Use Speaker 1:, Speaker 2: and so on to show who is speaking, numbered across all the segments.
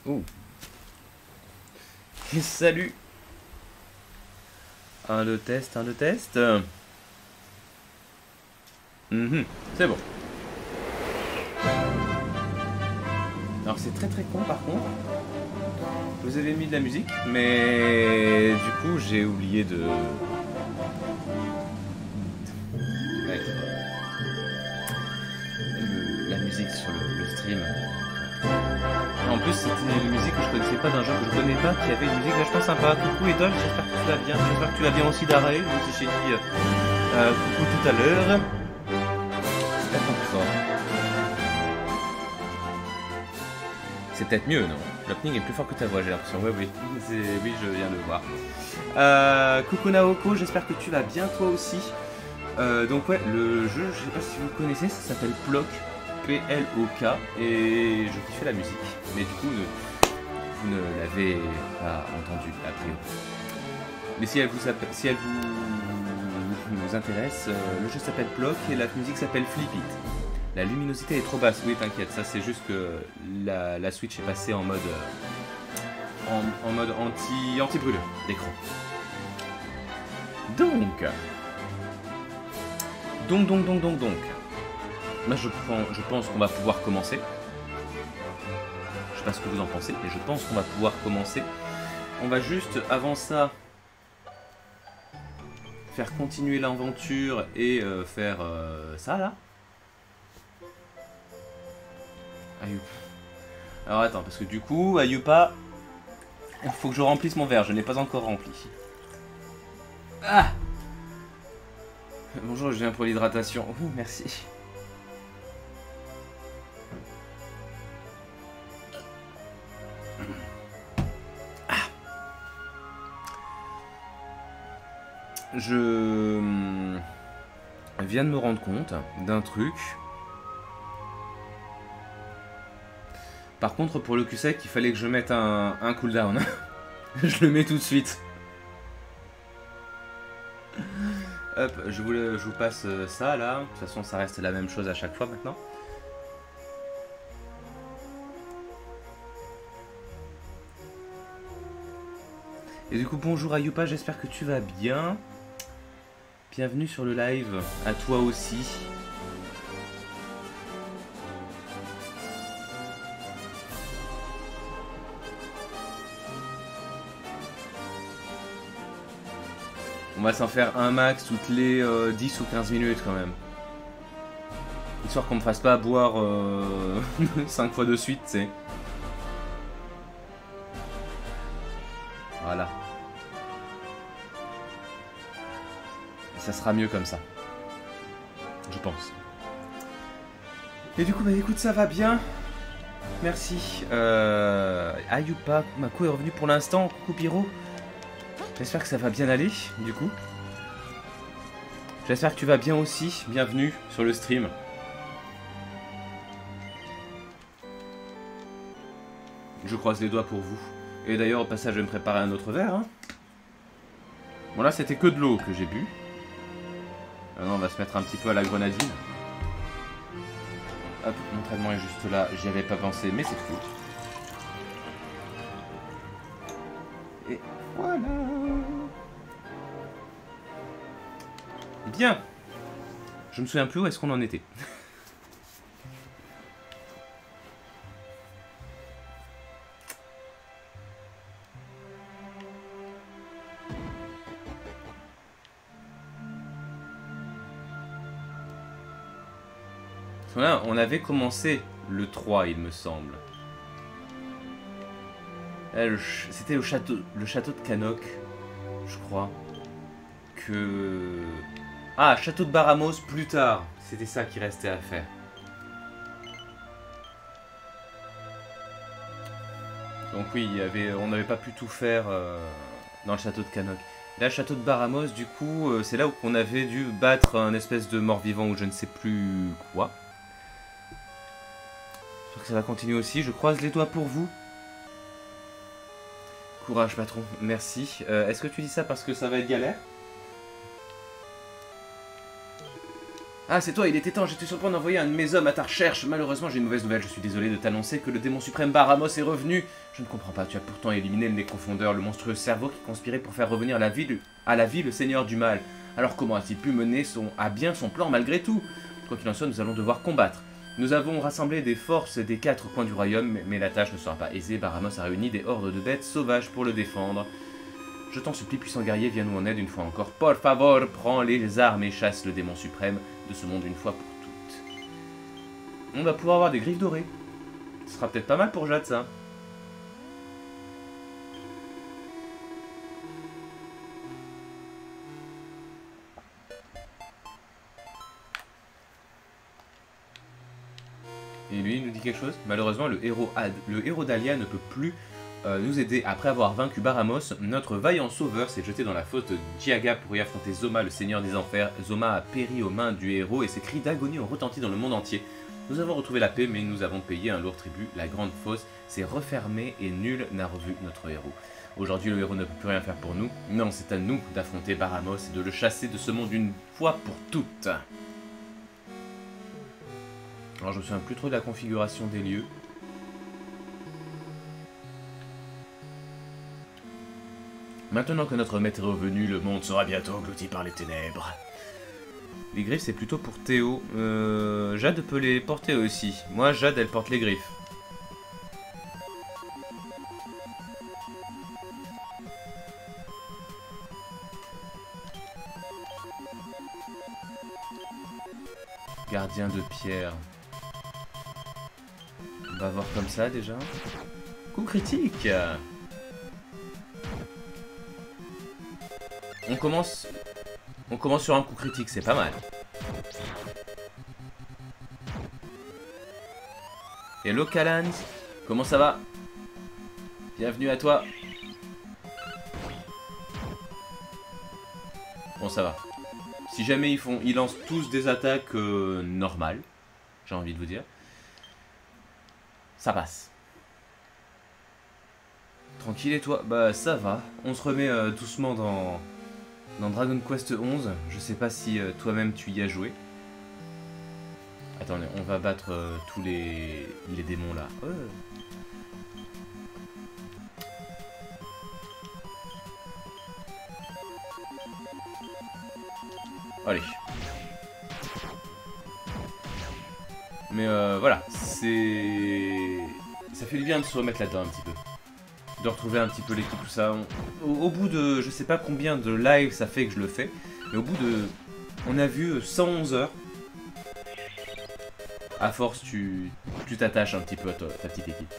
Speaker 1: Ouh. Salut. Un de test, un de test. C'est bon. Alors c'est très très con par contre. Vous avez mis de la musique, mais du coup j'ai oublié de... mettre la musique sur le stream. En plus c'était une musique que je connaissais pas, d'un jeu que je connais pas, qui avait une musique vachement sympa. Coucou Idol, j'espère que tu vas bien. J'espère que tu vas bien aussi d'arrêt, même si j'ai dit coucou tout à l'heure. C'est peut-être mieux, non? L'opening est plus fort que ta voix, j'ai l'impression. Ouais, oui. Oui, je viens de le voir. Coucou Naoko, j'espère que tu vas bien toi aussi. Donc ouais, le jeu, je sais pas si vous le connaissez, ça s'appelle Plock. P-L-O-K. Et je kiffais la musique. Mais du coup, vous ne l'avez pas entendu a priori. Mais si elle vous intéresse, le jeu s'appelle Plock et la musique s'appelle Flip It. La luminosité est trop basse, oui t'inquiète, ça c'est juste que la Switch est passée en mode en mode anti-brûle d'écran. Donc. Moi je pense qu'on va pouvoir commencer. Je sais pas ce que vous en pensez, mais je pense qu'on va pouvoir commencer. On va juste, avant ça, faire continuer l'aventure et faire ça là. Ayup. Alors attends, parce que du coup, Ayupa, il faut que je remplisse mon verre, je n'ai pas encore rempli. Ah! Bonjour, je viens pour l'hydratation. Oui, merci. Ah. Je viens de me rendre compte d'un truc. Par contre, pour le Q-Sec, il fallait que je mette un cooldown. Je le mets tout de suite. Hop, je vous passe ça là. De toute façon, ça reste la même chose à chaque fois maintenant. Et du coup, bonjour Ayupa, j'espère que tu vas bien. Bienvenue sur le live, à toi aussi. On va s'en faire un max toutes les 10 ou 15 minutes quand même. Histoire qu'on me fasse pas boire 5 fois de suite, tu sais. Voilà. Et ça sera mieux comme ça. Je pense. Et du coup, bah écoute, ça va bien. Merci. Ayupa, Mako est revenu pour l'instant. Coucou Pyro. J'espère que ça va bien aller, du coup. J'espère que tu vas bien aussi. Bienvenue sur le stream. Je croise les doigts pour vous. Et d'ailleurs, au passage, je vais me préparer un autre verre. Hein. Bon, là, c'était que de l'eau que j'ai bu. Maintenant, on va se mettre un petit peu à la grenadine. Hop, mon traitement est juste là. J'y avais pas pensé, mais c'est cool. Et voilà. Bien. Je me souviens plus où est-ce qu'on en était. Là, on avait commencé le 3, il me semble. C'était le château de Canok, je crois. Ah, château de Baramos plus tard. C'était ça qui restait à faire. Donc oui, on n'avait pas pu tout faire dans le château de Canok. Là, le château de Baramos, du coup, c'est là où on avait dû battre un espèce de mort-vivant ou je ne sais plus quoi. J'espère que ça va continuer aussi. Je croise les doigts pour vous. Courage, patron. Merci. Est-ce que tu dis ça parce que ça va être galère? Ah, c'est toi, il était temps, j'étais sur le point d'envoyer un de mes hommes à ta recherche. Malheureusement, j'ai une mauvaise nouvelle, je suis désolé de t'annoncer que le démon suprême Baramos est revenu. Je ne comprends pas, tu as pourtant éliminé le nécrofondeur, le monstrueux cerveau qui conspirait pour faire revenir à la vie le seigneur du mal. Alors comment a-t-il pu mener à bien son plan malgré tout? Quoi qu'il en soit, nous allons devoir combattre. Nous avons rassemblé des forces des 4 coins du royaume, mais la tâche ne sera pas aisée. Baramos a réuni des hordes de bêtes sauvages pour le défendre. Je t'en supplie, puissant guerrier, viens nous en aide une fois encore. Por favor, prends les armes et chasse le démon suprême de ce monde une fois pour toutes. On va pouvoir avoir des griffes dorées. Ce sera peut-être pas mal pour Jade, ça. Et lui, il nous dit quelque chose. Malheureusement, le héros d'Alia ne peut plus nous aider. Après avoir vaincu Baramos, notre vaillant sauveur s'est jeté dans la fosse de Diaga pour y affronter Zoma, le seigneur des enfers. Zoma a péri aux mains du héros et ses cris d'agonie ont retenti dans le monde entier. Nous avons retrouvé la paix, mais nous avons payé un lourd tribut. La grande fosse s'est refermée et nul n'a revu notre héros. Aujourd'hui, le héros ne peut plus rien faire pour nous. Non, c'est à nous d'affronter Baramos et de le chasser de ce monde une fois pour toutes. Alors, je me souviens plus trop de la configuration des lieux. Maintenant que notre maître est revenu, le monde sera bientôt englouti par les ténèbres. Les griffes, c'est plutôt pour Théo. Jade peut les porter aussi. Moi, Jade, elle porte les griffes. Gardien de pierre. On va voir comme ça, déjà. Coup critique. On commence sur un coup critique, c'est pas mal. Hello Calans, comment ça va? Bienvenue à toi. Bon, ça va. Si jamais ils lancent tous des attaques normales, j'ai envie de vous dire, ça passe. Tranquille et toi? Bah ça va. On se remet doucement dans Dragon Quest 11. Je sais pas si toi-même tu y as joué. Attendez, on va battre tous les démons là. Allez. Mais voilà, ça fait du bien de se remettre là-dedans un petit peu. De retrouver un petit peu l'équipe, tout ça. Au bout de, je sais pas combien de lives ça fait que je le fais, mais au bout de, on a vu 111 heures. À force, tu t'attaches un petit peu à ta petite équipe.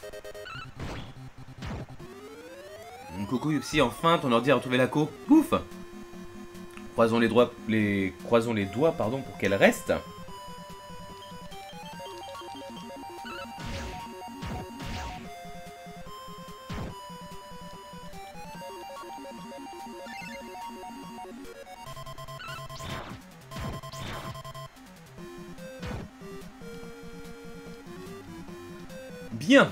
Speaker 1: Coucou Yupsi, enfin ton ordi a retrouvé la co. Ouf. Croisons les doigts, pardon, pour qu'elle reste. Bien.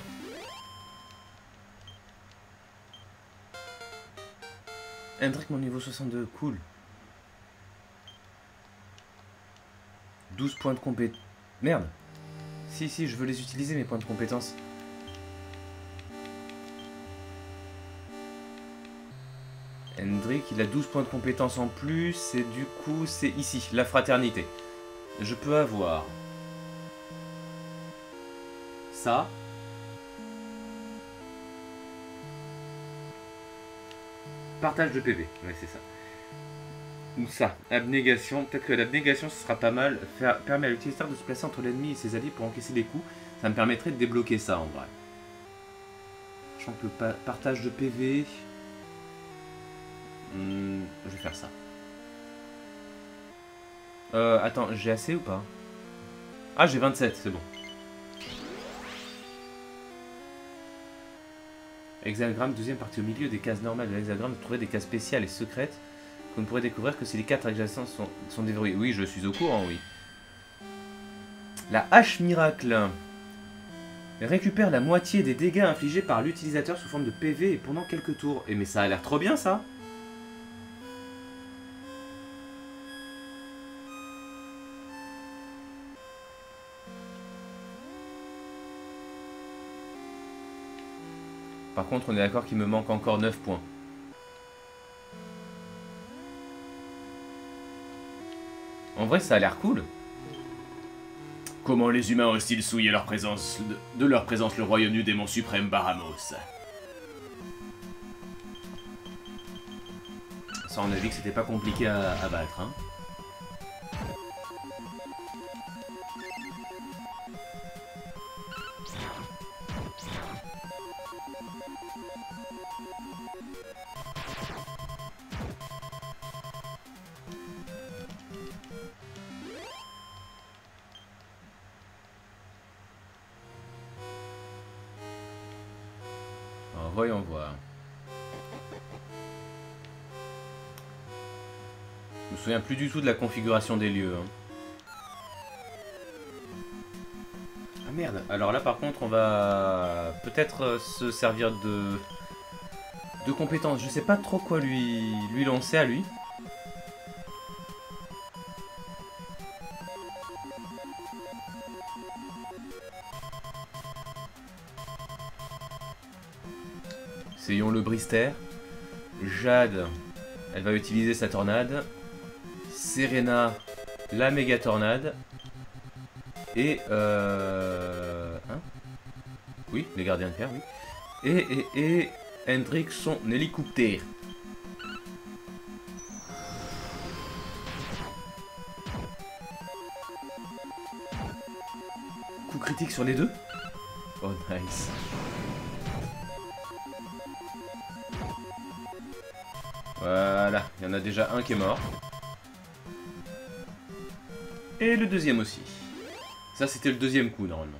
Speaker 1: Hendrik, mon niveau 62, cool. 12 points de compétence. Merde. Si, je veux les utiliser, mes points de compétence. Hendrik, il a 12 points de compétence en plus, et du coup, c'est ici, la fraternité. Je peux avoir ça. Partage de PV, ouais c'est ça. Ou ça, abnégation. Peut-être que l'abnégation ce sera pas mal. Permet à l'utilisateur de se placer entre l'ennemi et ses alliés pour encaisser des coups. Ça me permettrait de débloquer ça en vrai. Je sens que le partage de PV... je vais faire ça. Attends, j'ai assez ou pas? Ah, j'ai 27, c'est bon. Hexagramme, deuxième partie au milieu des cases normales de l'hexagramme, trouver des cases spéciales et secrètes qu'on ne pourrait découvrir que si les 4 adjacents sont déverrouillés. Oui, je suis au courant, oui. La hache miracle récupère la moitié des dégâts infligés par l'utilisateur sous forme de PV et pendant quelques tours. Et mais ça a l'air trop bien, ça. Par contre, on est d'accord qu'il me manque encore 9 points. En vrai, ça a l'air cool. Comment les humains osent-ils souiller de leur présence le royaume du démon suprême Baramos? Ça, on a vu que c'était pas compliqué à battre, hein. Alors, voyons voir. Je me souviens plus du tout de la configuration des lieux, hein. Ah merde, alors là par contre on va peut-être se servir de compétences. Je sais pas trop quoi lui lancer à lui. Essayons le Brister. Jade, elle va utiliser sa tornade. Serena, la méga tornade. Et hein, oui, les gardiens de fer, oui. Et Hendrik son hélicoptère. Coup critique sur les deux. Oh nice. Voilà, il y en a déjà un qui est mort. Et le deuxième aussi. Ça, c'était le deuxième coup, normalement.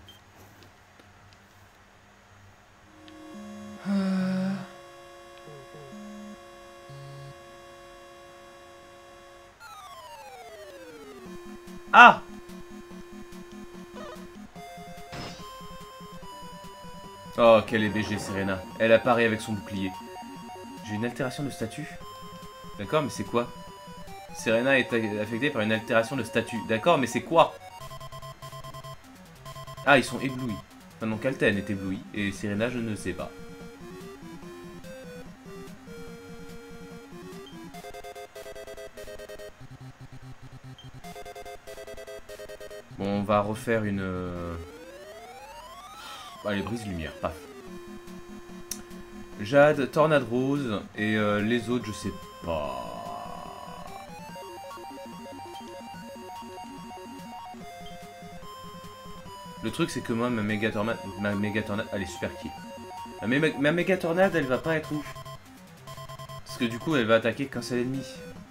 Speaker 1: Ah! Oh, quelle est BG, Serena. Elle apparaît avec son bouclier. J'ai une altération de statut. D'accord, mais c'est quoi? Serena est affectée par une altération de statut. D'accord, mais c'est quoi? Ah, ils sont éblouis. Enfin, donc Alten est ébloui. Et Serena, je ne sais pas. Bon, on va refaire une... Allez, brise-lumière, paf. Jade, Tornade Rose, et les autres, je sais pas. Le truc, c'est que moi, ma méga tornade, elle est super kill. Ma méga tornade, elle va pas être ouf. Parce que du coup, elle va attaquer qu'un seul ennemi.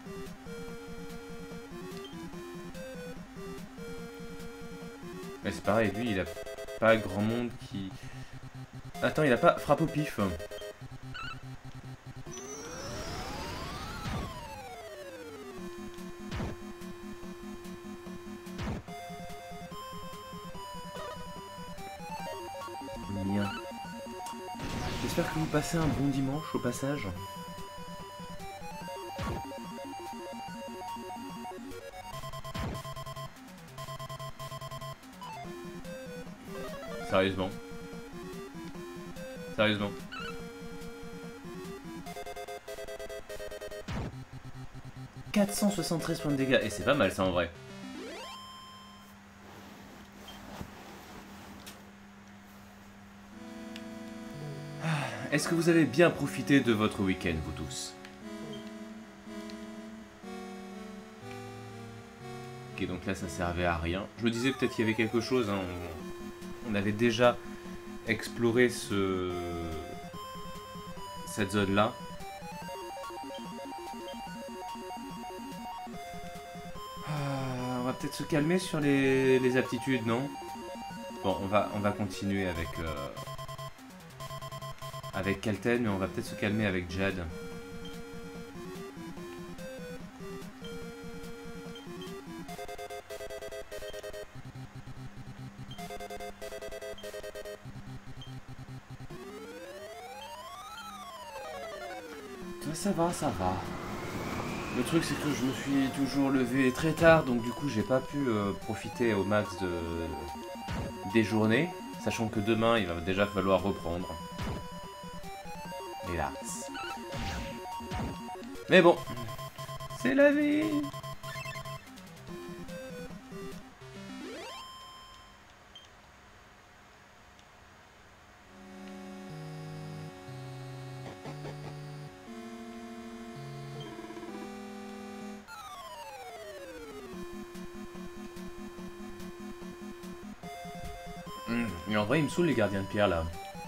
Speaker 1: Mais c'est pareil, lui, il a pas grand monde qui... Attends, il a pas frappe au pif. Bien. J'espère que vous passez un bon dimanche au passage. Sérieusement. Sérieusement. « 473 points de dégâts. Et c'est pas mal ça en vrai. Est-ce que vous avez bien profité de votre week-end, vous tous? Ok, donc là ça servait à rien. Je me disais peut-être qu'il y avait quelque chose, hein. On avait déjà exploré cette zone-là. On va peut-être se calmer sur les aptitudes, non? Bon, on va continuer avec Kalten, mais on va peut-être se calmer avec Jade. Ça va, ça va. Le truc c'est que je me suis toujours levé très tard, donc du coup j'ai pas pu profiter au max des journées, sachant que demain il va déjà falloir reprendre. Hélas. Mais bon, c'est la vie. Mais en vrai, il me saoule les gardiens de pierre là.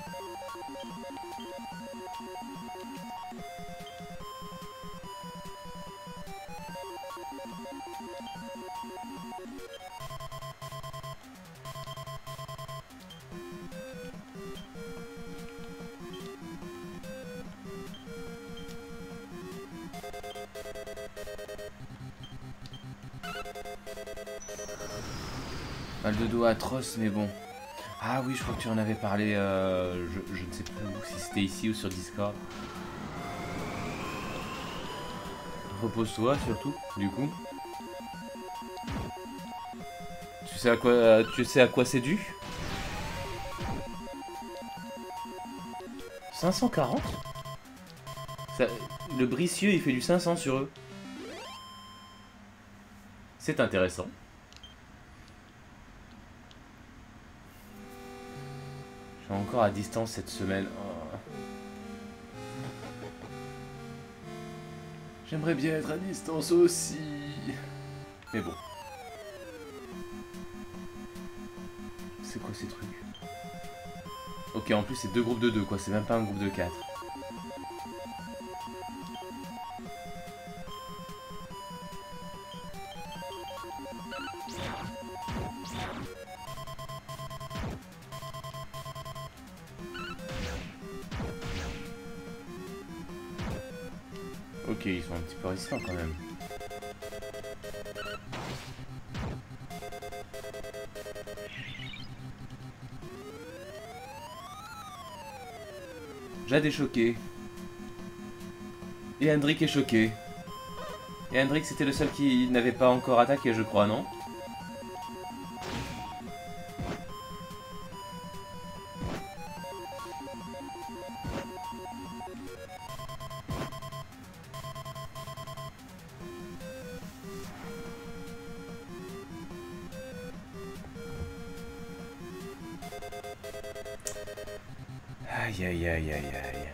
Speaker 1: Mal de dos atroce, mais bon. Ah oui, je crois que tu en avais parlé, je ne sais plus si c'était ici ou sur Discord. Repose-toi surtout, du coup. Tu sais à quoi c'est dû? 540? Ça, le Bricieux, il fait du 500 sur eux. C'est intéressant. Je suis encore à distance cette semaine. Oh. J'aimerais bien être à distance aussi. Mais bon. C'est quoi ces trucs? Ok, en plus c'est deux groupes de 2 quoi, c'est même pas un groupe de 4. Ok, ils sont un petit peu résistants quand même. Jade est choqué. Et Hendrik est choqué. Et Hendrik c'était le seul qui n'avait pas encore attaqué je crois, non? Aïe aïe aïe aïe aïe.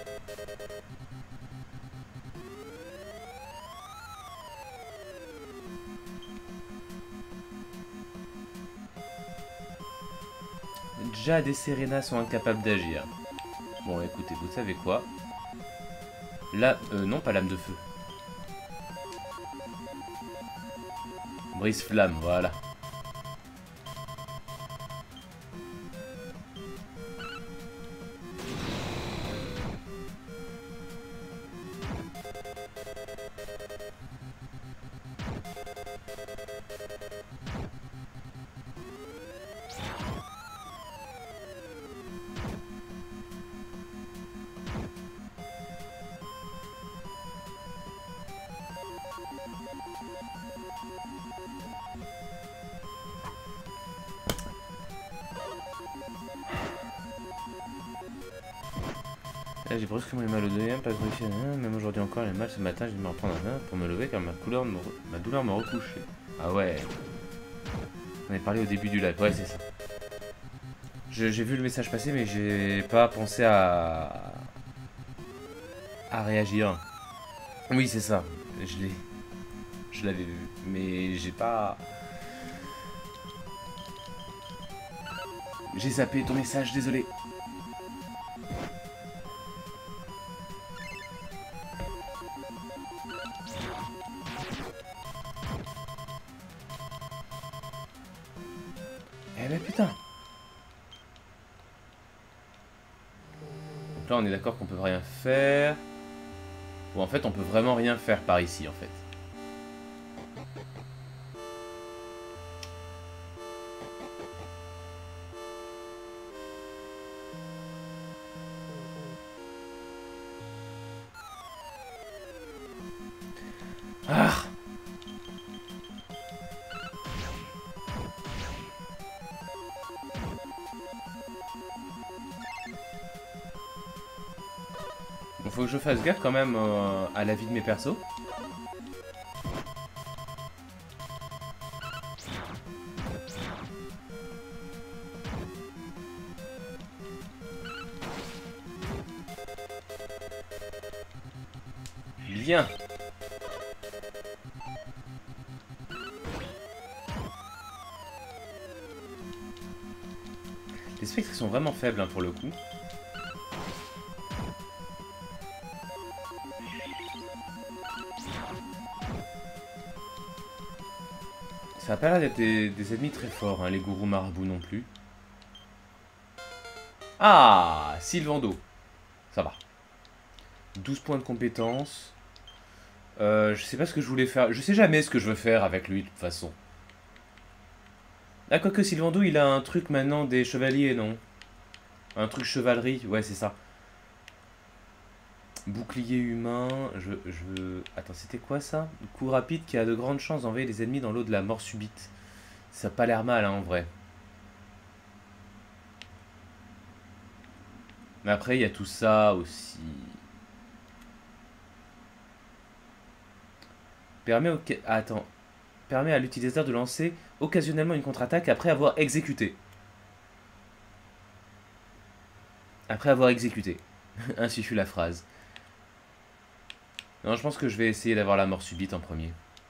Speaker 1: Jade et Serena sont incapables d'agir. Bon écoutez, vous savez quoi? Là, non pas lame de feu. Brise-flamme, voilà. Là j'ai brusquement eu mal au deuxième, pas griffier, même aujourd'hui encore, les mal ce matin, j'ai dû me reprendre un pour me lever car ma douleur me recouchait. Ah ouais. On avait parlé au début du live, ouais c'est ça. J'ai vu le message passer mais j'ai pas pensé à réagir. Oui c'est ça, je l'avais vu, mais j'ai pas... J'ai zappé ton message, désolé. Eh ben putain. Donc là on est d'accord qu'on peut rien faire. Bon en fait on peut vraiment rien faire par ici en fait. Ah. faut que je fasse gaffe quand même à la vie de mes persos. Bien. Les spectres sont vraiment faibles hein, pour le coup. Ça a pas l'air d'être des ennemis très forts, hein, les gourous marabouts non plus. Ah, Sylvando. Ça va. 12 points de compétence. Je sais pas ce que je voulais faire. Je sais jamais ce que je veux faire avec lui, de toute façon. Ah, quoique Sylvando, il a un truc maintenant des chevaliers, non? Un truc chevalerie, ouais, c'est ça. Bouclier humain, Attends, c'était quoi ça? Coup rapide qui a de grandes chances d'envoyer les ennemis dans l'eau de la mort subite. Ça a pas l'air mal, hein, en vrai. Mais après, il y a tout ça aussi. Attends. Permet à l'utilisateur de lancer occasionnellement une contre-attaque après avoir exécuté. Après avoir exécuté. Ainsi fut la phrase. Non, je pense que je vais essayer d'avoir la mort subite en premier.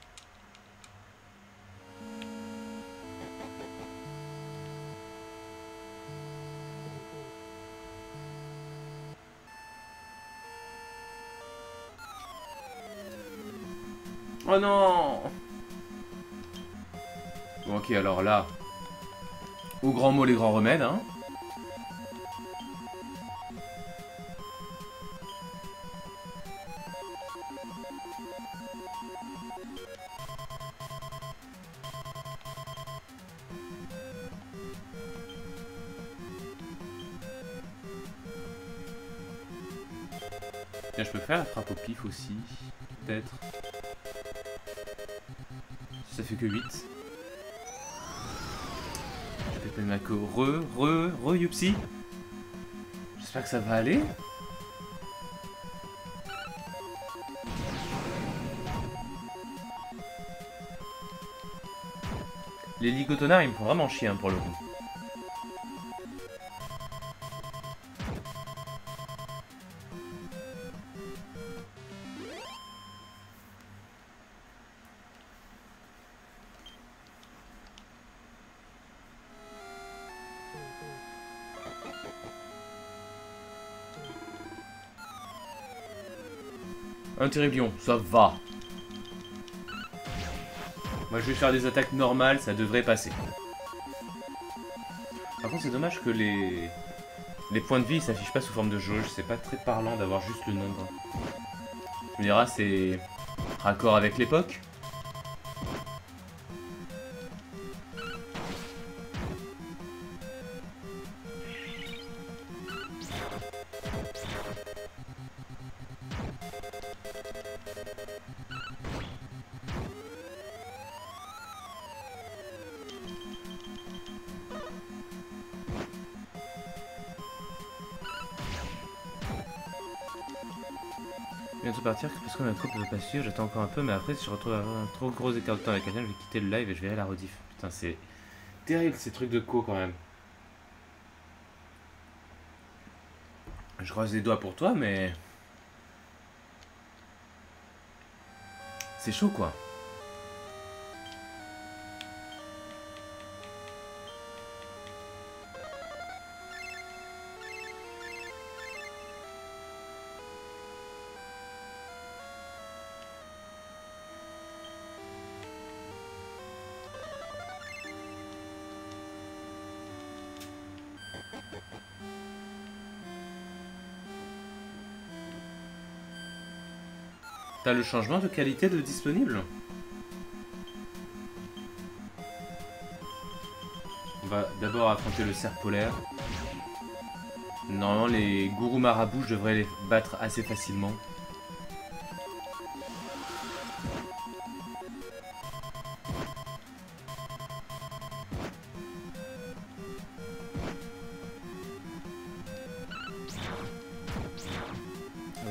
Speaker 1: Oh non! Bon, ok, alors là... Au grand mot, les grands remèdes, hein. Tiens, je peux faire la frappe au pif aussi, peut-être. Ça fait que 8. Je vais mettre ma Yupsi. J'espère que ça va aller. Les ligotonards, ils me font vraiment chier hein, pour le coup. Un Terriblion, ça va. Moi je vais faire des attaques normales, ça devrait passer. Par contre c'est dommage que les points de vie s'affichent pas sous forme de jauge, c'est pas très parlant d'avoir juste le nombre. Tu me diras c'est raccord avec l'époque. Bientôt partir parce que ma coupe ne peut pas suivre, j'attends encore un peu mais après si je retrouve un trop gros écart de temps avec quelqu'un je vais quitter le live et je verrai la rediff. Putain c'est terrible ces trucs de co quand même. Je croise les doigts pour toi mais... C'est chaud quoi. T'as le changement de qualité de disponible? On va d'abord affronter le cerf polaire. Normalement les gourous marabouts, je devrais les battre assez facilement.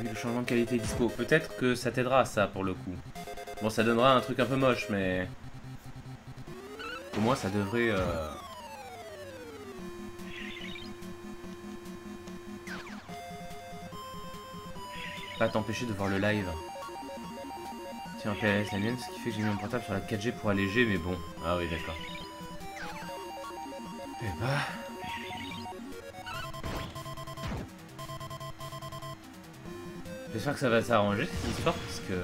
Speaker 1: vu le changement de qualité dispo. Peut-être que ça t'aidera ça pour le coup. Bon, ça donnera un truc un peu moche, mais... Au moins, ça devrait... pas t'empêcher de voir le live. Tiens, PLS la mienne, ce qui fait que j'ai mis mon portable sur la 4G pour alléger, mais bon. Ah oui, d'accord. Eh bah... J'espère que ça va s'arranger cette histoire, parce que...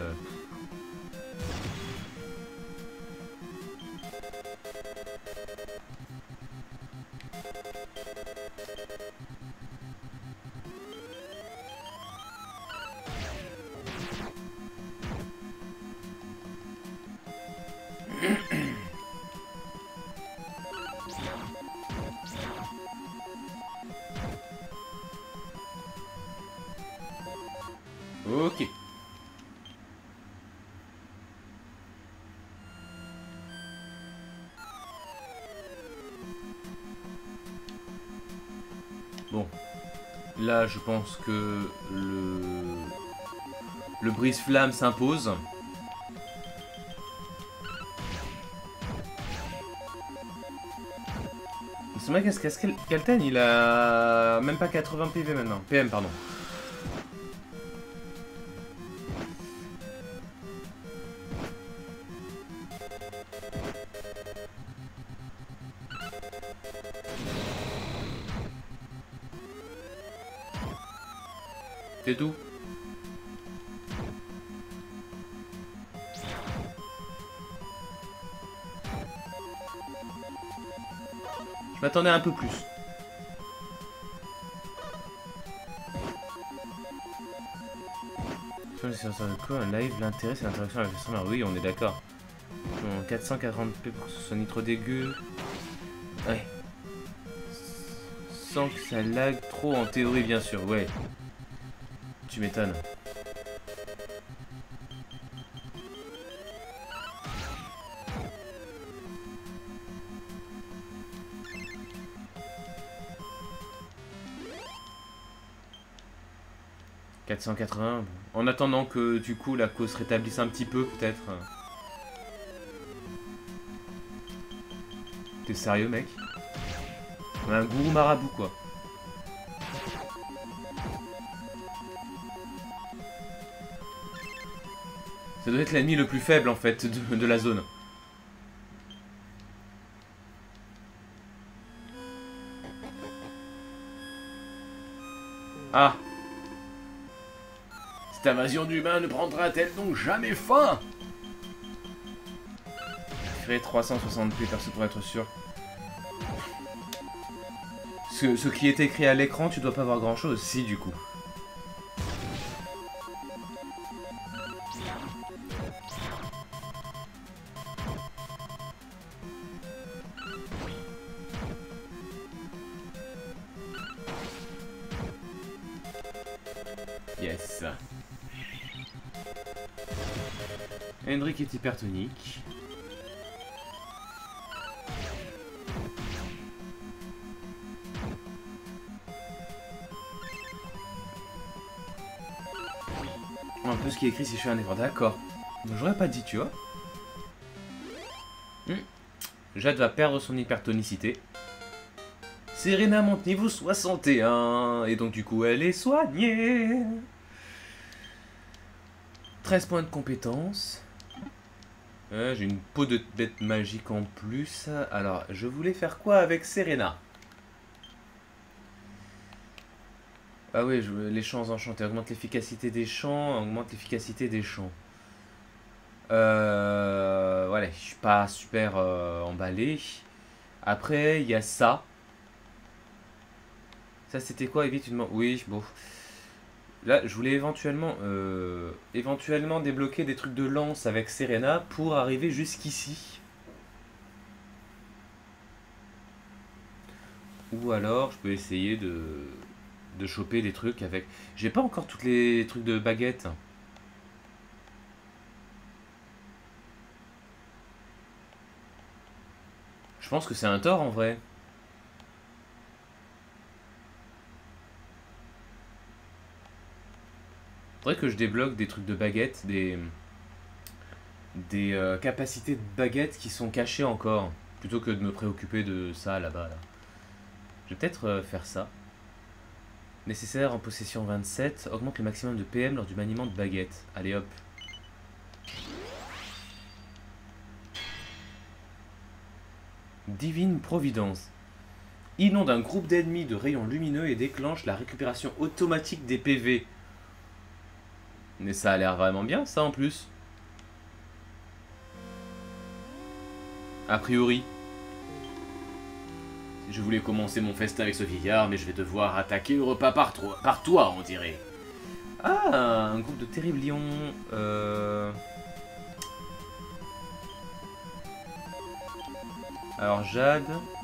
Speaker 1: Ok. Bon. Là, je pense que le brise-flamme s'impose. Ce mec, est-ce qu'Alten, il a même pas 80 PV maintenant. PM, pardon. C'est tout. Je m'attendais un peu plus. C'est quoi un live? L'intérêt c'est l'interaction avec le streamer. Oui, on est d'accord. 440p pour que ce soit ni trop dégueu. Ouais. Sans que ça lag trop en théorie, bien sûr. Ouais. Tu m'étonnes. « 480. En attendant que du coup la cause se rétablisse un petit peu, peut-être. T'es sérieux, mec? On a un gourou marabout, quoi. Ça doit être l'ennemi le plus faible, en fait, de la zone. Ah! Cette invasion d'humains ne prendra-t-elle donc jamais fin? Je ferai 360p perso pour être sûr. Ce qui est écrit à l'écran, tu dois pas voir grand chose, si du coup. Yes. Hendrik est hypertonique. Un peu ce qui est écrit si je fais un effort. D'accord. J'aurais pas dit, tu vois. Jade va perdre son hypertonicité. Serena monte niveau 61. Et donc du coup elle est soignée. 13 points de compétence. J'ai une peau de bête magique en plus. Alors je voulais faire quoi avec Serena? Ah oui, les champs enchantés. Augmente l'efficacité des champs. Augmente l'efficacité des champs. Voilà, je suis pas super emballé. Après, il y a ça. Ça, c'était quoi? Évite une mort. Oui, bon. Là, je voulais éventuellement débloquer des trucs de lance avec Serena pour arriver jusqu'ici. Ou alors, je peux essayer de choper des trucs avec... J'ai pas encore tous les trucs de baguette. Je pense que c'est un tort en vrai. Faudrait que je débloque des trucs de baguette, des capacités de baguette qui sont cachées encore, plutôt que de me préoccuper de ça là-bas. Là. Je vais peut-être faire ça. Nécessaire en possession 27, augmente le maximum de PM lors du maniement de baguette. Allez hop. Divine Providence. Inonde un groupe d'ennemis de rayons lumineux et déclenche la récupération automatique des PV. Mais ça a l'air vraiment bien ça en plus. A priori. Je voulais commencer mon festin avec ce vieillard, mais je vais devoir attaquer le repas par toi, on dirait. Ah, un groupe de terribles lions. Alors Jade.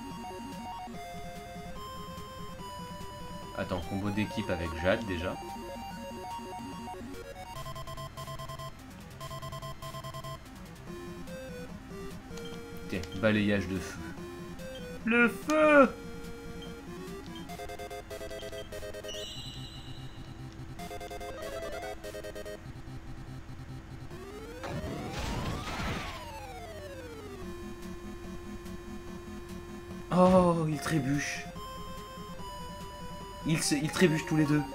Speaker 1: Attends, combo d'équipe avec Jade déjà. Tiens, balayage de feu. Le feu! Oh, ils trébuchent. Ils trébuchent tous les deux.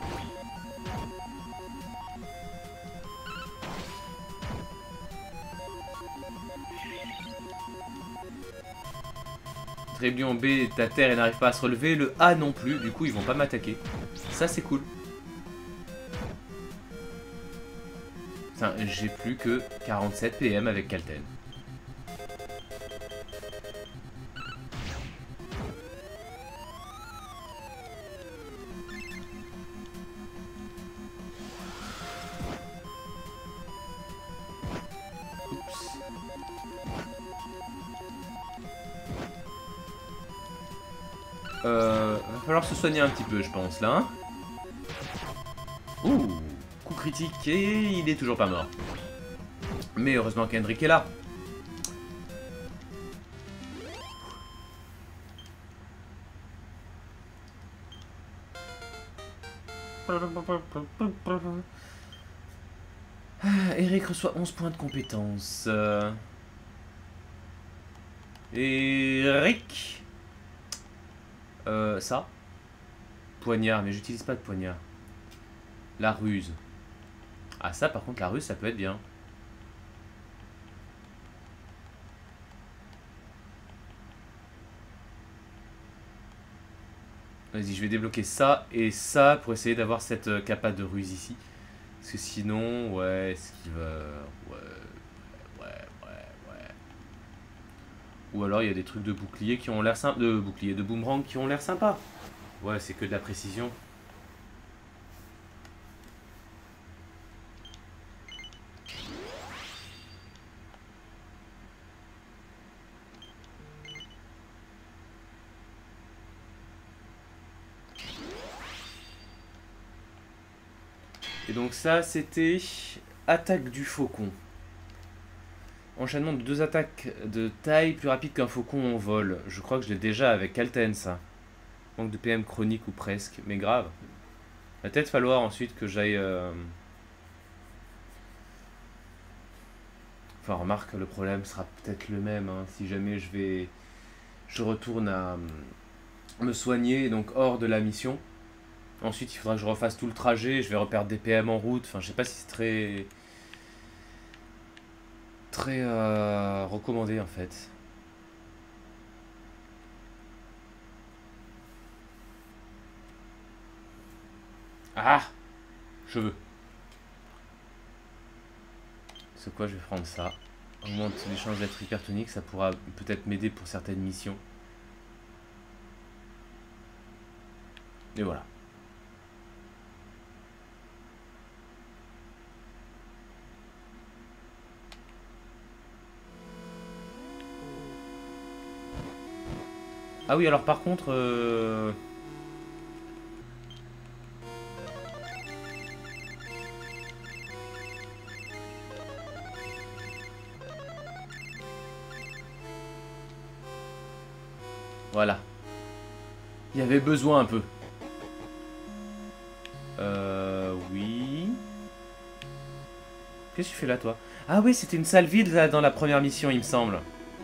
Speaker 1: Tréblion B, ta terre, elle n'arrive pas à se relever. Le A non plus, du coup, ils vont pas m'attaquer. Ça, c'est cool. J'ai plus que 47 PM avec Kalten. Va falloir se soigner un petit peu, je pense, là. Hein. Ouh, coup critique et il est toujours pas mort. Mais heureusement qu'Hendrik est là. Eric reçoit 11 points de compétence. Eric. Ça. Poignard, mais j'utilise pas de poignard. La ruse. Ah ça par contre la ruse ça peut être bien. Vas-y je vais débloquer ça et ça pour essayer d'avoir cette capa de ruse ici. Parce que sinon ouais ce qui va... Ouais. Ou alors il y a des trucs de bouclier qui ont l'air sympa. De bouclier, de boomerang qui ont l'air sympa. Ouais c'est que de la précision. Et donc ça, c'était attaque du faucon. Enchaînement de 2 attaques de taille plus rapide qu'un faucon en vol. Je crois que je l'ai déjà avec Kalten, ça. Manque de PM chronique ou presque, mais grave. Va peut-être falloir ensuite que j'aille... Enfin, remarque, le problème sera peut-être le même. Hein, si jamais je retourne à me soigner, donc hors de la mission. Ensuite, il faudra que je refasse tout le trajet. Je vais reperdre des PM en route. Enfin, je sais pas si c'est très recommandé en fait. Ah, cheveux. C'est quoi? Je vais prendre ça. Augmente les chances d'être hypertonique. Ça pourra peut-être m'aider pour certaines missions. Et voilà. Ah oui, alors par contre... Voilà. Il y avait besoin un peu. Oui. Qu'est-ce que tu fais là, toi? Ah oui, c'était une salle vide, là, dans la première mission, il me semble.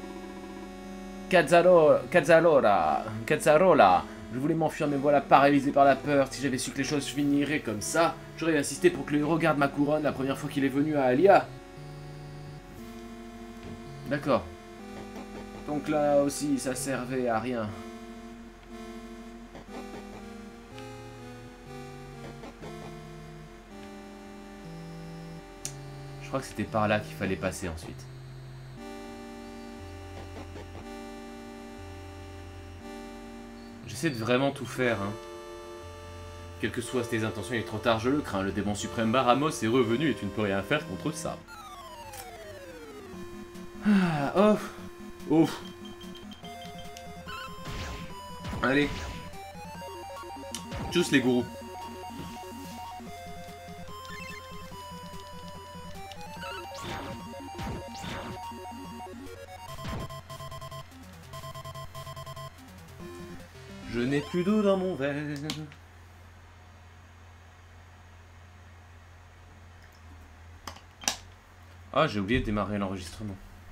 Speaker 1: Cazzarola. Je voulais m'enfuir, mais voilà, paralysé par la peur. Si j'avais su que les choses finiraient comme ça, j'aurais insisté pour que le héros garde ma couronne la première fois qu'il est venu à Alia. D'accord. Donc là aussi, ça servait à rien. Je crois que c'était par là qu'il fallait passer ensuite. J'essaie de vraiment tout faire, hein. Quelles que soient tes intentions, il est trop tard, je le crains. Le démon suprême Baramos est revenu et tu ne peux rien faire contre ça. Ah, oh. Oh. Allez. Tous les gourous. Je n'ai plus d'eau dans mon verre. Ah, j'ai oublié de démarrer l'enregistrement.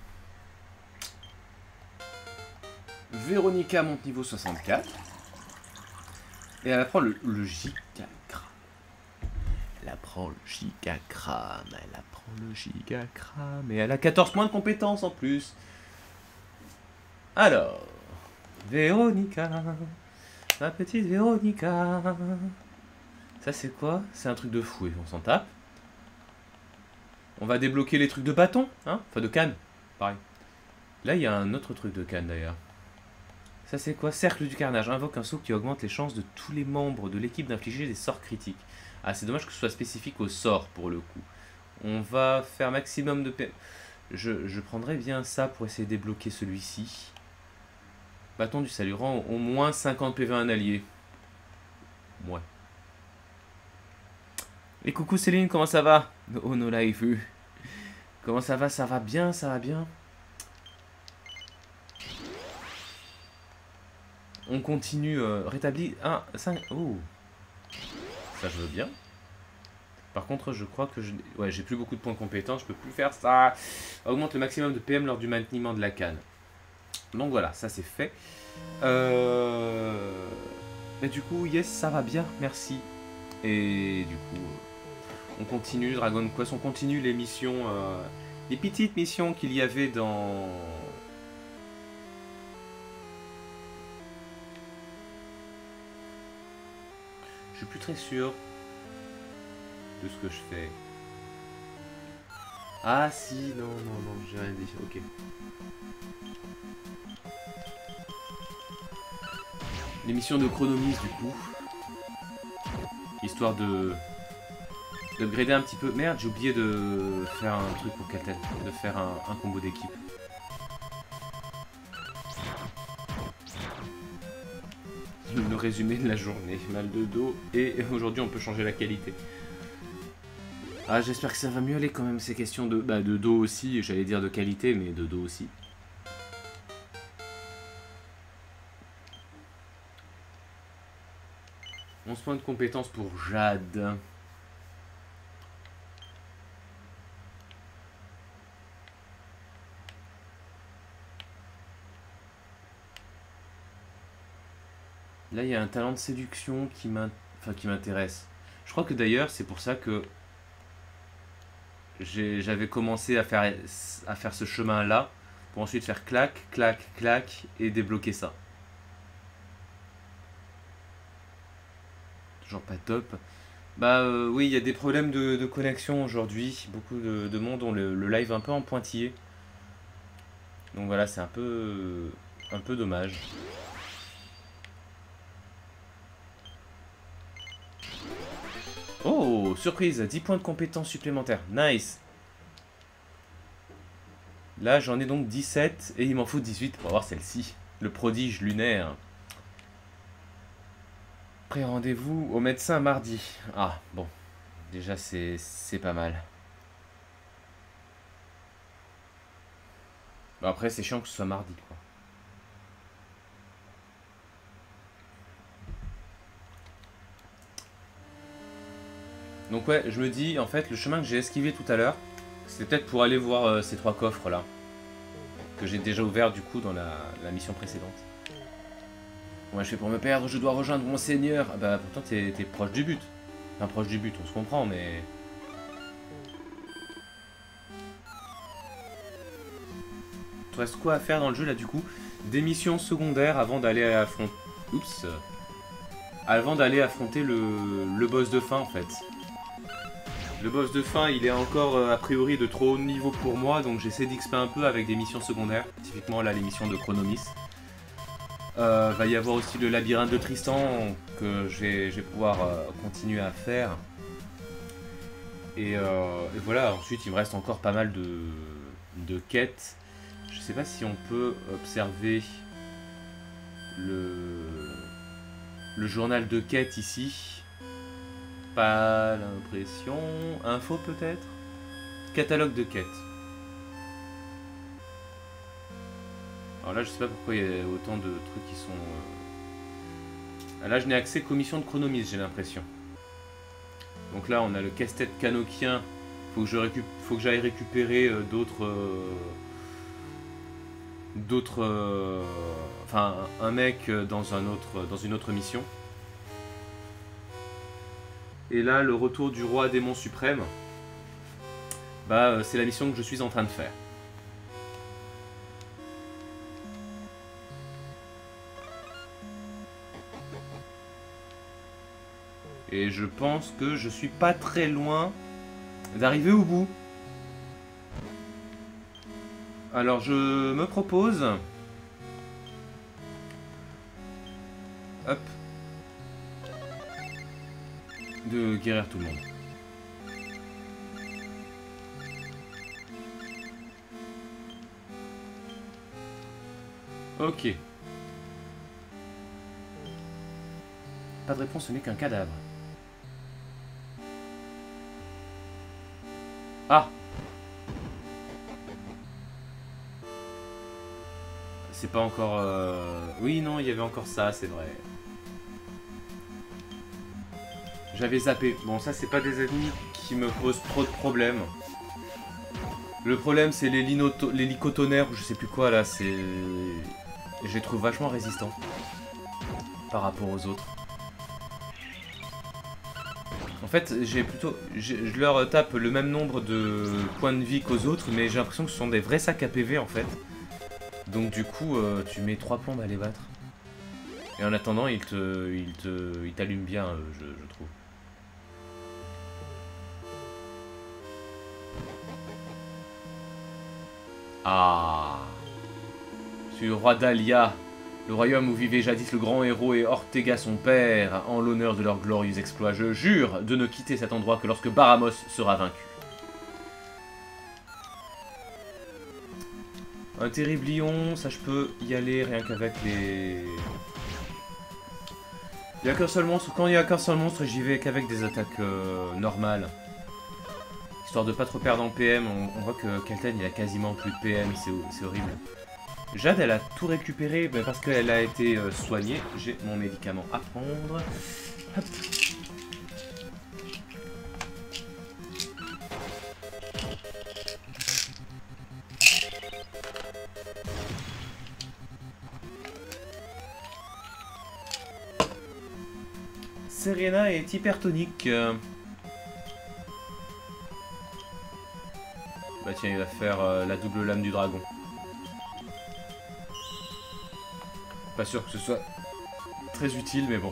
Speaker 1: Véronica monte niveau 64. Et elle apprend le gigagramme. Elle apprend le gigagramme. Elle apprend le gigagramme. Et elle a 14 points de compétence en plus. Alors, Véronica. Ma petite Véronica. Ça c'est quoi? C'est un truc de fouet, on s'en tape. On va débloquer les trucs de bâton, hein? Enfin de canne, pareil. Là il y a un autre truc de canne d'ailleurs. Ça c'est quoi? Cercle du carnage. Invoque un saut qui augmente les chances de tous les membres de l'équipe d'infliger des sorts critiques. Ah c'est dommage que ce soit spécifique au sort pour le coup. On va faire maximum de PV. Je prendrais bien ça pour essayer de débloquer celui-ci. Bâton du salut rend au moins 50 PV à un allié. Ouais. Et coucou Céline, comment ça va? Oh no life. Comment ça va? Ça va bien, ça va bien. On continue, rétabli 1, 5, oh. Ça je veux bien. Par contre je crois que ouais, j'ai plus beaucoup de points de compétence, je peux plus faire ça. Augmente le maximum de PM lors du mainteniment de la canne. Donc voilà, ça c'est fait. Mais du coup, yes, ça va bien, merci. Et du coup, on continue Dragon Quest, on continue les missions, les petites missions qu'il y avait dans... Je suis plus très sûr de ce que je fais. Ah si, non, j'ai rien dit, ok. L'émission de Chronomise du coup. Histoire de... d'upgrader un petit peu. Merde, j'ai oublié de faire un truc pour Katel. De faire un combo d'équipe. Le résumé de la journée. Mal de dos. Et aujourd'hui on peut changer la qualité. Ah j'espère que ça va mieux aller quand même ces questions de, de dos aussi. J'allais dire de qualité mais de dos aussi. 11 points de compétence pour Jade. Là, il y a un talent de séduction qui m'intéresse. Je crois que d'ailleurs, c'est pour ça que j'avais commencé à faire ce chemin-là, pour ensuite faire clac, clac, clac, et débloquer ça. Toujours pas top. Oui, il y a des problèmes de connexion aujourd'hui. Beaucoup de monde ont le live un peu en pointillé. Donc voilà, c'est un peu dommage. Oh, surprise, 10 points de compétence supplémentaires. Nice. Là, j'en ai donc 17 et il m'en faut 18 pour avoir celle-ci. Le prodige lunaire. Pré-rendez-vous au médecin mardi. Ah, bon. Déjà, c'est pas mal. Bon, après, c'est chiant que ce soit mardi, quoi. Donc ouais, je me dis, en fait, le chemin que j'ai esquivé tout à l'heure, C'est peut-être pour aller voir ces 3 coffres là. Que j'ai déjà ouvert du coup dans la mission précédente. Moi je fais pour me perdre, je dois rejoindre mon seigneur. Ah bah pourtant t'es proche du but. Enfin proche du but, on se comprend mais... Il te reste quoi à faire dans le jeu là du coup? Des missions secondaires avant d'aller affronter... Oups. Avant d'aller affronter le boss de fin en fait. Le boss de fin il est encore a priori de trop haut niveau pour moi, donc j'essaie d'XP un peu avec des missions secondaires. Typiquement là les missions de Chronomis. Va y avoir aussi le labyrinthe de Tristan que je vais pouvoir continuer à faire. Et voilà, ensuite il me reste encore pas mal de quêtes. Je sais pas si on peut observer le journal de quêtes ici. Pas l'impression. Info peut-être. Catalogue de quêtes. Alors là je sais pas pourquoi il y a autant de trucs qui sont... Là je n'ai accès qu'aux missions de Chronomis j'ai l'impression. Donc là on a le casse-tête canokien. Faut que j'aille récupérer enfin un mec dans une autre mission. Et là le retour du roi démon suprême. Bah c'est la mission que je suis en train de faire. Et je pense que je suis pas très loin d'arriver au bout. Alors je me propose... Hop. De guérir tout le monde. Ok. Pas de réponse, ce n'est qu'un cadavre. Ah! C'est pas encore... Oui, non, il y avait encore ça, c'est vrai. J'avais zappé. Bon, ça, c'est pas des ennemis qui me posent trop de problèmes. Le problème, c'est les licotonnerres, ou je sais plus quoi, là, c'est... Je les trouve vachement résistants. Par rapport aux autres. En fait, je leur tape le même nombre de points de vie qu'aux autres, mais j'ai l'impression que ce sont des vrais sacs à PV en fait. Donc du coup, tu mets 3 plombes à les battre. Et en attendant, ils t'allument bien, je trouve. Ah, je suis le roi d'Alia. Le royaume où vivait jadis le grand héros et Ortega son père, en l'honneur de leurs glorieux exploits, je jure de ne quitter cet endroit que lorsque Baramos sera vaincu. Un terrible lion, ça je peux y aller rien qu'avec les... Il n'y a qu'un seul monstre, quand il n'y a qu'un seul monstre, j'y vais qu'avec des attaques normales. Histoire de pas trop perdre en PM, on voit que Kelten il a quasiment plus de PM, c'est horrible. Jade, elle a tout récupéré parce qu'elle a été soignée. J'ai mon médicament à prendre. Hop. Serena est hypertonique. Bah tiens, il va faire la double lame du dragon. Pas sûr que ce soit très utile, mais bon.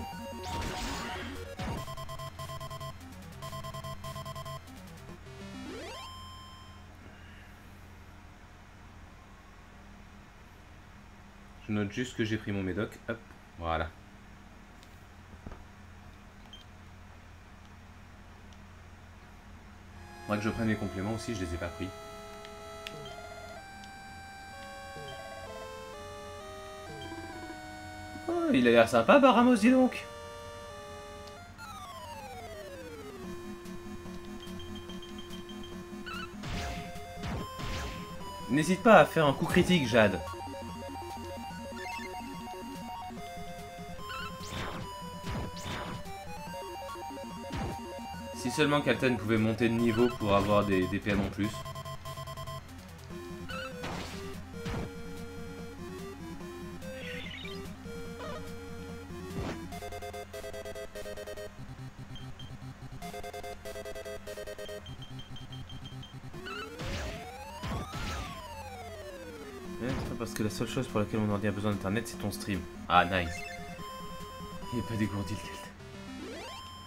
Speaker 1: Je note juste que j'ai pris mon médoc. Hop, voilà. Faudra que je prenne mes compléments aussi, je les ai pas pris. Oh, il a l'air sympa, Baramos, dis donc. N'hésite pas à faire un coup critique, Jade. Si seulement Kelten pouvait monter de niveau pour avoir des PM en plus. Parce que la seule chose pour laquelle mon ordi a besoin d'internet, c'est ton stream. Ah, nice. Il n'est pas dégourdi le Delta.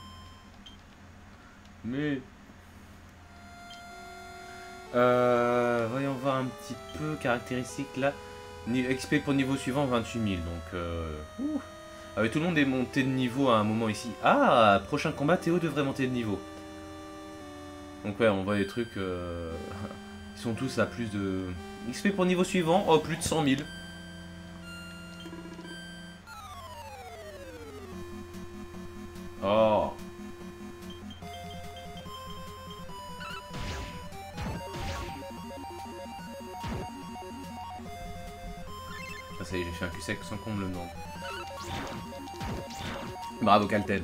Speaker 1: Mais... voyons voir un petit peu caractéristiques là. XP pour niveau suivant 28 000 donc ah mais tout le monde est monté de niveau à un moment ici. Ah, prochain combat Théo devrait monter de niveau. Donc ouais on voit des trucs ils sont tous à plus de XP pour niveau suivant. Oh plus de 100 000. Oh. Ça y est, j'ai fait un cul sec sans qu'on me le demande. Bravo Calten.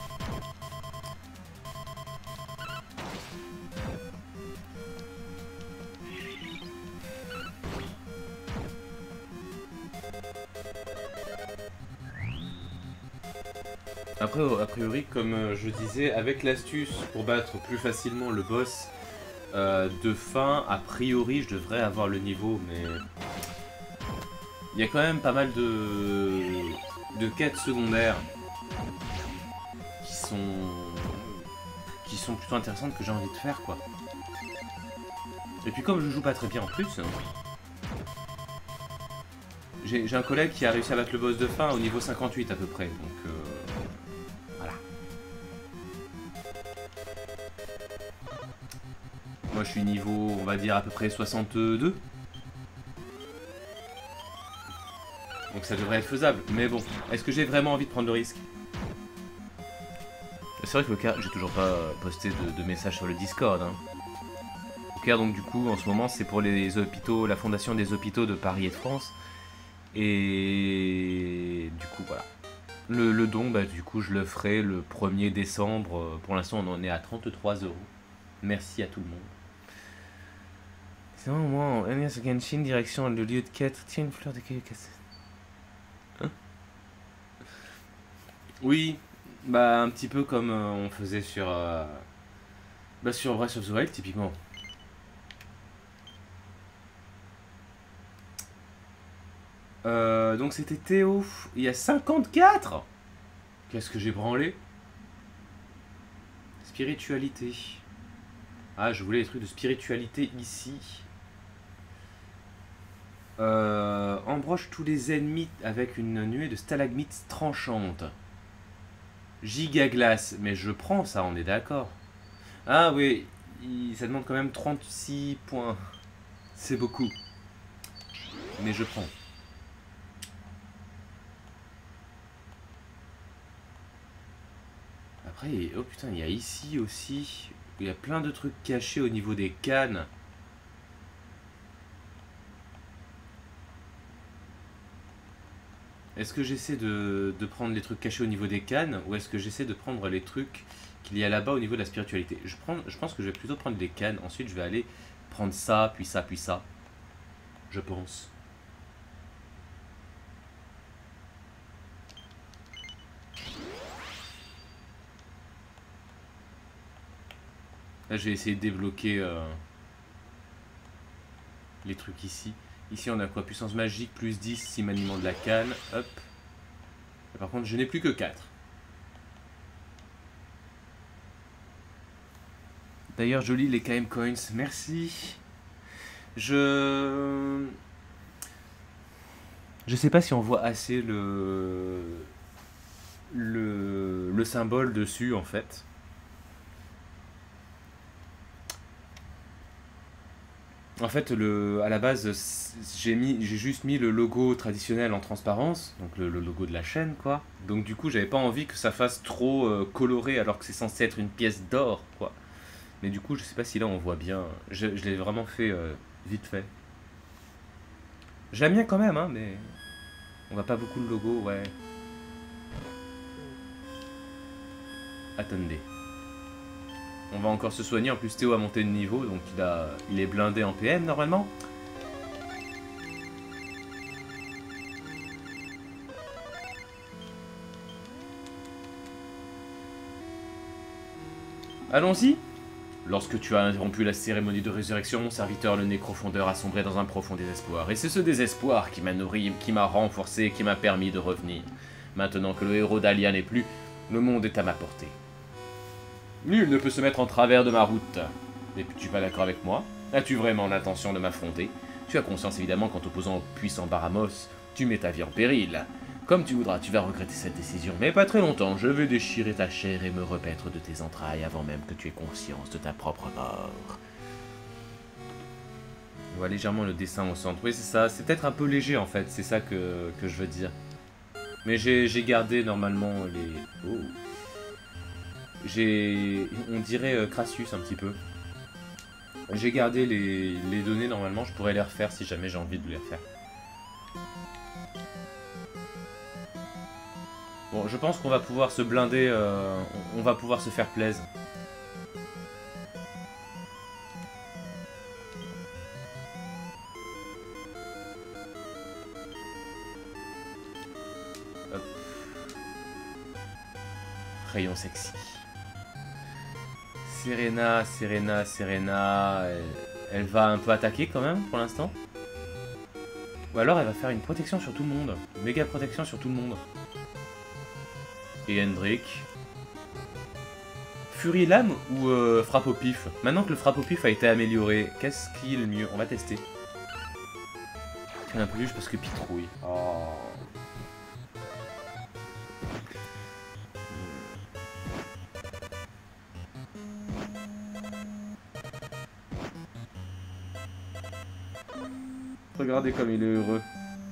Speaker 1: Après, a priori, comme je disais, avec l'astuce pour battre plus facilement le boss de fin, a priori, je devrais avoir le niveau, mais... Il y a quand même pas mal de quêtes secondaires qui sont plutôt intéressantes que j'ai envie de faire, quoi. Et puis comme je joue pas très bien en plus, j'ai un collègue qui a réussi à battre le boss de fin au niveau 58 à peu près, donc voilà. Moi je suis niveau, on va dire à peu près 62. Donc ça devrait être faisable, mais bon, est-ce que j'ai vraiment envie de prendre le risque? C'est vrai que le cas, j'ai toujours pas posté de message sur le Discord. Hein. Le cas, donc du coup, en ce moment, c'est pour les hôpitaux, la fondation des hôpitaux de Paris et de France. Et du coup, voilà. Le don, bah, du coup, je le ferai le 1er décembre. Pour l'instant, on en est à 33 €. Merci à tout le monde. C'est vraiment moi, en MS Genshin, direction le lieu de quête. Tiens, une fleur de caillou cassée. Hein? Oui, bah un petit peu comme on faisait sur sur Breath of the Wild typiquement. Donc c'était Théo, il y a 54. Qu'est-ce que j'ai branlé? Spiritualité. Ah, je voulais les trucs de spiritualité ici. Embroche tous les ennemis avec une nuée de stalagmites tranchantes. Gigaglace, mais je prends ça, on est d'accord. Ah oui, ça demande quand même 36 points. C'est beaucoup. Mais je prends. Après, oh putain, il y a ici aussi. Il y a plein de trucs cachés au niveau des cannes. Est-ce que j'essaie de prendre les trucs cachés au niveau des cannes ou est-ce que j'essaie de prendre les trucs qu'il y a là-bas au niveau de la spiritualité? Je pense que je vais plutôt prendre des cannes. Ensuite, je vais aller prendre ça, puis ça, puis ça. Je pense. Là, j'ai essayé de débloquer les trucs ici. Ici, on a quoi? Puissance magique, plus 10, si maniement de la canne. Hop. Et par contre, je n'ai plus que 4. D'ailleurs, joli les KM Coins. Merci. Je sais pas si on voit assez le symbole dessus, en fait. En fait, à la base, j'ai juste mis le logo traditionnel en transparence, donc le logo de la chaîne, quoi. Donc du coup, j'avais pas envie que ça fasse trop coloré alors que c'est censé être une pièce d'or, quoi. Mais du coup, je sais pas si là on voit bien. Je l'ai vraiment fait vite fait. J'aime bien quand même, hein, mais on voit pas beaucoup le logo, ouais. Attendez. On va encore se soigner, en plus Théo a monté de niveau, donc il est blindé en PM normalement. Allons-y. Lorsque tu as interrompu la cérémonie de résurrection, mon serviteur le nécrofondeur a sombré dans un profond désespoir. Et c'est ce désespoir qui m'a nourri, qui m'a renforcé, qui m'a permis de revenir. Maintenant que le héros d'Alia n'est plus, le monde est à ma portée. Nul ne peut se mettre en travers de ma route. N'es-tu pas d'accord avec moi? As-tu vraiment l'intention de m'affronter? Tu as conscience évidemment qu'en t'opposant au puissant Baramos, tu mets ta vie en péril. Comme tu voudras, tu vas regretter cette décision, mais pas très longtemps. Je vais déchirer ta chair et me repaître de tes entrailles avant même que tu aies conscience de ta propre mort. On voit légèrement le dessin au centre. Oui, c'est ça. C'est peut-être un peu léger, en fait. C'est ça que je veux dire. Mais j'ai gardé, normalement, les... Oh. On dirait Crassus, un petit peu. J'ai gardé les données, normalement. Je pourrais les refaire si jamais j'ai envie de les refaire. Bon, je pense qu'on va pouvoir se blinder, on va pouvoir se faire plaisir. Hop. Rayon sexy. Serena, elle va un peu attaquer quand même pour l'instant. Ou alors elle va faire une protection sur tout le monde. Une méga protection sur tout le monde. Et Hendrik. Fury Lame ou frappe au pif? Maintenant que le frappe au pif a été amélioré, qu'est-ce qui est le mieux? On va tester. Un peluche parce que pitrouille. Oh. Regardez comme il est heureux.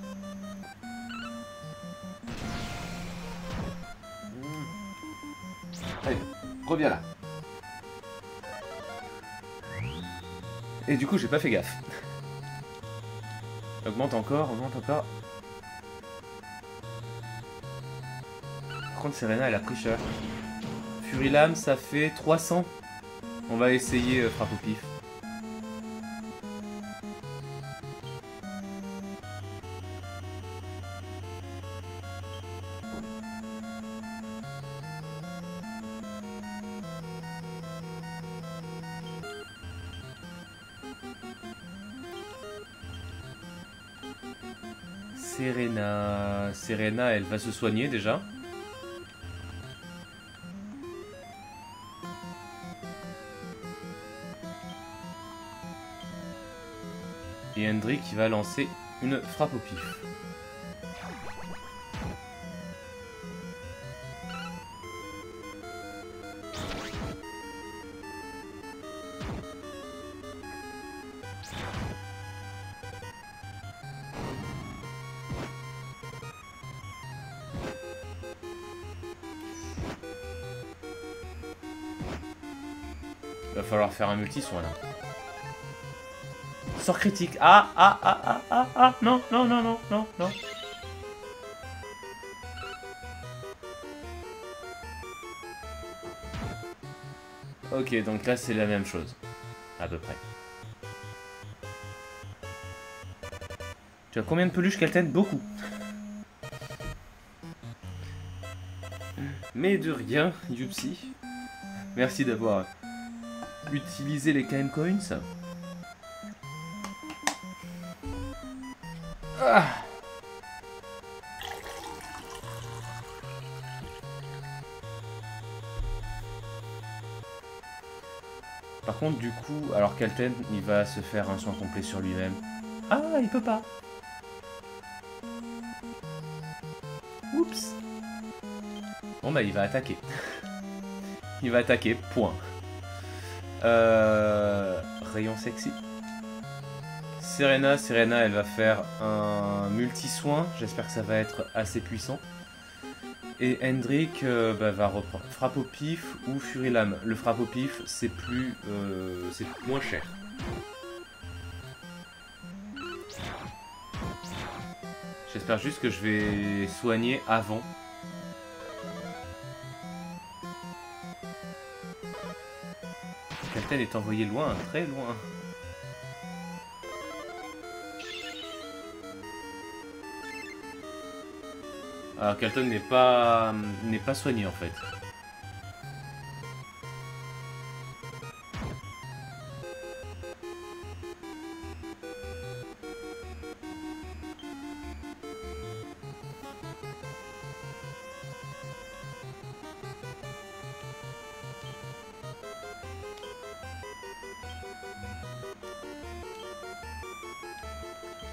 Speaker 1: Allez, reviens là. Et du coup, j'ai pas fait gaffe. Augmente encore, augmente encore. Par contre, Serena, elle a pris cher. Fury Lame, ça fait 300. On va essayer frappe au pif. Serena, elle va se soigner déjà. Et Hendrik qui va lancer une frappe au pif. Il va falloir faire un multi-soin là. Sort critique. Ah, non. Ok, donc là c'est la même chose. À peu près. Tu as combien de peluches qu'elle t'aide? Beaucoup. Mais de rien, Yupsi. Merci d'avoir utilisé les KM Coins. Ah. Par contre, du coup, alors Kelten, il va se faire un soin complet sur lui-même. Ah, il peut pas. Oups. Bon bah, il va attaquer. Il va attaquer, point. Rayon sexy. Serena, elle va faire un multi-soin. J'espère que ça va être assez puissant. Et Hendrik va reprendre frappe au pif ou Fury Lame. Le frappe au pif, c'est plus, c'est moins cher. J'espère juste que je vais soigner avant. Captain est envoyé loin, très loin. Alors Kelton n'est pas soigné en fait.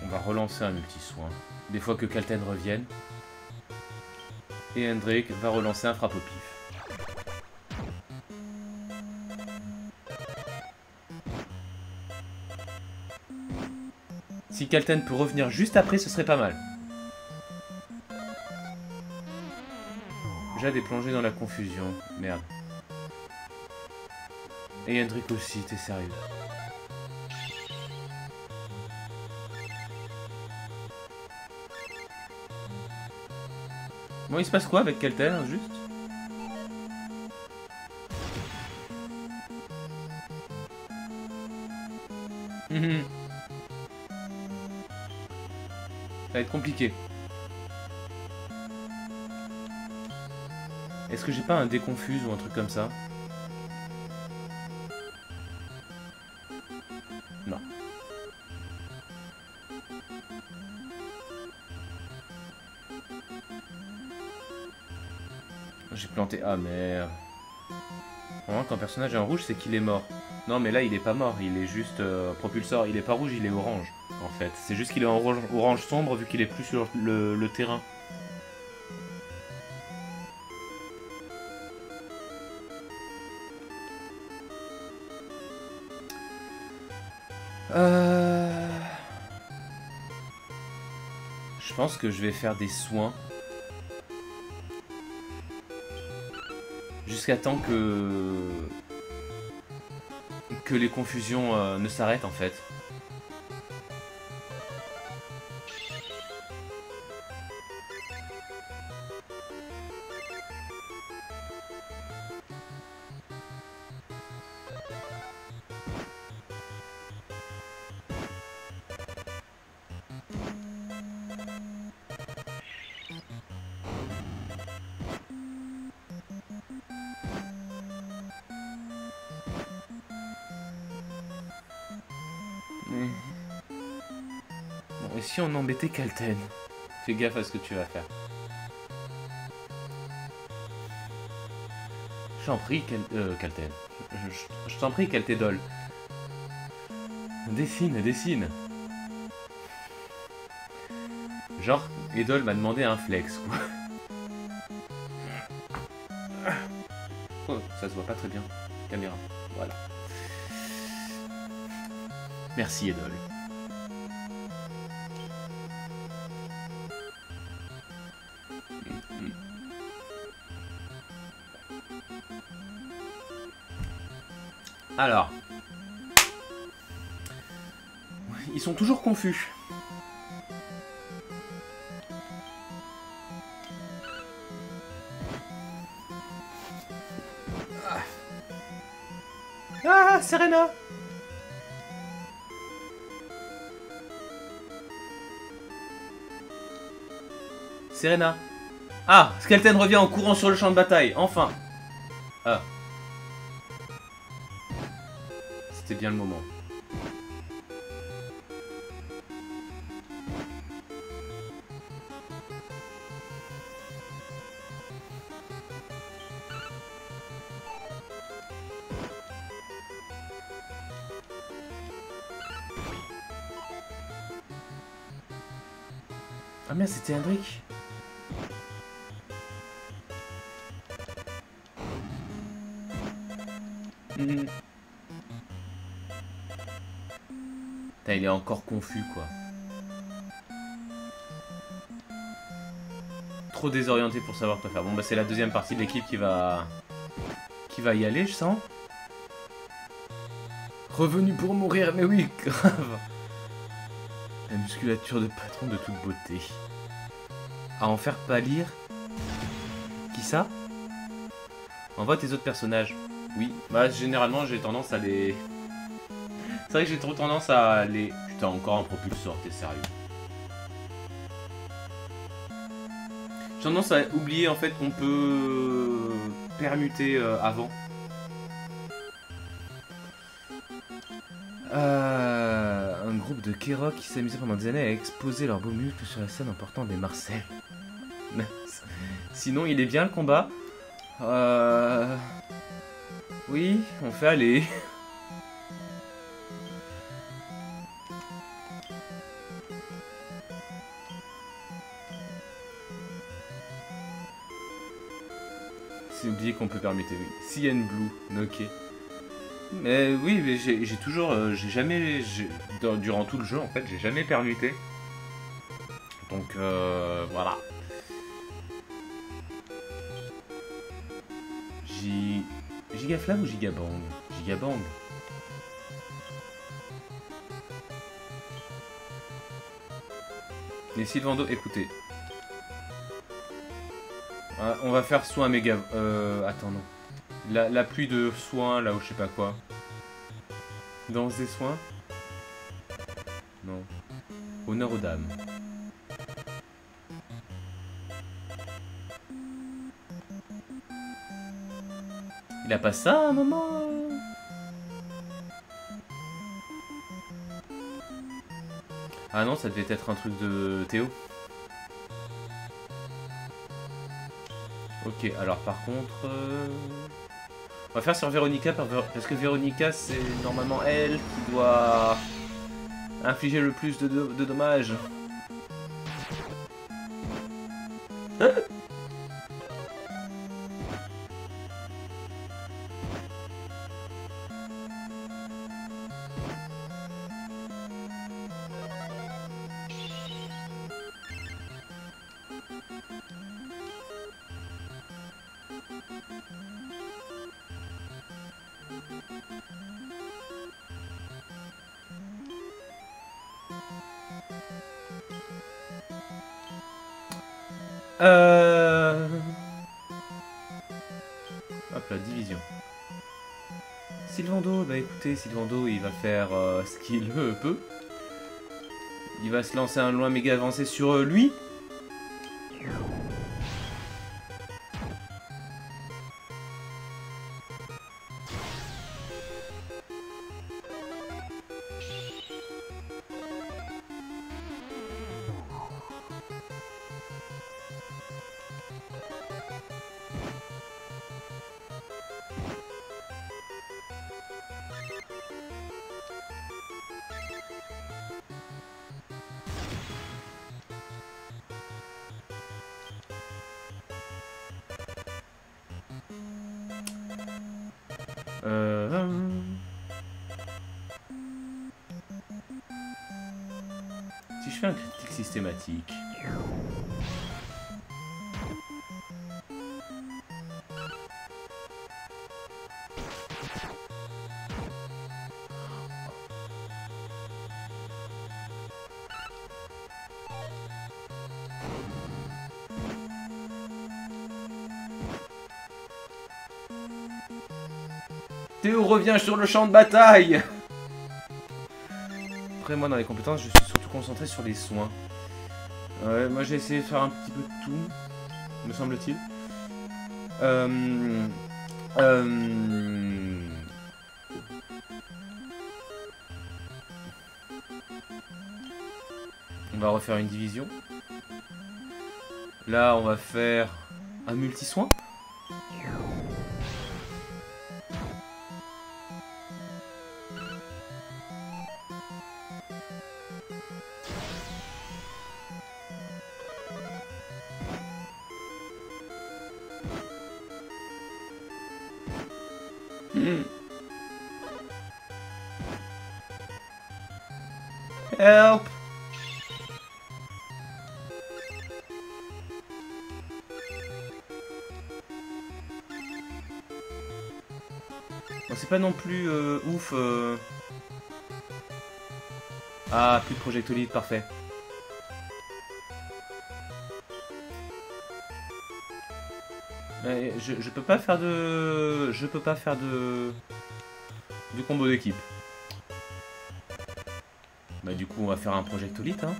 Speaker 1: On va relancer un multi-soin. Des fois que Kalten revienne. Et Hendrik va relancer un frappe au pif. Si Kalten peut revenir juste après, ce serait pas mal. Jade est plongé dans la confusion. Merde. Et Hendrik aussi, t'es sérieux? Bon, il se passe quoi avec Kalten, hein, juste? Ça va être compliqué. Est-ce que j'ai pas un déconfuse ou un truc comme ça? Non. J'ai planté... Ah merde. Normalement, quand un personnage est en rouge, c'est qu'il est mort. Non, mais là, il est pas mort. Il est juste propulseur. Il est pas rouge, il est orange, en fait. C'est juste qu'il est en orange sombre, vu qu'il est plus sur le terrain. Je pense que je vais faire des soins. Jusqu'à temps que les confusions ne s'arrêtent, en fait. Bon, et si on embêtait Kalten? Fais gaffe à ce que tu vas faire. Je t'en prie, Kalten. Je t'en prie, Kaltédol. Dessine, dessine. Genre, Edol m'a demandé un flex, quoi. Oh, ça se voit pas très bien. Caméra. Voilà. Merci, Edol. Alors. Ils sont toujours confus. Ah, Serena! Serena. Ah, Skelten revient en courant sur le champ de bataille, enfin. Ah. C'était bien le moment. Ah merde, c'était Hendrik. Putain, il est encore confus, quoi. Trop désorienté pour savoir quoi faire. Bon, bah c'est la deuxième partie de l'équipe qui va y aller, je sens. Revenu pour mourir, mais oui, grave. La musculature de patron de toute beauté. À en faire pâlir. Qui ça? Envoie tes autres personnages. Oui, bah généralement j'ai tendance à les... C'est vrai que j'ai trop tendance à les... Putain, encore un propulsor, t'es sérieux? J'ai tendance à oublier en fait qu'on peut permuter avant. Un groupe de Kerok qui s'amusait pendant des années à exposer leurs beaux muscles sur la scène en portant des Marcel. Sinon, il est bien le combat. Oui, on fait aller. qu'on peut permuter, oui. CN Blue, ok. Mais oui, mais j'ai toujours... j'ai jamais... durant tout le jeu, en fait, j'ai jamais permuté. Donc, voilà. Gigaflamme ou Gigabang? Gigabang. Mais Sylvando, écoutez. On va faire soin méga... attends, non. La pluie de soins, là, ou je sais pas quoi. Danse des soins? Non. Honneur aux dames. Il a pas ça à un moment? Ah non, ça devait être un truc de Théo. Ok, alors par contre... on va faire sur Véronica, parce que Véronica, c'est normalement elle qui doit infliger le plus de dommages. Hop là, division. Sylvando, bah écoutez, Sylvando, il va faire ce qu'il peut. Il va se lancer un loin méga avancé sur lui. Si je fais un critique systématique... Théo revient sur le champ de bataille. Après moi dans les compétences je suis surtout concentré sur les soins. Ouais, moi j'ai essayé de faire un petit peu de tout, me semble-t-il. On va refaire une division. Là on va faire un multi-soin. Help! Bon, c'est pas non plus ouf. Ah, plus de projectolite, parfait. Mais je peux pas faire de... Je peux pas faire de... Du combo d'équipe. Bah du coup on va faire un projectolite hein.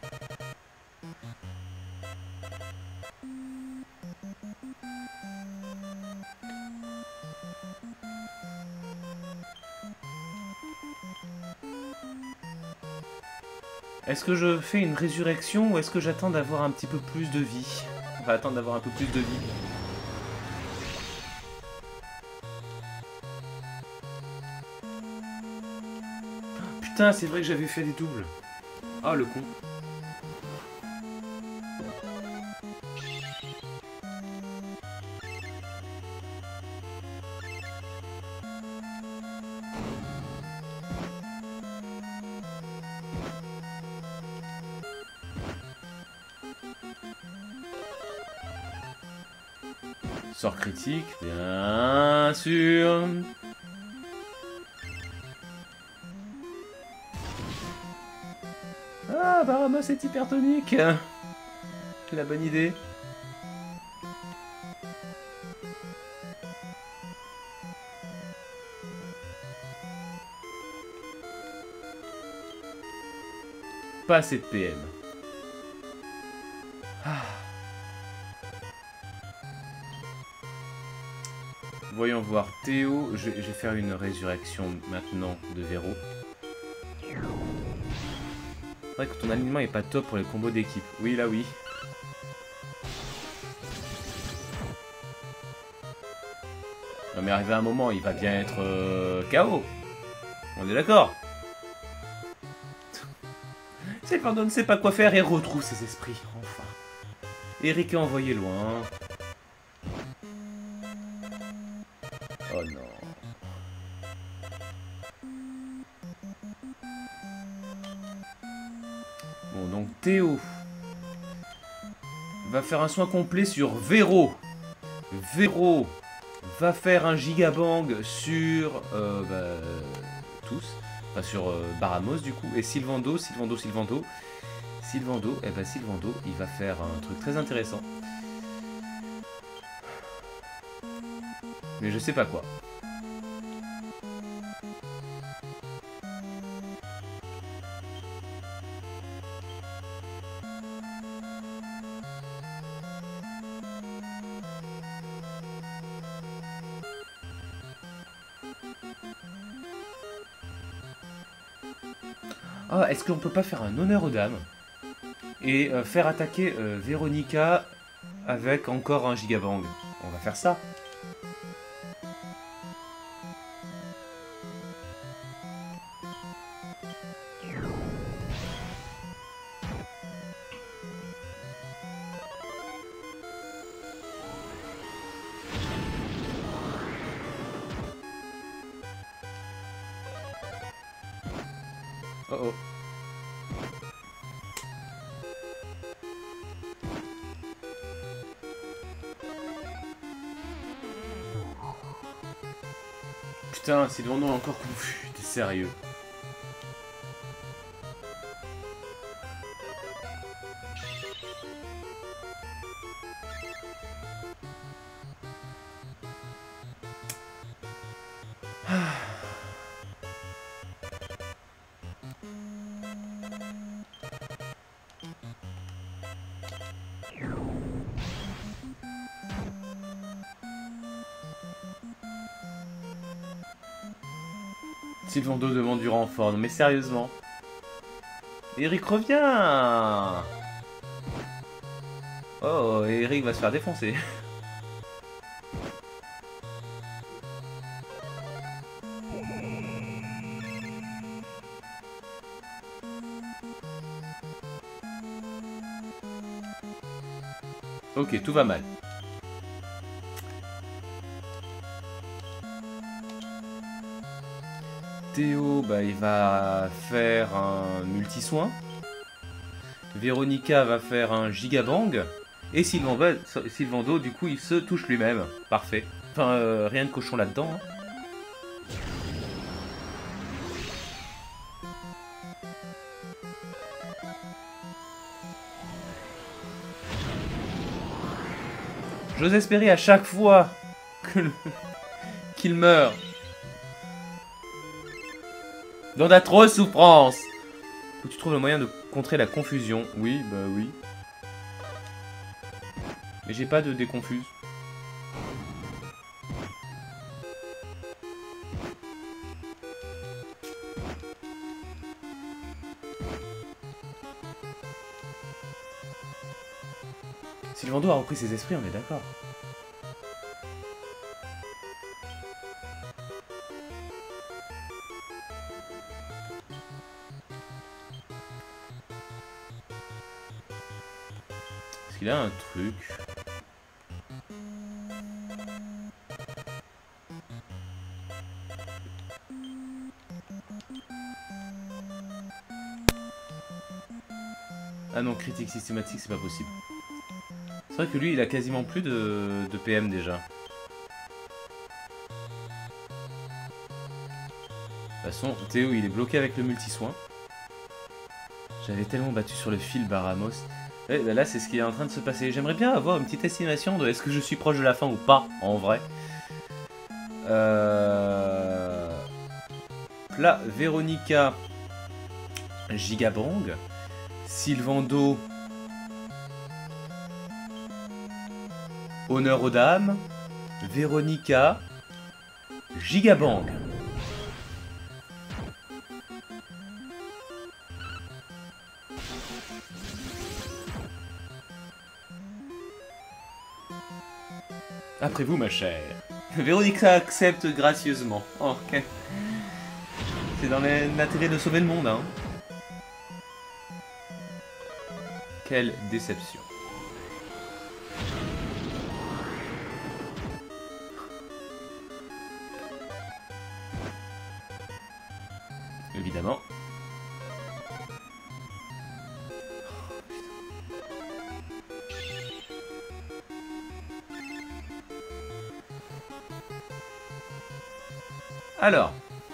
Speaker 1: Est-ce que je fais une résurrection ou est-ce que j'attends d'avoir un petit peu plus de vie? On va attendre d'avoir un peu plus de vie. Putain, c'est vrai que j'avais fait des doubles. Ah, le con. Sort critique, bien sûr. Ah, Baramos est hypertonique. La bonne idée. Pas assez de PM. Ah. Voyons voir. Théo, je vais faire une résurrection maintenant de Véro. C'est vrai que ton alignement est pas top pour les combos d'équipe. Oui, là oui. Non mais arrivé à un moment, il va bien être KO. On est d'accord. Sephiroth ne sait pas quoi faire et retrouve ses esprits, enfin. Eric est envoyé loin. Oh non. Bon, donc Théo va faire un soin complet sur Véro. Véro va faire un gigabang sur tous. Enfin, sur Baramos du coup. Et Sylvando, eh ben Sylvando, il va faire un truc très intéressant. Mais je sais pas quoi. Ah, est-ce qu'on peut pas faire un honneur aux dames et faire attaquer Véronica avec encore un gigabang? On va faire ça. Oh oh. Putain, Sylvando est encore confus. T'es sérieux? Sylvando demande du renfort, mais sérieusement. Eric revient. Oh, Eric va se faire défoncer. Ok, tout va mal. Théo, bah, il va faire un multi-soin. Véronica va faire un gigabang. Et Sylvando, du coup, il se touche lui-même. Parfait. Enfin, rien de cochon là-dedans. Hein. J'ose espérer à chaque fois qu'il meurt. Dans d'atroces souffrances. Faut que tu trouves le moyen de contrer la confusion. Oui, bah oui. Mais j'ai pas de déconfuse. Sylvando a repris ses esprits, on est d'accord. Est-ce qu'il a un truc? Ah non, critique systématique, c'est pas possible. C'est vrai que lui, il a quasiment plus de PM déjà. De toute façon, Théo, il est bloqué avec le multi-soin. J'avais tellement battu sur le fil Baramos. Ouais, bah là, c'est ce qui est en train de se passer. J'aimerais bien avoir une petite estimation de est-ce que je suis proche de la fin ou pas, en vrai. Là, Véronica, Gigabrong, Sylvando, Honneur aux dames, Véronica, Gigabang. Après vous, ma chère. Véronica accepte gracieusement. Oh, ok. C'est dans l'intérêt de sauver le monde, hein. Quelle déception. Évidemment. Alors.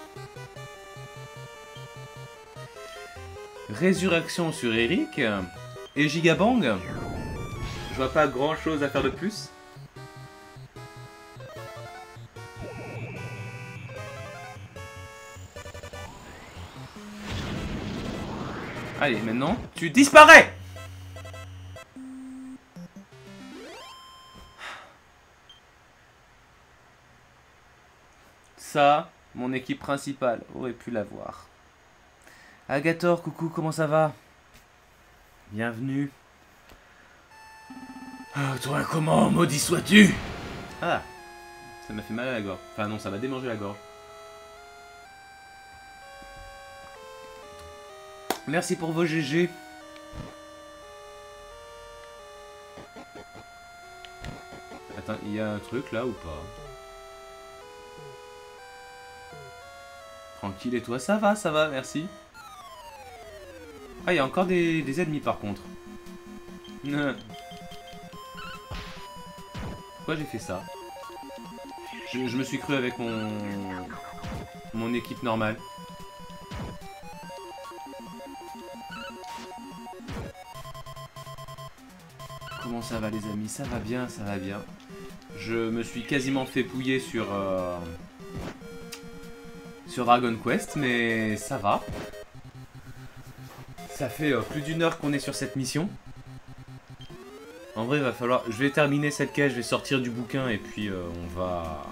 Speaker 1: Résurrection sur Eric. Et Gigabang. Je vois pas grand chose à faire de plus. Allez, maintenant, tu disparais! Ça, mon équipe principale aurait pu l'avoir. Agator, coucou, comment ça va? Bienvenue. Ah, toi, comment, maudit sois-tu? Ah, ça m'a fait mal à la gorge. Enfin non, ça m'a démangé la gorge. Merci pour vos GG. Attends, il y a un truc là ou pas? Tranquille, et toi? Ça va, merci. Ah, il y a encore des ennemis par contre. Pourquoi j'ai fait ça? Je me suis cru avec mon équipe normale. Comment ça va les amis? Ça va bien, ça va bien. Je me suis quasiment fait pouiller sur Dragon Quest, mais ça va. Ça fait plus d'une heure qu'on est sur cette mission. En vrai, il va falloir... Je vais terminer cette quête, je vais sortir du bouquin et puis on va...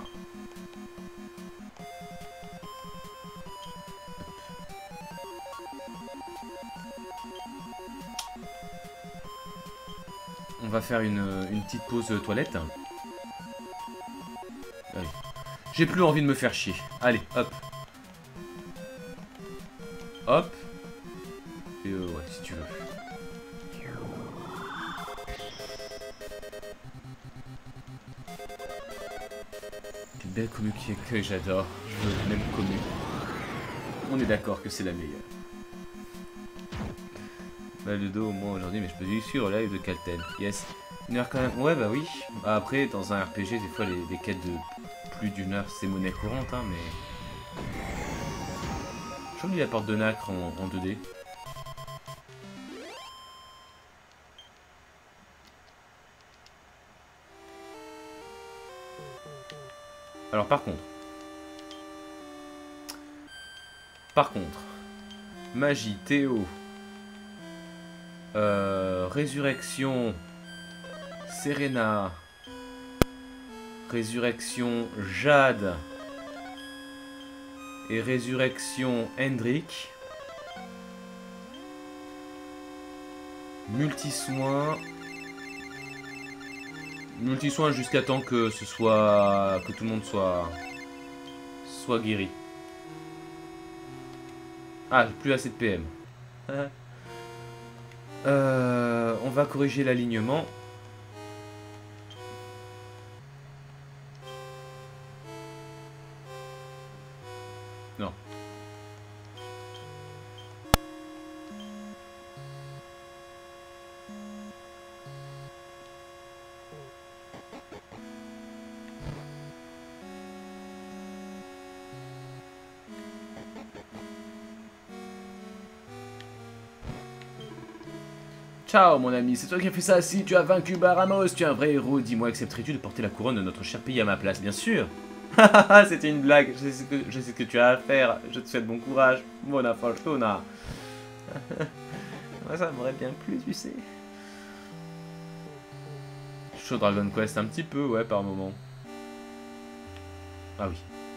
Speaker 1: On va faire une petite pause toilette. Allez. J'ai plus envie de me faire chier. Allez, hop. Hop. Et ouais, si tu veux. Quelle belle commu qui accueille, j'adore. Je veux la même commu. On est d'accord que c'est la meilleure. Mal de dos au moins aujourd'hui, mais je peux dire sur live de Calten. Yes. Une heure quand même. Ouais, bah oui. Bah après, dans un RPG, des fois, les quêtes de plus d'une heure, c'est monnaie courante, hein, mais... Jolie la porte de nacre en 2D. Alors par contre, magie, Théo, résurrection, Serena, résurrection, Jade, et résurrection, Hendrik, multi-soin... Multi-soin jusqu'à temps que ce soit... que tout le monde soit guéri. Ah, j'ai plus assez de PM. On va corriger l'alignement. Non. Ciao mon ami, c'est toi qui as fait ça. Si tu as vaincu Baramos, tu es un vrai héros. Dis-moi, accepterais-tu de porter la couronne de notre cher pays à ma place? Bien sûr. C'était une blague, je sais ce que tu as à faire. Je te souhaite bon courage. Buona fortuna. Moi ça m'aurait bien plu, tu sais. Chaud Dragon Quest un petit peu, ouais, par moment. Ah oui.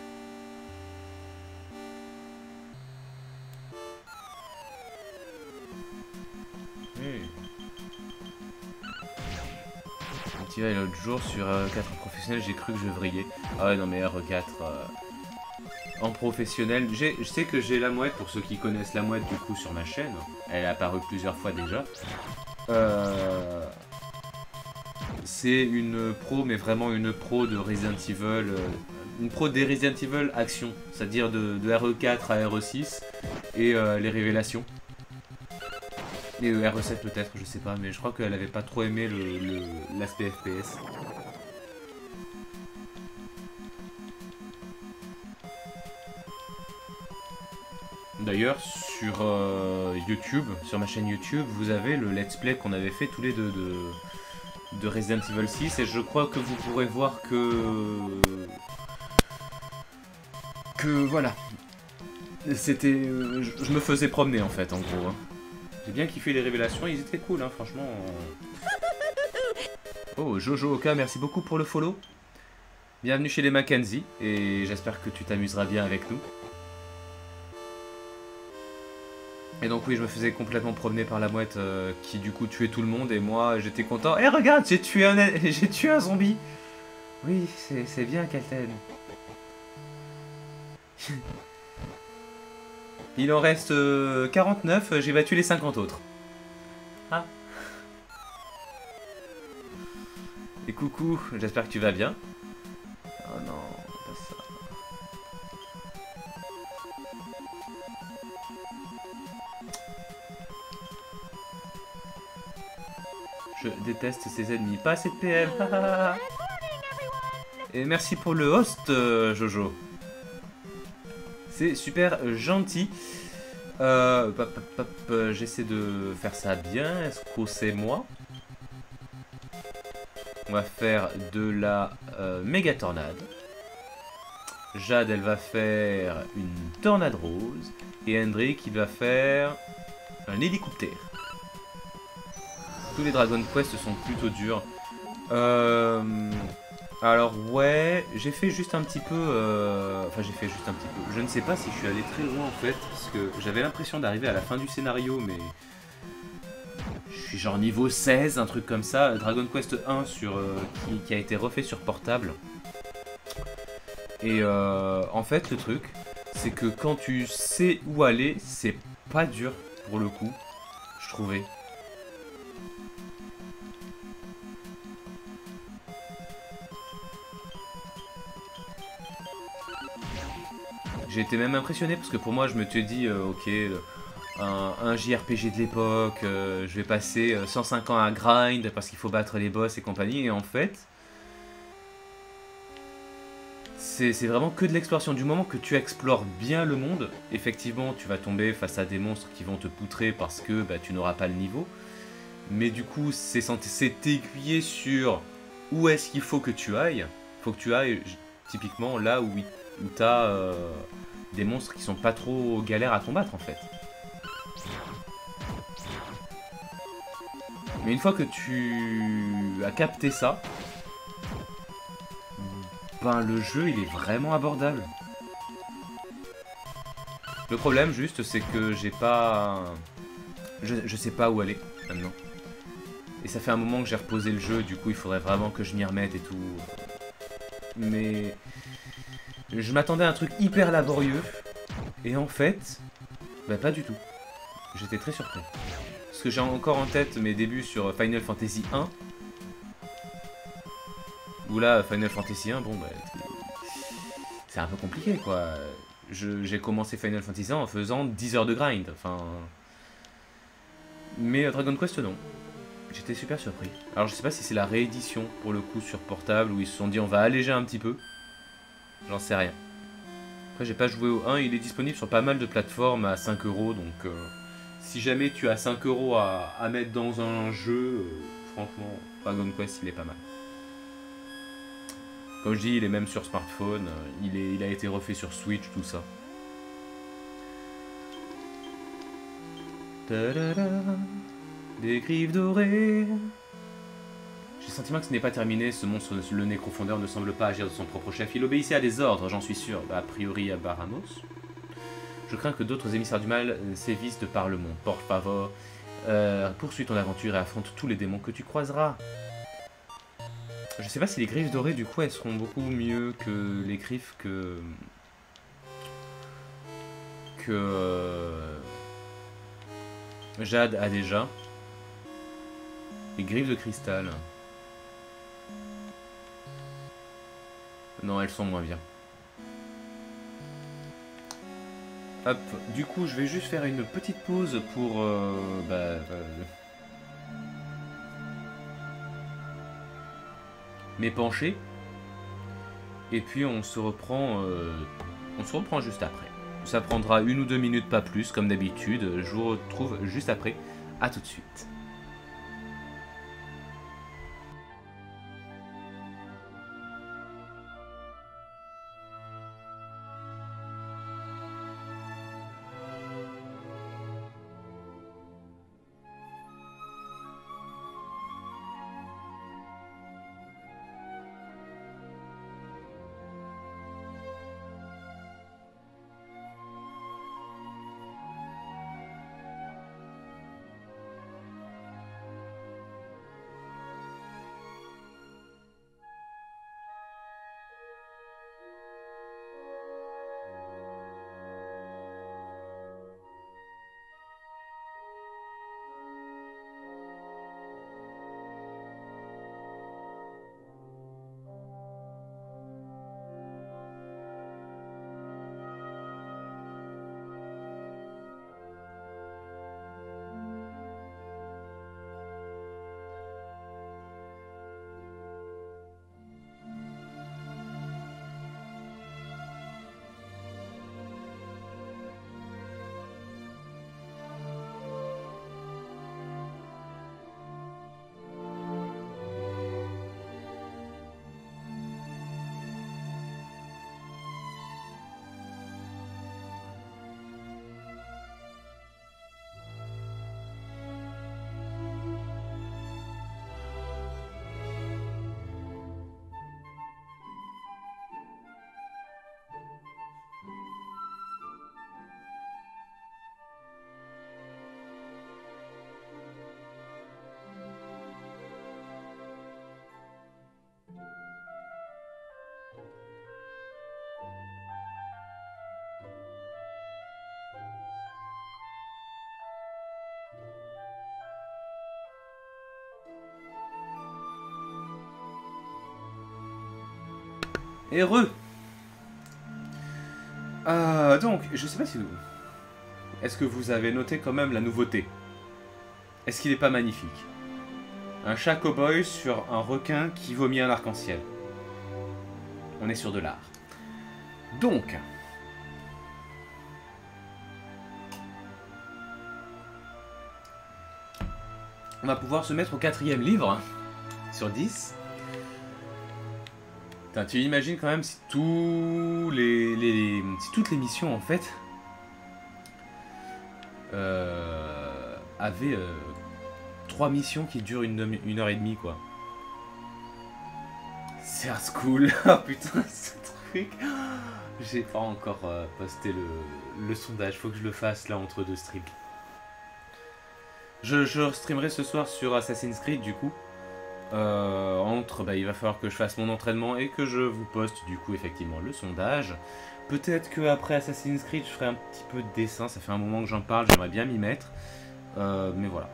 Speaker 1: Tu vois, l'autre jour sur 4 en professionnel, j'ai cru que je vrillais. Ah ouais, non mais R4 en professionnel, je sais que j'ai la mouette, pour ceux qui connaissent la mouette du coup sur ma chaîne. Elle est apparue plusieurs fois déjà. C'est une pro, mais vraiment une pro de Resident Evil. Une pro des Resident Evil action, c'est-à-dire de RE4 à RE6 et les révélations. Et RE7 peut-être, je sais pas, mais je crois qu'elle avait pas trop aimé l'aspect FPS. D'ailleurs, sur YouTube, sur ma chaîne YouTube, vous avez le let's play qu'on avait fait tous les deux de Resident Evil 6, et je crois que vous pourrez voir que voilà. C'était... je me faisais promener en fait, en gros. Hein. J'ai bien kiffé les révélations, ils étaient cool, hein, franchement. Oh, Jojo Oka, merci beaucoup pour le follow. Bienvenue chez les Mackenzie, et j'espère que tu t'amuseras bien avec nous. Et donc oui, je me faisais complètement promener par la mouette qui du coup tuait tout le monde, et moi j'étais content. Eh regarde, j'ai tué un zombie. Oui, c'est bien, Kalten. Il en reste 49, j'ai battu les 50 autres. Ah. Et coucou, j'espère que tu vas bien. Oh non, pas ça. Je déteste ces ennemis, pas assez de PM. Et merci pour le host, Jojo. C'est super gentil. J'essaie de faire ça bien. Est-ce que c'est moi? On va faire de la méga tornade. Jade, elle va faire une tornade rose. Et Hendrik, il va faire un hélicoptère. Tous les Dragon Quest sont plutôt durs. Alors ouais, j'ai fait juste un petit peu... Enfin j'ai fait juste un petit peu. Je ne sais pas si je suis allé très loin en fait. Parce que j'avais l'impression d'arriver à la fin du scénario, mais... Je suis genre niveau 16, un truc comme ça. Dragon Quest 1 sur, qui a été refait sur portable. Et en fait le truc, c'est que quand tu sais où aller, c'est pas dur pour le coup, je trouvais. J'ai été même impressionné parce que pour moi je me suis dit ok, un JRPG de l'époque, je vais passer 105 ans à grind parce qu'il faut battre les boss et compagnie, et en fait c'est vraiment que de l'exploration. Du moment que tu explores bien le monde, effectivement tu vas tomber face à des monstres qui vont te poutrer parce que bah, tu n'auras pas le niveau, mais du coup c'est censé t'aiguiller sur où est-ce qu'il faut que tu ailles. Faut que tu ailles typiquement là où tu as des monstres qui sont pas trop galères à combattre en fait. Mais une fois que tu as capté ça, ben le jeu il est vraiment abordable. Le problème juste c'est que j'ai pas... Je sais pas où aller maintenant. Et ça fait un moment que j'ai reposé le jeu, du coup il faudrait vraiment que je m'y remette et tout. Mais... je m'attendais à un truc hyper laborieux, et en fait, bah pas du tout. J'étais très surpris. Parce que j'ai encore en tête mes débuts sur Final Fantasy 1. Où là, Final Fantasy 1, bon bah... c'est un peu compliqué quoi. J'ai commencé Final Fantasy 1 en faisant 10 heures de grind, enfin... Mais Dragon Quest non. J'étais super surpris. Alors je sais pas si c'est la réédition pour le coup sur portable, où ils se sont dit on va alléger un petit peu. J'en sais rien. Après j'ai pas joué au 1, il est disponible sur pas mal de plateformes à 5 €, donc Si jamais tu as 5 € à mettre dans un jeu, franchement, Dragon Quest il est pas mal. Comme je dis, il est même sur smartphone, il a été refait sur Switch, tout ça. Ta-da-da, des griffes dorées. J'ai le sentiment que ce n'est pas terminé, ce monstre, le nécrofondeur, ne semble pas agir de son propre chef. Il obéissait à des ordres, j'en suis sûr, a priori à Baramos. Je crains que d'autres émissaires du mal sévissent de par le monde. Por favor, poursuis ton aventure et affronte tous les démons que tu croiseras. Je sais pas si les griffes dorées, du coup, elles seront beaucoup mieux que les griffes que Jade a déjà. Les griffes de cristal. Non, elles sont moins bien. Hop, du coup, je vais juste faire une petite pause pour m'épancher. Et puis on se reprend juste après. Ça prendra 1 ou 2 minutes, pas plus, comme d'habitude. Je vous retrouve juste après. À tout de suite. Heureux. Donc, je sais pas si vous... Est-ce que vous avez noté quand même la nouveauté? Est-ce qu'il n'est pas magnifique? Un chat cow-boy sur un requin qui vomit un arc-en-ciel. On est sur de l'art. Donc... on va pouvoir se mettre au 4e livre sur 10. Putain, tu imagines quand même si toutes les missions en fait avaient 3 missions qui durent 1h30 quoi. C'est un school. Oh putain, ce truc. J'ai pas encore posté le sondage, faut que je le fasse là entre 2 streams. Je streamerai ce soir sur Assassin's Creed du coup. Il va falloir que je fasse mon entraînement et que je vous poste du coup effectivement le sondage. Peut-être qu'après Assassin's Creed je ferai un petit peu de dessin, ça fait un moment que j'en parle, j'aimerais bien m'y mettre. Mais voilà.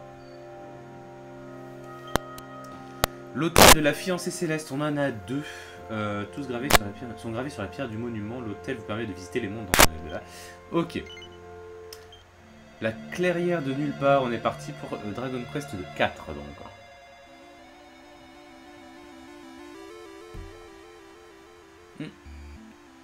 Speaker 1: L'hôtel de la fiancée céleste, on en a 2. Tous gravés sur la pierre, sont gravés sur la pierre du monument. L'hôtel vous permet de visiter les mondes dans ok. La clairière de nulle part, on est parti pour Dragon Quest 4 donc.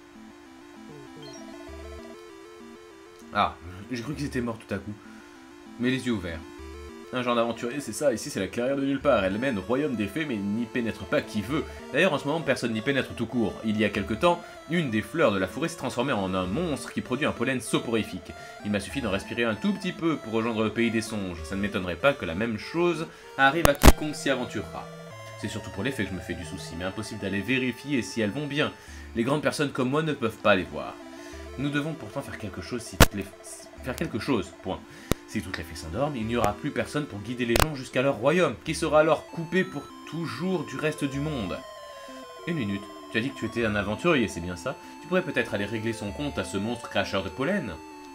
Speaker 1: Ah, j'ai cru qu'ils étaient morts tout à coup. mais les yeux ouverts. Un genre d'aventurier, c'est ça, ici c'est la carrière de nulle part, elle mène au royaume des fées mais n'y pénètre pas qui veut. D'ailleurs en ce moment personne n'y pénètre tout court. Il y a quelque temps, une des fleurs de la forêt s'est transformée en un monstre qui produit un pollen soporifique. Il m'a suffi d'en respirer un tout petit peu pour rejoindre le pays des songes. Ça ne m'étonnerait pas que la même chose arrive à quiconque s'y aventurera. C'est surtout pour les fées que je me fais du souci, mais impossible d'aller vérifier si elles vont bien. Les grandes personnes comme moi ne peuvent pas les voir. Nous devons pourtant faire quelque chose si toutes les... Faire quelque chose, point. Si toutes les fées s'endorment, il n'y aura plus personne pour guider les gens jusqu'à leur royaume, qui sera alors coupé pour toujours du reste du monde. Une minute, tu as dit que tu étais un aventurier, c'est bien ça? Tu pourrais peut-être aller régler son compte à ce monstre cracheur de pollen.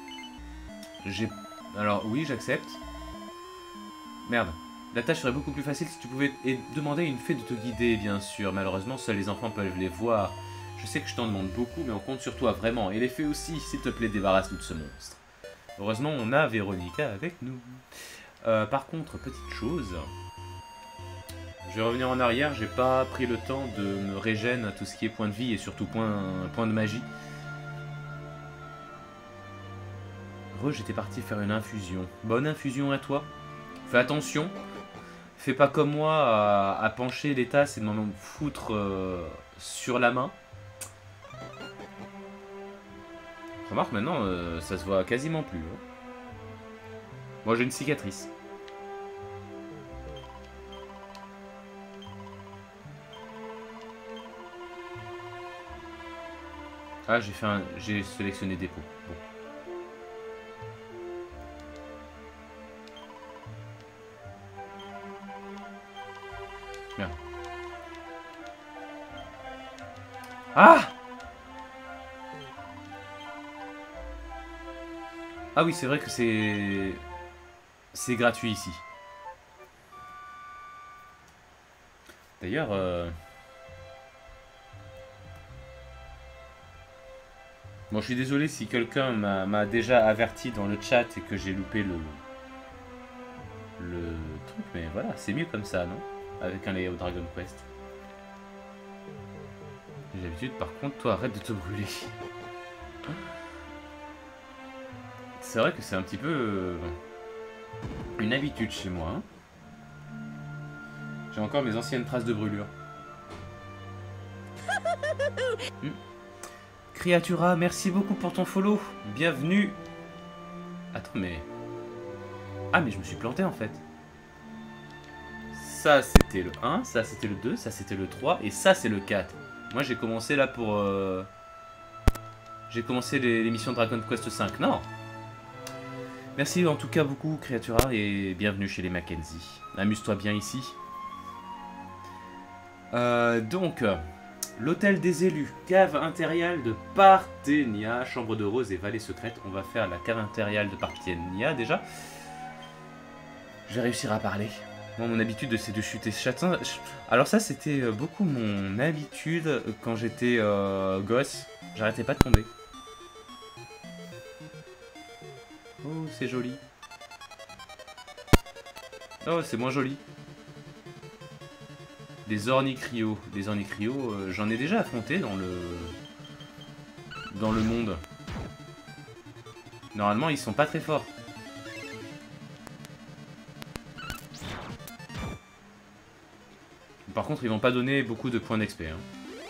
Speaker 1: Alors oui, j'accepte. Merde. La tâche serait beaucoup plus facile si tu pouvais demander à une fée de te guider, bien sûr. Malheureusement, seuls les enfants peuvent les voir. Je sais que je t'en demande beaucoup, mais on compte sur toi, vraiment. Et les fées aussi, s'il te plaît, débarrasse-nous de ce monstre. Heureusement, on a Véronica avec nous. Par contre, petite chose. Je vais revenir en arrière, j'ai pas pris le temps de me régénérer à tout ce qui est point de vie et surtout point de magie. J'étais parti faire une infusion. Bonne infusion à toi. Fais attention. Fais pas comme moi à pencher les tasses et de m'en foutre sur la main. Remarque, maintenant, ça se voit quasiment plus. Hein. Moi, j'ai une cicatrice. Ah, j'ai sélectionné dépôt. Bon. Merde. Ah! Ah oui, c'est vrai que c'est gratuit ici. D'ailleurs, bon, je suis désolé si quelqu'un m'a déjà averti dans le chat et que j'ai loupé le truc, mais voilà, c'est mieux comme ça, non? Avec un layout Dragon Quest. J'ai l'habitude, par contre, toi, arrête de te brûler. C'est vrai que c'est un petit peu une habitude chez moi. Hein. J'ai encore mes anciennes traces de brûlure. Creatura, merci beaucoup pour ton follow. Bienvenue. Attends, mais... Ah, mais je me suis planté en fait. Ça, c'était le 1, ça, c'était le 2, ça, c'était le 3, et ça, c'est le 4. Moi, j'ai commencé là pour... J'ai commencé l'émission Dragon Quest 5. Non. Merci en tout cas beaucoup, Creatura, et bienvenue chez les Mackenzie. Amuse-toi bien ici. Donc, l'hôtel des élus, cave impériale de Parthenia, chambre de rose et vallée secrète. On va faire la cave impériale de Parthenia déjà. Je vais réussir à parler. Moi, mon habitude, c'est de chuter châtain. Alors ça, c'était beaucoup mon habitude quand j'étais gosse. J'arrêtais pas de tomber. Oh, c'est joli. Oh, c'est moins joli. Des ornicrios. Des ornicrios, j'en ai déjà affronté dans le monde. Normalement, ils sont pas très forts. Par contre, ils vont pas donner beaucoup de points d'XP. Hein.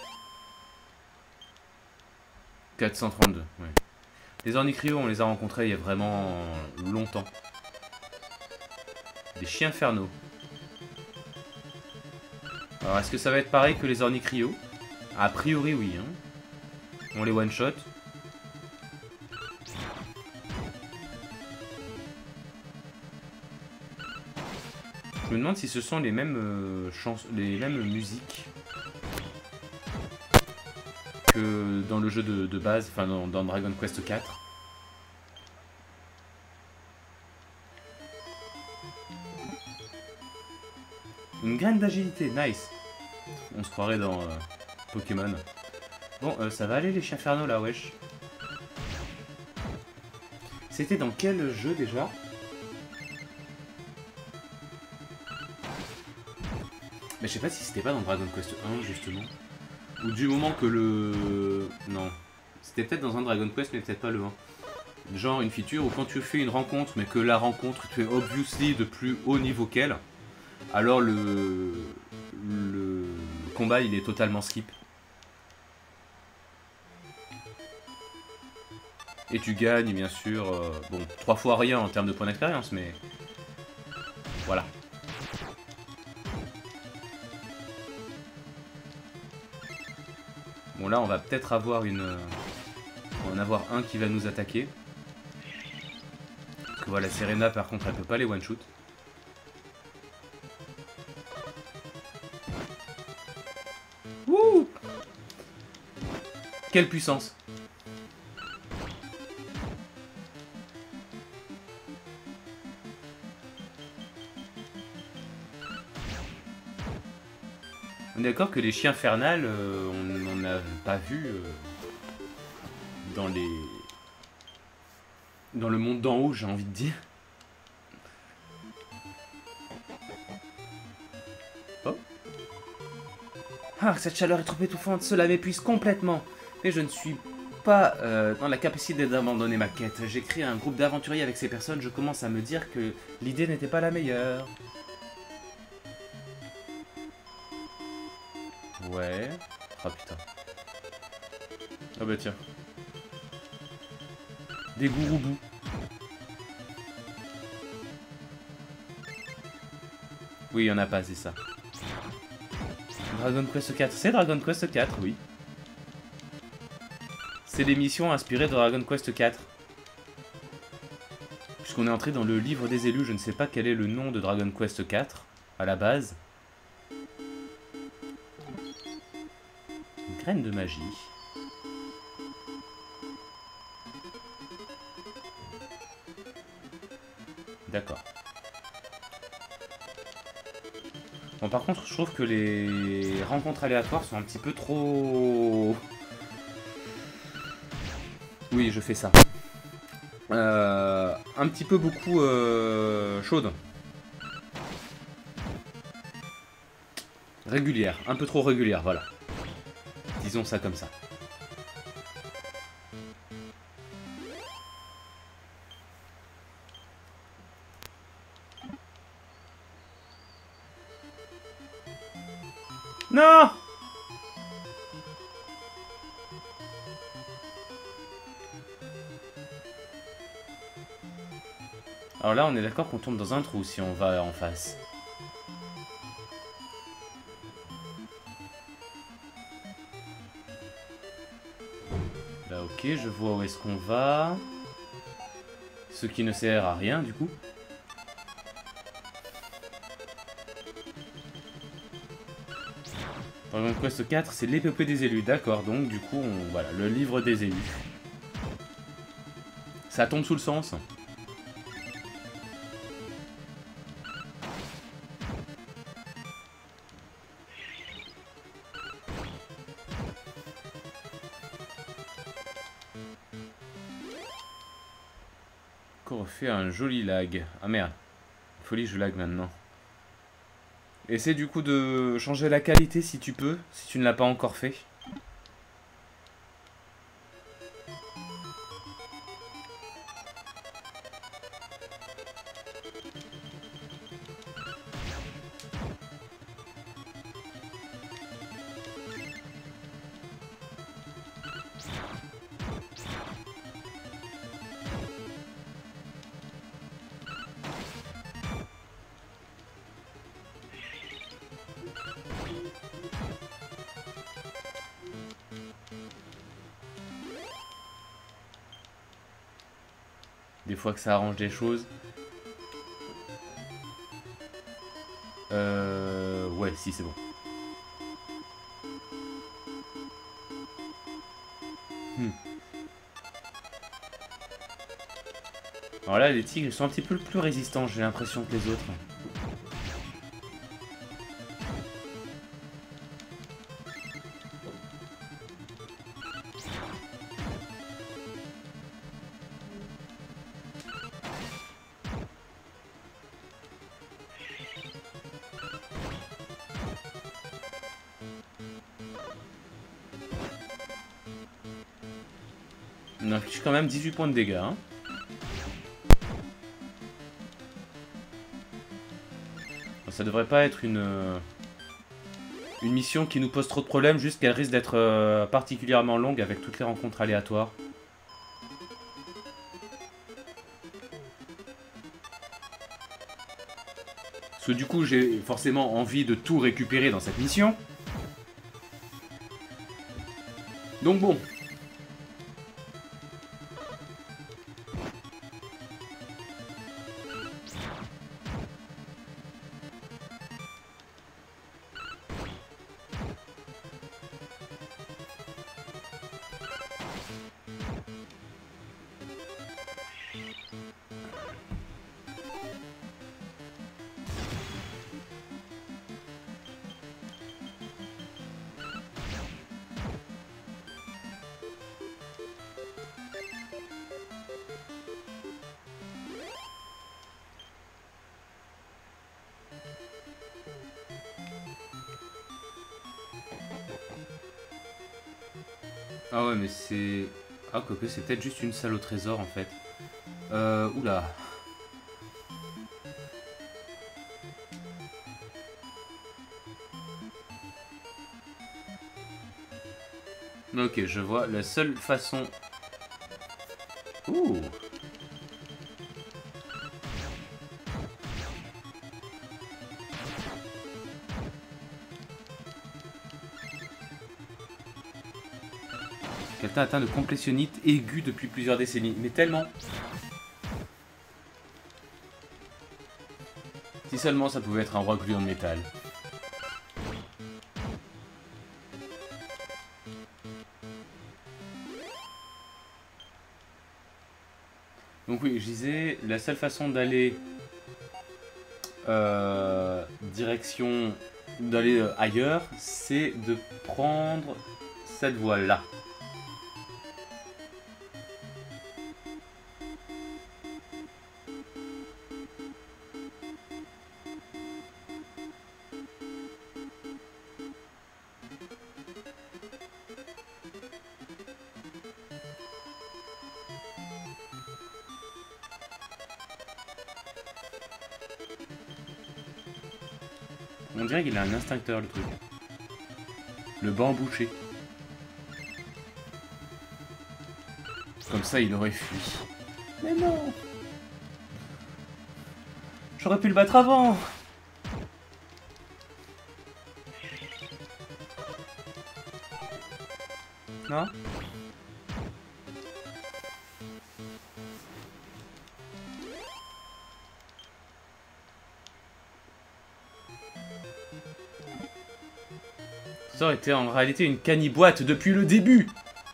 Speaker 1: 432, ouais. Les ornicrios, on les a rencontrés il y a vraiment longtemps. Des chiens infernaux. Alors, est-ce que ça va être pareil que les ornicrios? A priori, oui. Hein. On les one-shot. Je me demande si ce sont les mêmes les mêmes musiques que dans le jeu de base, enfin dans Dragon Quest 4. Une graine d'agilité, nice. On se croirait dans Pokémon. Bon, ça va aller les chiens infernaux là, wesh. C'était dans quel jeu déjà? Mais je sais pas si c'était pas dans Dragon Quest 1 justement. Ou du moment que le... Non. C'était peut-être dans un Dragon Quest mais peut-être pas le 1. Genre une feature où quand tu fais une rencontre, mais que la rencontre, tu es obviously de plus haut niveau qu'elle, alors le combat il est totalement skip. Et tu gagnes bien sûr, bon, 3 fois rien en termes de points d'expérience, mais voilà. Bon là on va peut-être avoir en avoir un qui va nous attaquer. Parce que voilà, Serena par contre elle peut pas les one-shoot. Wouh! Quelle puissance! On est d'accord que les chiens infernales, on n'en a pas vu dans le monde d'en haut, j'ai envie de dire. Oh. Ah, cette chaleur est trop étouffante, cela m'épuise complètement. Mais je ne suis pas dans la capacité d'abandonner ma quête. J'ai créé un groupe d'aventuriers avec ces personnes, je commence à me dire que l'idée n'était pas la meilleure. Ouais. Oh putain. Ah bah tiens. Des gouroubous. Oui, il y en a pas, c'est ça. Dragon Quest 4. C'est Dragon Quest 4, oui. C'est l'émission inspirée de Dragon Quest 4. Puisqu'on est entré dans le livre des élus, je ne sais pas quel est le nom de Dragon Quest 4 à la base. Une graine de magie. D'accord. Bon, par contre, je trouve que les rencontres aléatoires sont un petit peu trop... Oui, je fais ça. Un petit peu beaucoup chaude. Régulière, un peu trop régulière, voilà. Disons ça comme ça. Non! Alors là, on est d'accord qu'on tombe dans un trou si on va en face. Là, ok, je vois où est-ce qu'on va. Ce qui ne sert à rien, du coup. Dragon Quest 4, c'est l'épopée des élus, d'accord. Donc, du coup, voilà, le livre des élus. Ça tombe sous le sens. Encore fait un joli lag. Ah merde. Folie, je lag maintenant. Essaie du coup de changer la qualité si tu peux, si tu ne l'as pas encore fait. Des fois que ça arrange des choses. Ouais, si, c'est bon. Alors là, les tigres sont un petit peu plus résistants, j'ai l'impression, que les autres. On affiche quand même 18 points de dégâts. Hein. Ça devrait pas être une mission qui nous pose trop de problèmes, juste qu'elle risque d'être particulièrement longue avec toutes les rencontres aléatoires. Parce que du coup, j'ai forcément envie de tout récupérer dans cette mission. Donc bon. Ah ouais, mais c'est... Ah, quoique, c'est peut-être juste une salle au trésor, en fait. Oula. Ok, je vois. La seule façon... Ouh. Quelqu'un atteint de complétionnite aiguë depuis plusieurs décennies. Mais tellement. Si seulement ça pouvait être un roi gluant de métal. Donc oui, je disais, la seule façon d'aller direction, d'aller ailleurs, c'est de prendre cette voie-là. On dirait qu'il a un instincteur, le truc. Le banc bouché. Comme ça, il aurait fui. Mais non! J'aurais pu le battre avant! Non? Ça aurait été en réalité une caniboîte depuis le début.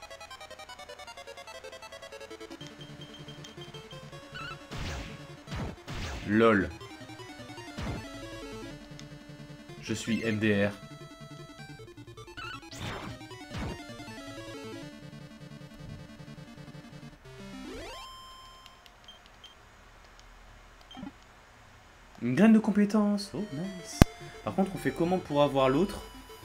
Speaker 1: LOL. Je suis MDR. Une graine de compétence. Oh, nice. Par contre, on fait comment pour avoir l'autre?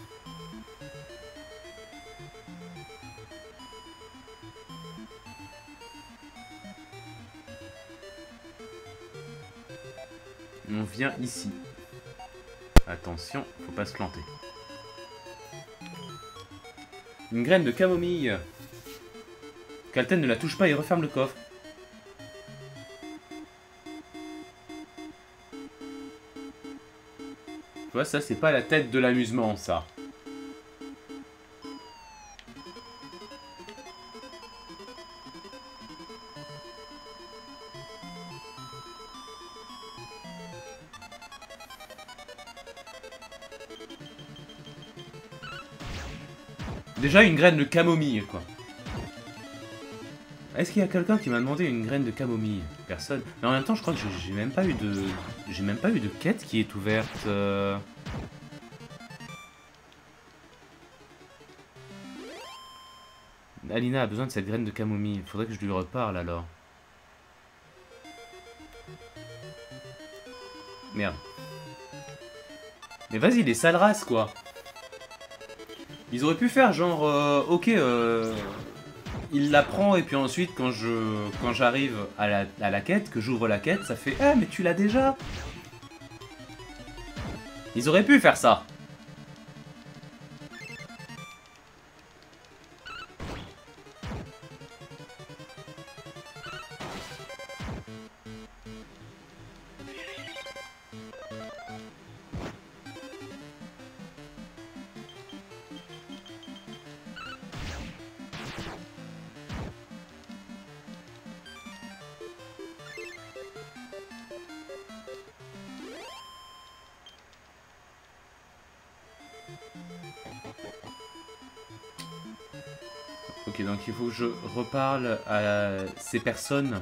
Speaker 1: On vient ici. Attention, faut pas se planter. Une graine de camomille. Calten ne la touche pas et referme le coffre. Tu vois, ça c'est pas la tête de l'amusement, ça. Déjà une graine de camomille, quoi. Est-ce qu'il y a quelqu'un qui m'a demandé une graine de camomille? Personne. Mais en même temps, je crois que j'ai même pas eu de... J'ai même pas eu de quête qui est ouverte. Alina a besoin de cette graine de camomille. Il faudrait que je lui reparle, alors. Merde. Mais vas-y, les sales races, quoi. Ils auraient pu faire genre, ok, il la prend et puis ensuite quand j'arrive à la quête, que j'ouvre la quête, ça fait, ah mais tu l'as déjà. Ils auraient pu faire ça. Ok, donc il faut que je reparle à ces personnes.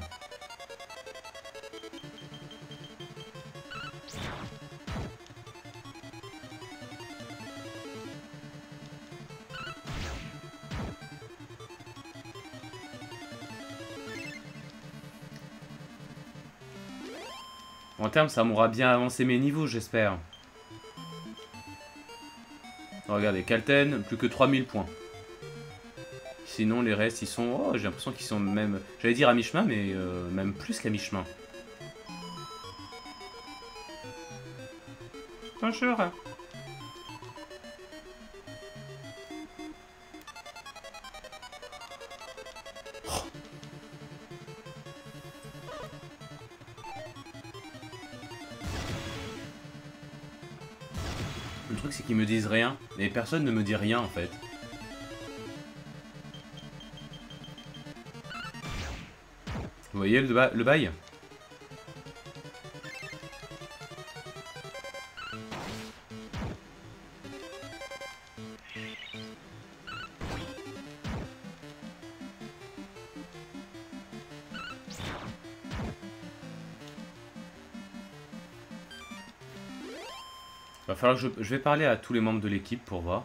Speaker 1: En termes, ça m'aura bien avancé mes niveaux, j'espère. Regardez, Kalten, plus que 3000 points. Sinon, les restes, ils sont... Oh, j'ai l'impression qu'ils sont même... J'allais dire à mi-chemin, mais même plus qu'à mi-chemin. Bonjour. Le truc, c'est qu'ils me disent rien. Et personne ne me dit rien, en fait. Vous voyez le bail? Va falloir que je vais parler à tous les membres de l'équipe pour voir.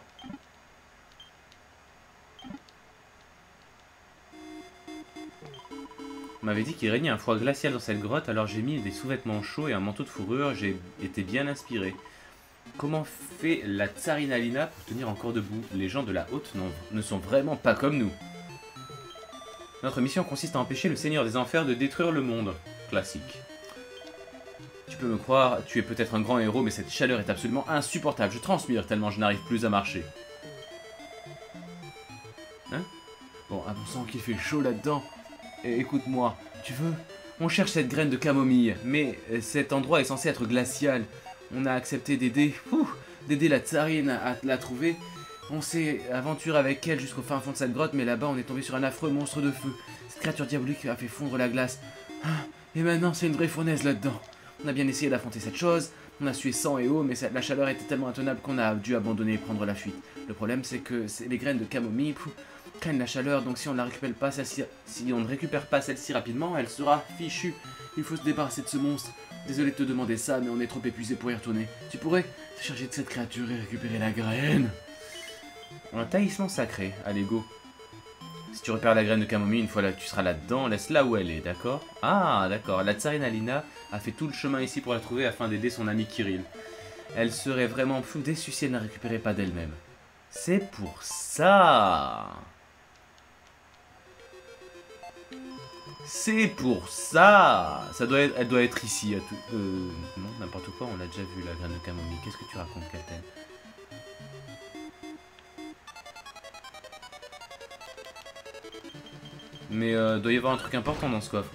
Speaker 1: On m'avait dit qu'il régnait un froid glacial dans cette grotte, alors j'ai mis des sous-vêtements chauds et un manteau de fourrure, j'ai été bien inspiré. Comment fait la tsarina Lina pour tenir encore debout? Les gens de la haute ne sont vraiment pas comme nous. Notre mission consiste à empêcher le Seigneur des Enfers de détruire le monde. Classique. Tu peux me croire, tu es peut-être un grand héros, mais cette chaleur est absolument insupportable. Je transpire tellement je n'arrive plus à marcher. Hein? Bon, à bon sang qu'il fait chaud là-dedans. Et écoute-moi, tu veux? On cherche cette graine de camomille, mais cet endroit est censé être glacial. On a accepté d'aider la tsarine à la trouver. On s'est aventuré avec elle jusqu'au fin fond de cette grotte, mais là-bas on est tombé sur un affreux monstre de feu. Cette créature diabolique a fait fondre la glace. Et maintenant c'est une vraie fournaise là-dedans. On a bien essayé d'affronter cette chose, on a sué sang et eau, mais la chaleur était tellement intenable qu'on a dû abandonner et prendre la fuite. Le problème c'est que les graines de camomille craignent la chaleur, donc si on ne récupère pas celle-ci rapidement, elle sera fichue. Il faut se débarrasser de ce monstre. Désolé de te demander ça, mais on est trop épuisé pour y retourner. Tu pourrais te charger de cette créature et récupérer la graine. Un taillissement sacré, allez go. Si tu repères la graine de camomille, une fois là, tu seras là-dedans, laisse-la où elle est, d'accord? Ah, d'accord, la tsarina Lina a fait tout le chemin ici pour la trouver afin d'aider son ami Kirill. Elle serait vraiment déçue si elle ne la récupérait pas d'elle-même. C'est pour ça. C'est pour ça. Elle doit être ici. Non, n'importe quoi, on l'a déjà vu, la graine de camomille. Qu'est-ce que tu racontes, Kalten? Mais doit y avoir un truc important dans ce coffre.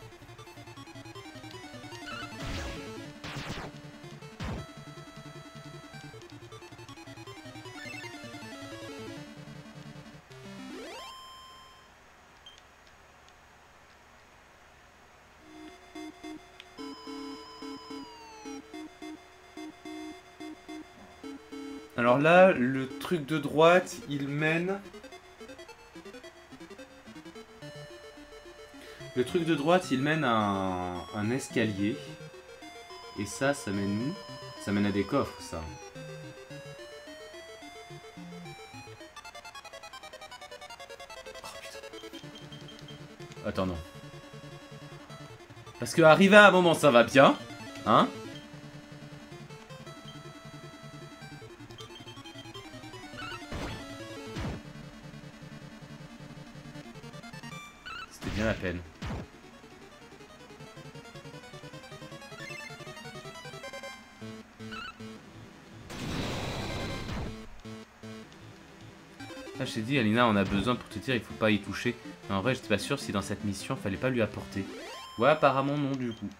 Speaker 1: Alors là, le truc de droite, il mène... Le truc de droite, il mène à un escalier. Et ça mène où? Ça mène à des coffres, ça. Oh putain. Attends, non. Parce que arrivé à un moment, ça va bien. Hein? C'était bien la peine. Là, je t'ai dit, Alina, on a besoin pour te dire, il faut pas y toucher. Mais en vrai, j'étais pas sûr si dans cette mission, fallait pas lui apporter. Ouais, apparemment non, du coup.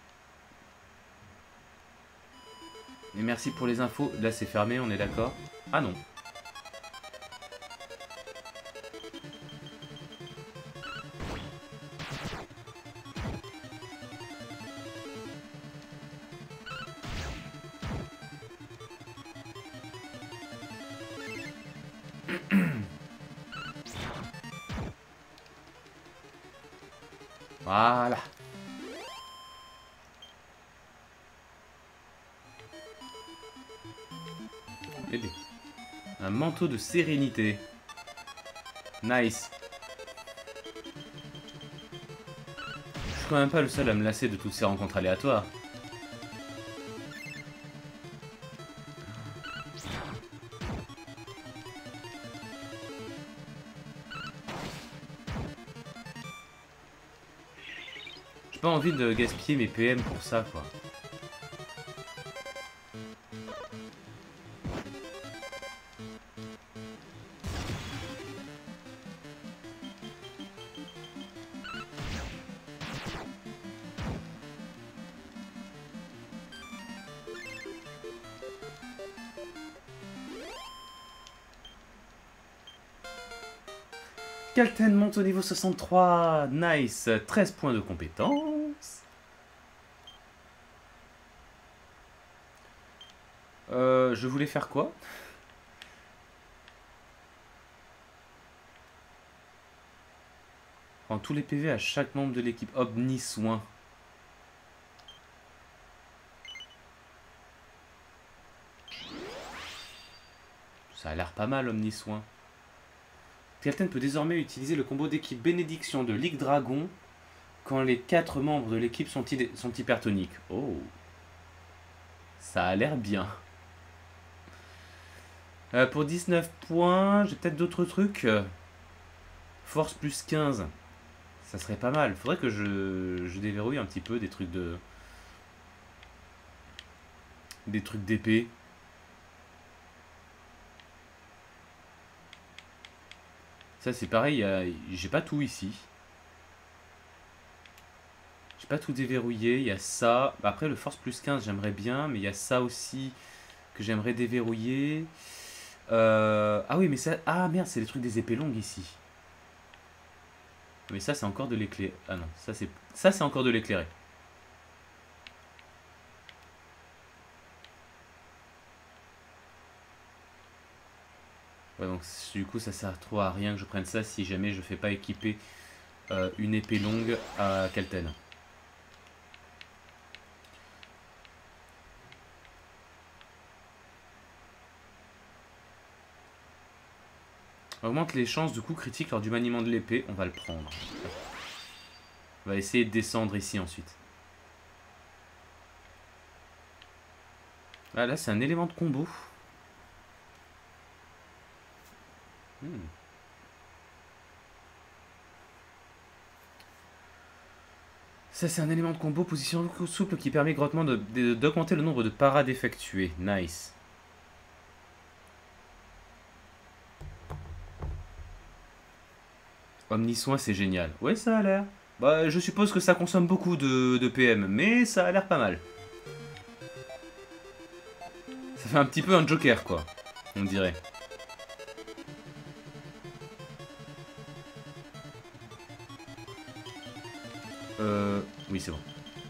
Speaker 1: Et merci pour les infos. Là, c'est fermé, on est d'accord? Ah non. Voilà. Bébé. Un manteau de sérénité. Nice. Je suis quand même pas le seul à me lasser de toutes ces rencontres aléatoires. J'ai pas envie de gaspiller mes PM pour ça, quoi. Calten monte au niveau 63. Nice. 13 points de compétence. Je voulais faire quoi? Prends tous les PV à chaque membre de l'équipe. Omni-soin. Ça a l'air pas mal, Omni-soin. Calten peut désormais utiliser le combo d'équipe bénédiction de Ligue Dragon quand les 4 membres de l'équipe sont hypertoniques. Oh. Ça a l'air bien. Pour 19 points, j'ai peut-être d'autres trucs. Force plus 15. Ça serait pas mal. Faudrait que je déverrouille un petit peu des trucs de... Des trucs d'épée. Ça c'est pareil, j'ai pas tout ici. J'ai pas tout déverrouillé, il y a ça. Après le force plus 15 j'aimerais bien, mais il y a ça aussi que j'aimerais déverrouiller. Ah oui mais ça... Ah merde, c'est les trucs des épées longues ici. Mais ça c'est encore de l'éclair. Ah non, ça c'est encore de l'éclairer. Ouais, donc du coup ça sert trop à rien que je prenne ça si jamais je fais pas équiper une épée longue à Calten. Augmente les chances de coups critiques lors du maniement de l'épée, on va le prendre. On va essayer de descendre ici ensuite. Ah là c'est un élément de combo. Ça c'est un élément de combo, position souple qui permet grottement d'augmenter le nombre de parades effectuées. Nice. Omni-soin c'est génial. Ouais ça a l'air. Bah je suppose que ça consomme beaucoup de PM, mais ça a l'air pas mal. Ça fait un petit peu un Joker quoi, on dirait. Oui c'est bon.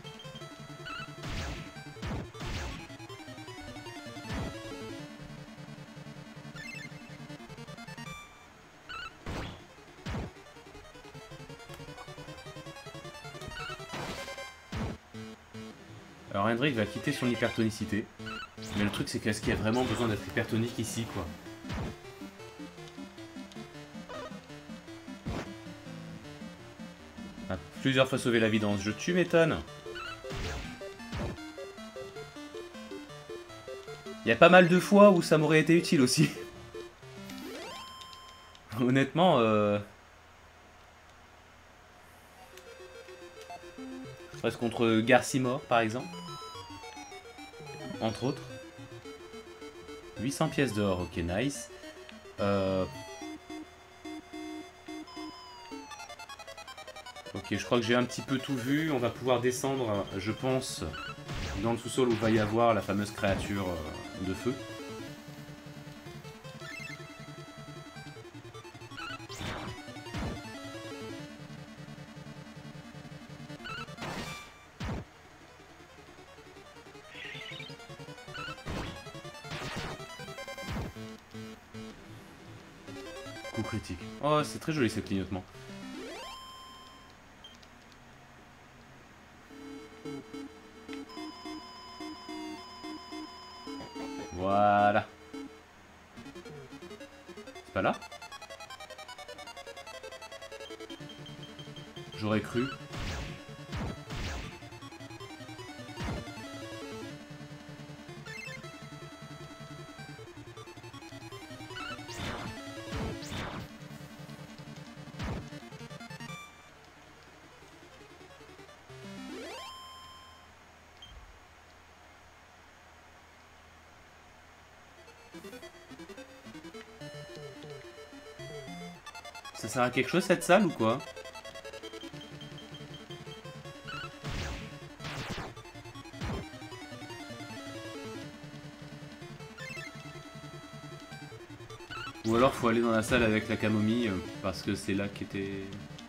Speaker 1: Alors Hendrik va quitter son hypertonicité. Mais le truc c'est qu'est-ce qu'il y a vraiment besoin d'être hypertonique ici quoi. A plusieurs fois sauvé la vie dans ce jeu, tu m'étonnes. Il y a pas mal de fois où ça m'aurait été utile aussi. Honnêtement, presque contre Garcimore par exemple. Entre autres. 800 pièces d'or, ok nice. Ok, je crois que j'ai un petit peu tout vu. On va pouvoir descendre, je pense, dans le sous-sol où va y avoir la fameuse créature de feu. Coup critique. Oh, c'est très joli ce clignotement. Voilà. C'est pas là? J'aurais cru. Ça sert à quelque chose cette salle ou quoi? Ou alors faut aller dans la salle avec la camomille parce que c'est là qu'était...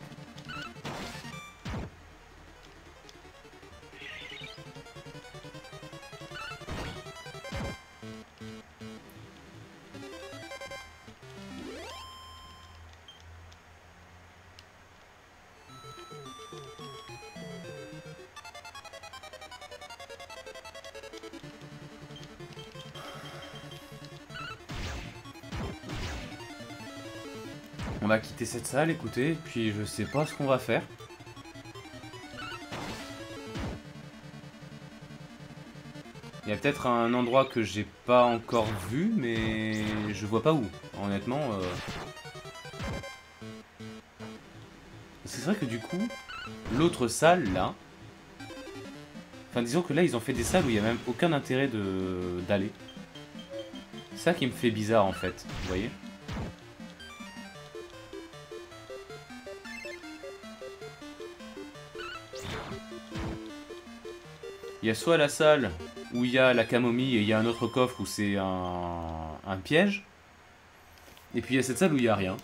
Speaker 1: On va quitter cette salle, écoutez, puis je sais pas ce qu'on va faire. Il y a peut-être un endroit que j'ai pas encore vu, mais je vois pas où, honnêtement. C'est vrai que du coup, l'autre salle, là... Enfin, disons que là, ils ont fait des salles où il y a même aucun intérêt d'aller. C'est ça qui me fait bizarre, en fait, vous voyez? Il y a soit la salle où il y a la camomille et il y a un autre coffre où c'est un piège. Et puis il y a cette salle où il n'y a rien.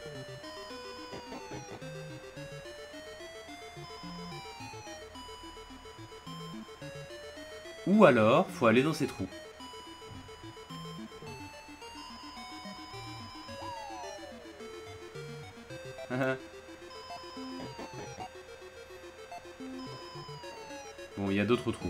Speaker 1: Ou alors, faut aller dans ces trous. Bon, il y a d'autres trous.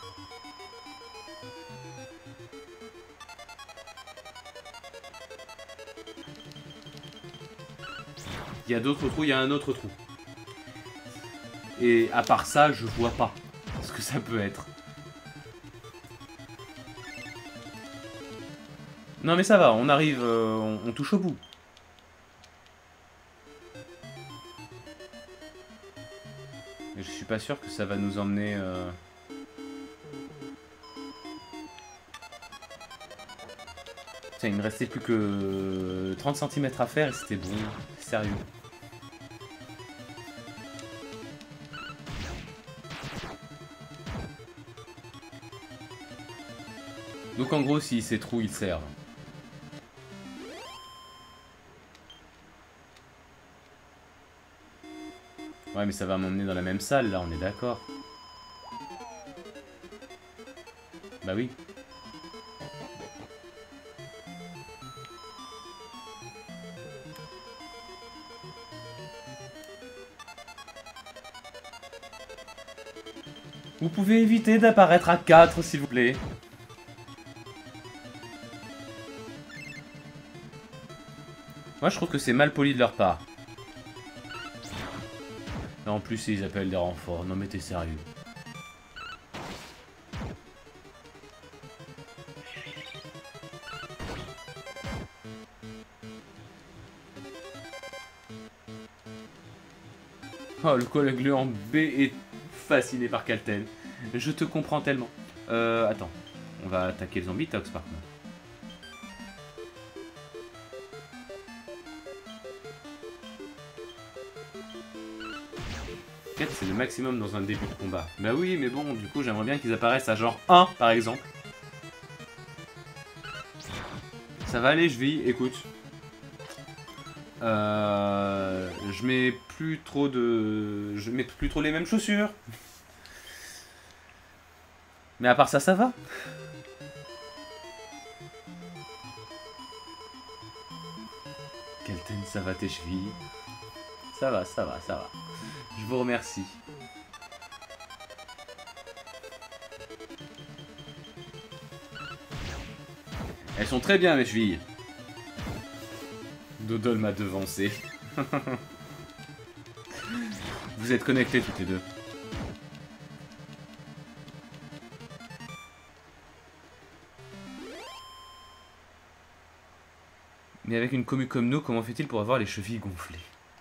Speaker 1: Il y a d'autres trous, il y a un autre trou. Et à part ça, je vois pas ce que ça peut être. Non mais ça va, on arrive, on touche au bout. Mais je suis pas sûr que ça va nous emmener... Tiens, il me restait plus que 30 cm à faire et c'était bon, sérieux. Donc en gros, si ces trous, ils servent. Ouais, mais ça va m'emmener dans la même salle, là, on est d'accord. Bah oui. Vous pouvez éviter d'apparaître à 4, s'il vous plaît. Moi, je trouve que c'est mal poli de leur part. Et en plus, ils appellent des renforts. Non mais t'es sérieux. Oh, le collègue en B est fasciné par Calten. Je te comprends tellement. Attends. On va attaquer le zombie Tox par contre. 4 c'est le maximum dans un début de combat. Bah oui, mais bon, du coup j'aimerais bien qu'ils apparaissent à genre 1 par exemple. Ça va aller, je vis, écoute. Je mets plus trop de... Je mets plus trop les mêmes chaussures. Mais à part ça, ça va. Kelten, ça va tes chevilles? Ça va, ça va, ça va. Je vous remercie. Elles sont très bien mes chevilles. Dodol m'a devancé. Vous êtes connectés toutes les deux. Mais avec une commu comme nous, comment fait-il pour avoir les chevilles gonflées?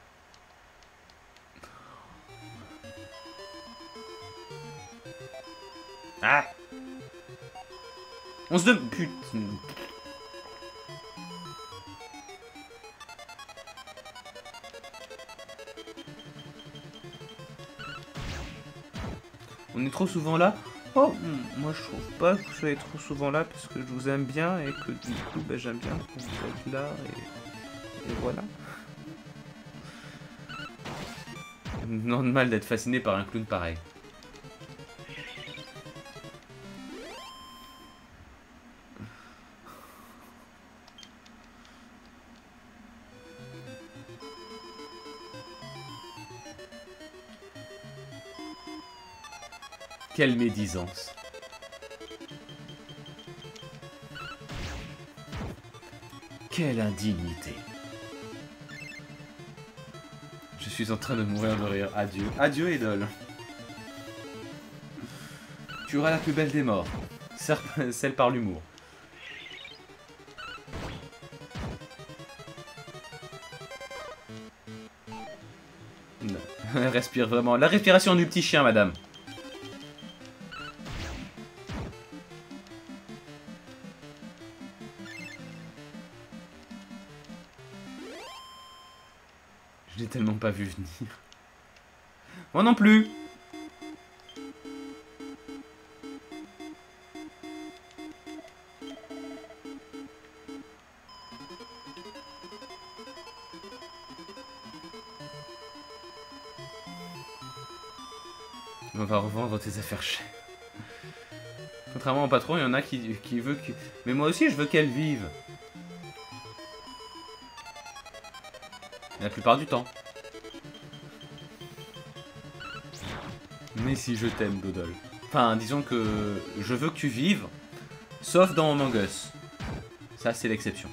Speaker 1: Ah! On se demande... Putain... On est trop souvent là? Oh, moi je trouve pas que vous soyez trop souvent là parce que je vous aime bien et que du coup bah, j'aime bien que vous êtes là et voilà. Non de mal d'être fasciné par un clown pareil. Quelle médisance. Quelle indignité. Je suis en train de mourir de rire. Adieu. Adieu, idole. Tu auras la plus belle des morts. Celle par l'humour. Respire vraiment. La respiration du petit chien, madame. Je l'ai tellement pas vu venir. Moi non plus. On va revendre tes affaires chères. Contrairement au patron, il y en a qui veut que... Mais moi aussi, je veux qu'elle vive. La plupart du temps. Mais si je t'aime, Dodol. Enfin, disons que je veux que tu vives, sauf dans Among Us. Ça, c'est l'exception.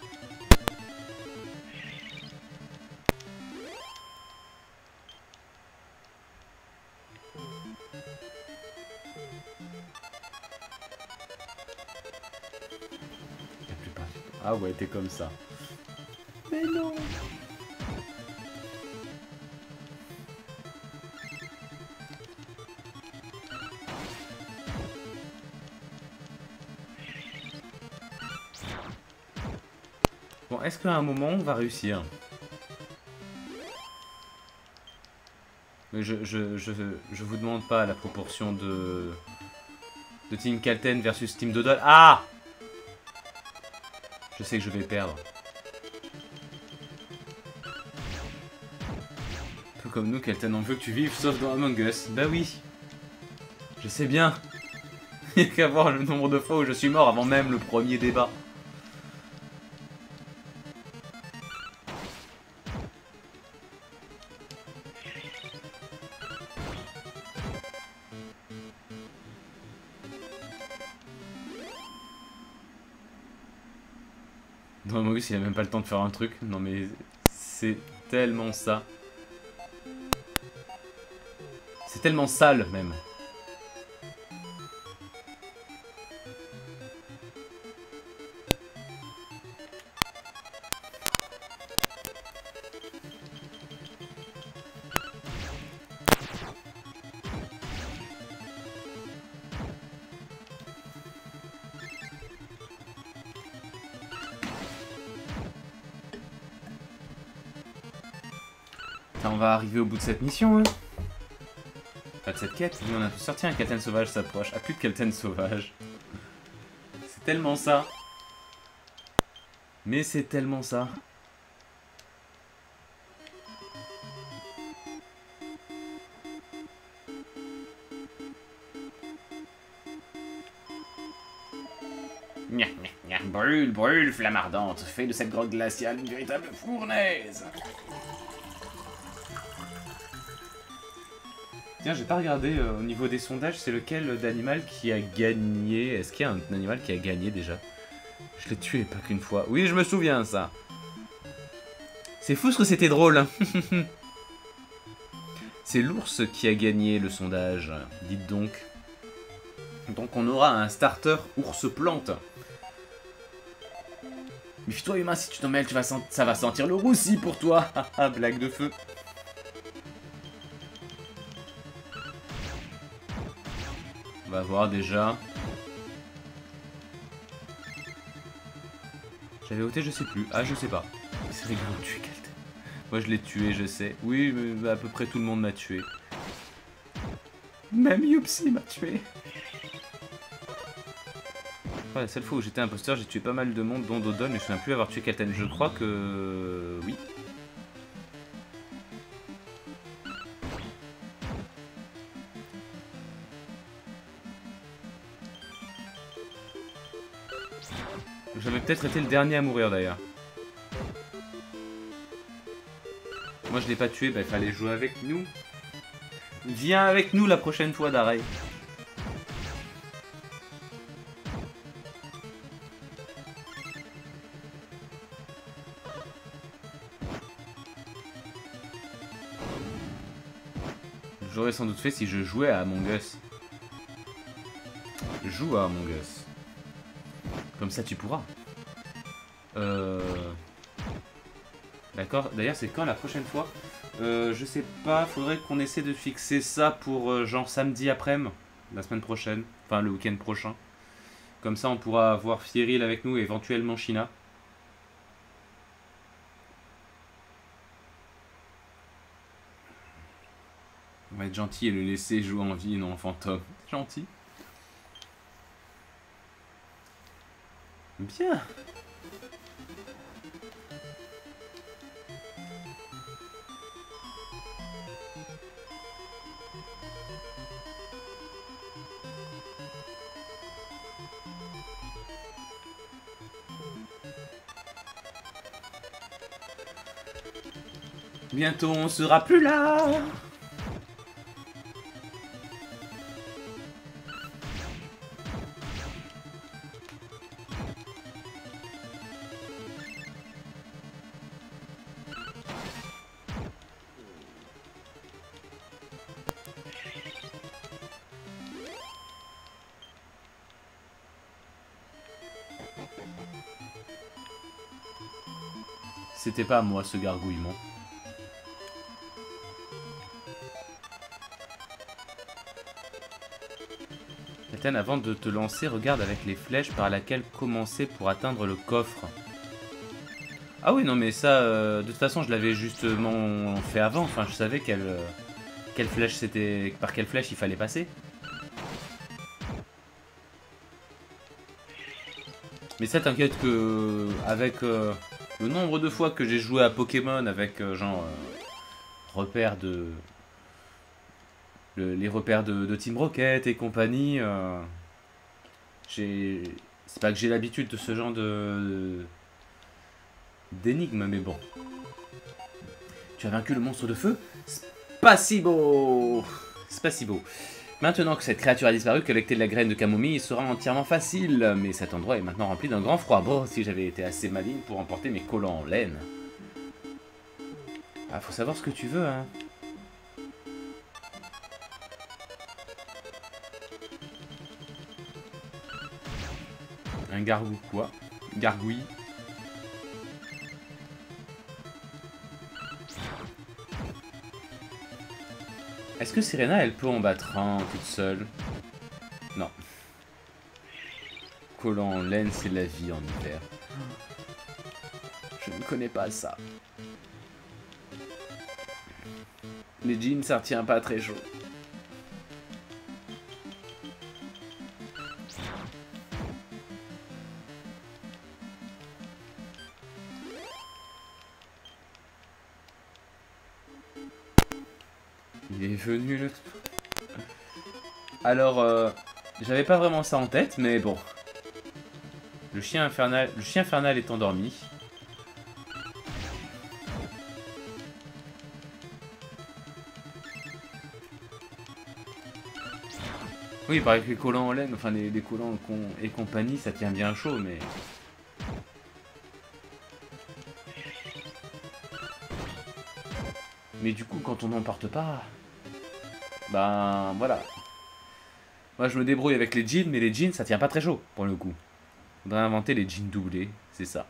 Speaker 1: La plupart du temps. Ah ouais, t'es comme ça. Mais non. Bon, est-ce qu'à un moment, on va réussir? Mais je vous demande pas la proportion de Team Kelten versus Team Dodol. Ah! Je sais que je vais perdre. Un peu comme nous, Kelten, on veut que tu vives, sauf dans Among Us. Bah oui. Je sais bien. Il n'y a qu'à voir le nombre de fois où je suis mort avant même le premier débat. Dans Among Us, il a même pas le temps de faire un truc. Non mais c'est tellement ça. C'est tellement sale même. On va arriver au bout de cette mission, hein. Pas de cette quête. Nous, on a sorti un Kelten sauvage s'approche. Ah, plus de Kelten sauvage. C'est tellement ça. Mais c'est tellement ça. Nya, nya, nya. Brûle, brûle, flamme ardente. Fais de cette grotte glaciale une véritable fournaise. Tiens, j'ai pas regardé au niveau des sondages, c'est lequel d'animal qui a gagné. Est-ce qu'il y a un animal qui a gagné déjà? Je l'ai tué pas qu'une fois. Oui, je me souviens, ça. C'est fou ce que c'était drôle. Hein. C'est l'ours qui a gagné le sondage. Dites donc. Donc on aura un starter ours-plante. Méfie-toi humain, si tu t'en mêles, ça va sentir le roussi pour toi. Haha, blague de feu. On va voir déjà. J'avais ôté, je sais plus. Ah, je sais pas. C'est rigolo de tuer Kelten. Moi, je l'ai tué, je sais. Oui, mais à peu près tout le monde m'a tué. Même Youpsi m'a tué. Ouais, la seule fois où j'étais imposteur, j'ai tué pas mal de monde, dont Dodon, mais je ne me souviens plus avoir tué Kelten. Je crois que... oui. J'avais peut-être été le dernier à mourir d'ailleurs. Moi je l'ai pas tué, bah il fallait jouer avec nous. Viens avec nous la prochaine fois, Darey. J'aurais sans doute fait si je jouais à Among Us. Joue à Among Us. Comme ça tu pourras. D'accord. D'ailleurs c'est quand la prochaine fois? Je sais pas, faudrait qu'on essaie de fixer ça pour genre samedi après-midi, la semaine prochaine, enfin le week-end prochain. Comme ça on pourra avoir Fieril avec nous et éventuellement Shina. On va être gentil et le laisser jouer en vie, non en fantôme. Gentil. Bien. Bientôt on sera plus là. C'était pas à moi ce gargouillement. Nathan, avant de te lancer, regarde avec les flèches par laquelle commencer pour atteindre le coffre. Ah oui, non mais ça, de toute façon je l'avais justement fait avant. Enfin, je savais quelle flèche c'était, par quelle flèche il fallait passer. Mais ça, t'inquiète que avec le nombre de fois que j'ai joué à Pokémon avec genre repères de les repères de Team Rocket et compagnie, c'est pas que j'ai l'habitude de ce genre d'énigmes, mais bon. Tu as vaincu le monstre de feu? Spasibo! Spasibo. Maintenant que cette créature a disparu, collecter de la graine de camomille sera entièrement facile, mais cet endroit est maintenant rempli d'un grand froid. Bon, si j'avais été assez maligne pour emporter mes collants en laine. Ah, faut savoir ce que tu veux, hein. Un gargou quoi? Gargouille. Est-ce que Serena, elle peut en battre un toute seule? Non. Collant en laine, c'est la vie en hiver. Je ne connais pas ça. Les jeans, ça retient pas très chaud. venu le... Alors, j'avais pas vraiment ça en tête, mais bon. Le chien infernal est endormi. Oui, il paraît que les collants en laine, enfin les collants et compagnie, ça tient bien chaud, mais... Mais du coup, quand on n'en porte pas... Ben, voilà. Moi, je me débrouille avec les jeans, mais les jeans, ça tient pas très chaud, pour le coup. Faudrait inventer les jeans doublés, c'est ça.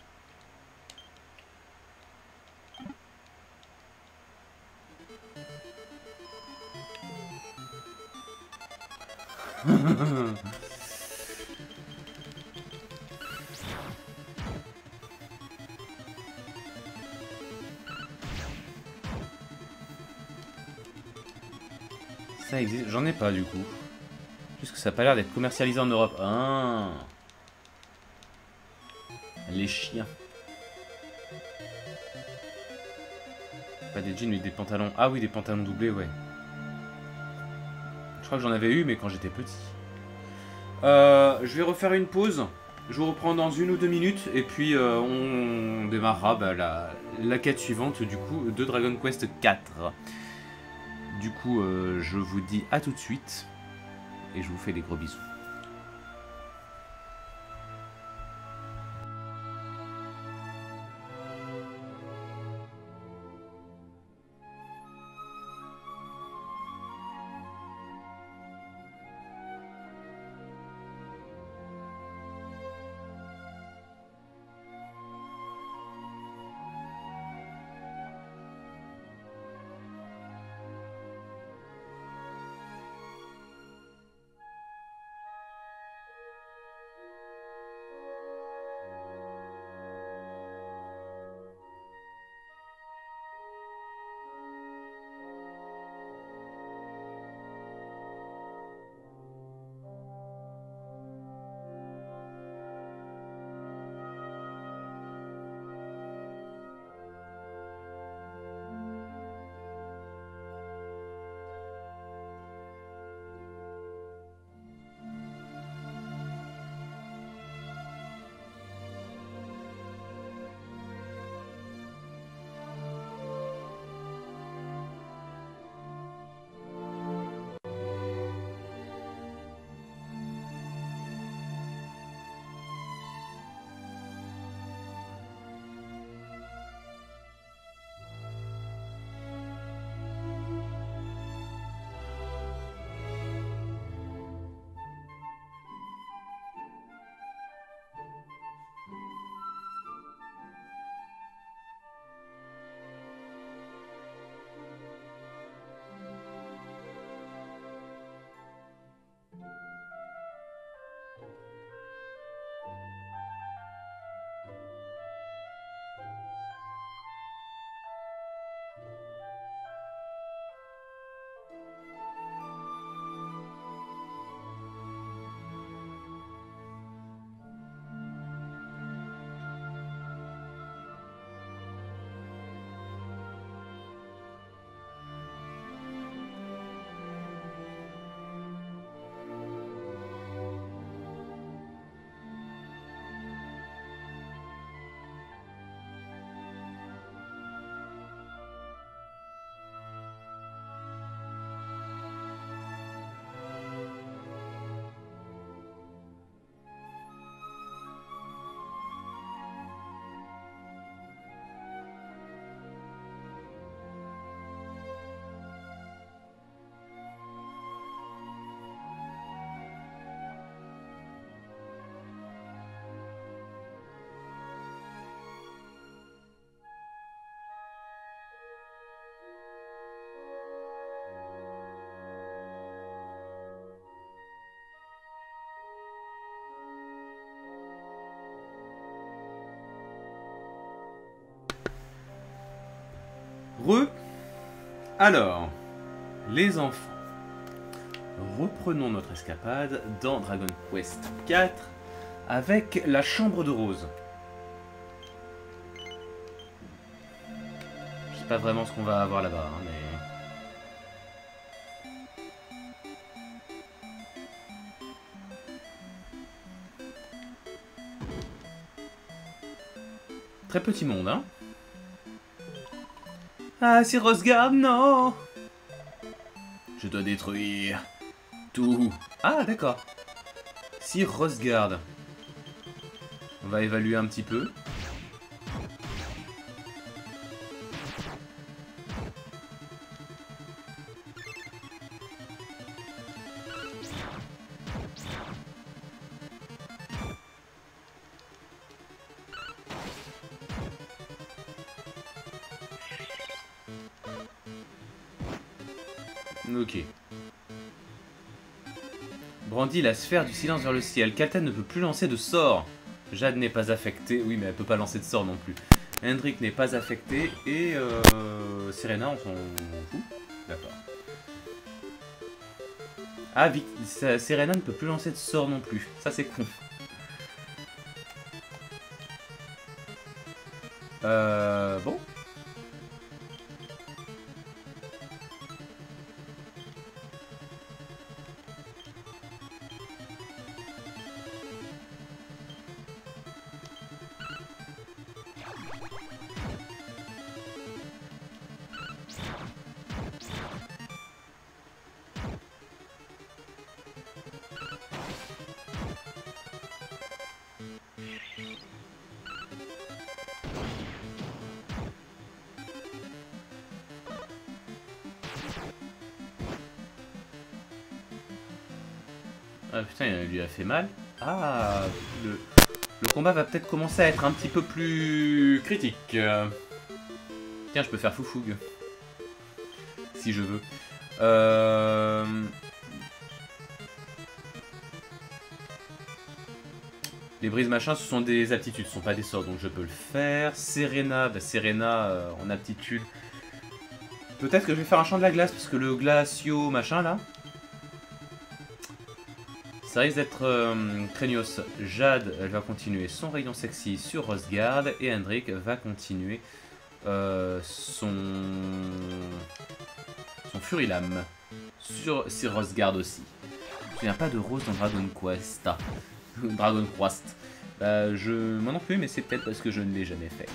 Speaker 1: Ça existe, j'en ai pas du coup. Puisque ça a pas l'air d'être commercialisé en Europe. Ah. Les chiens. Pas des jeans mais des pantalons. Ah oui, des pantalons doublés, ouais. Je crois que j'en avais eu mais quand j'étais petit. Je vais refaire une pause. Je vous reprends dans 1 ou 2 minutes et puis on démarrera la quête suivante du coup de Dragon Quest 4. Du coup, je vous dis à tout de suite et je vous fais des gros bisous. Alors, les enfants, reprenons notre escapade dans Dragon Quest 4 avec la chambre de Rose. Je sais pas vraiment ce qu'on va avoir là-bas, hein, mais... Très petit monde, hein. Ah, si Rosgard, non! Je dois détruire tout. Ah, d'accord. Si Rosgard. On va évaluer un petit peu. Ok. Brandit la sphère du silence vers le ciel. Kalten ne peut plus lancer de sort. Jade n'est pas affectée. Oui, mais elle peut pas lancer de sort non plus. Hendrik n'est pas affecté. Et Serena, on s'en fout. D'accord. Ah, Serena ne peut plus lancer de sort non plus. Ça, c'est con. Bon. Ah putain, il lui a fait mal. Ah, le combat va peut-être commencer à être un petit peu plus critique. Tiens, je peux faire Foufougue. Si je veux. Les brises machin, ce sont des aptitudes, ce sont pas des sorts, donc je peux le faire. Serena, bah Serena en aptitude. Peut-être que je vais faire un champ de la glace, parce que le glacio machin là, ça risque d'être craignos. Jade, elle va continuer son rayon sexy sur Rosgard, et Hendrik va continuer son Furilame sur Rosgard aussi. Je me souviens pas de Rose dans Dragon Quest. Dragon Quest. Moi non plus, mais c'est peut-être parce que je ne l'ai jamais fait.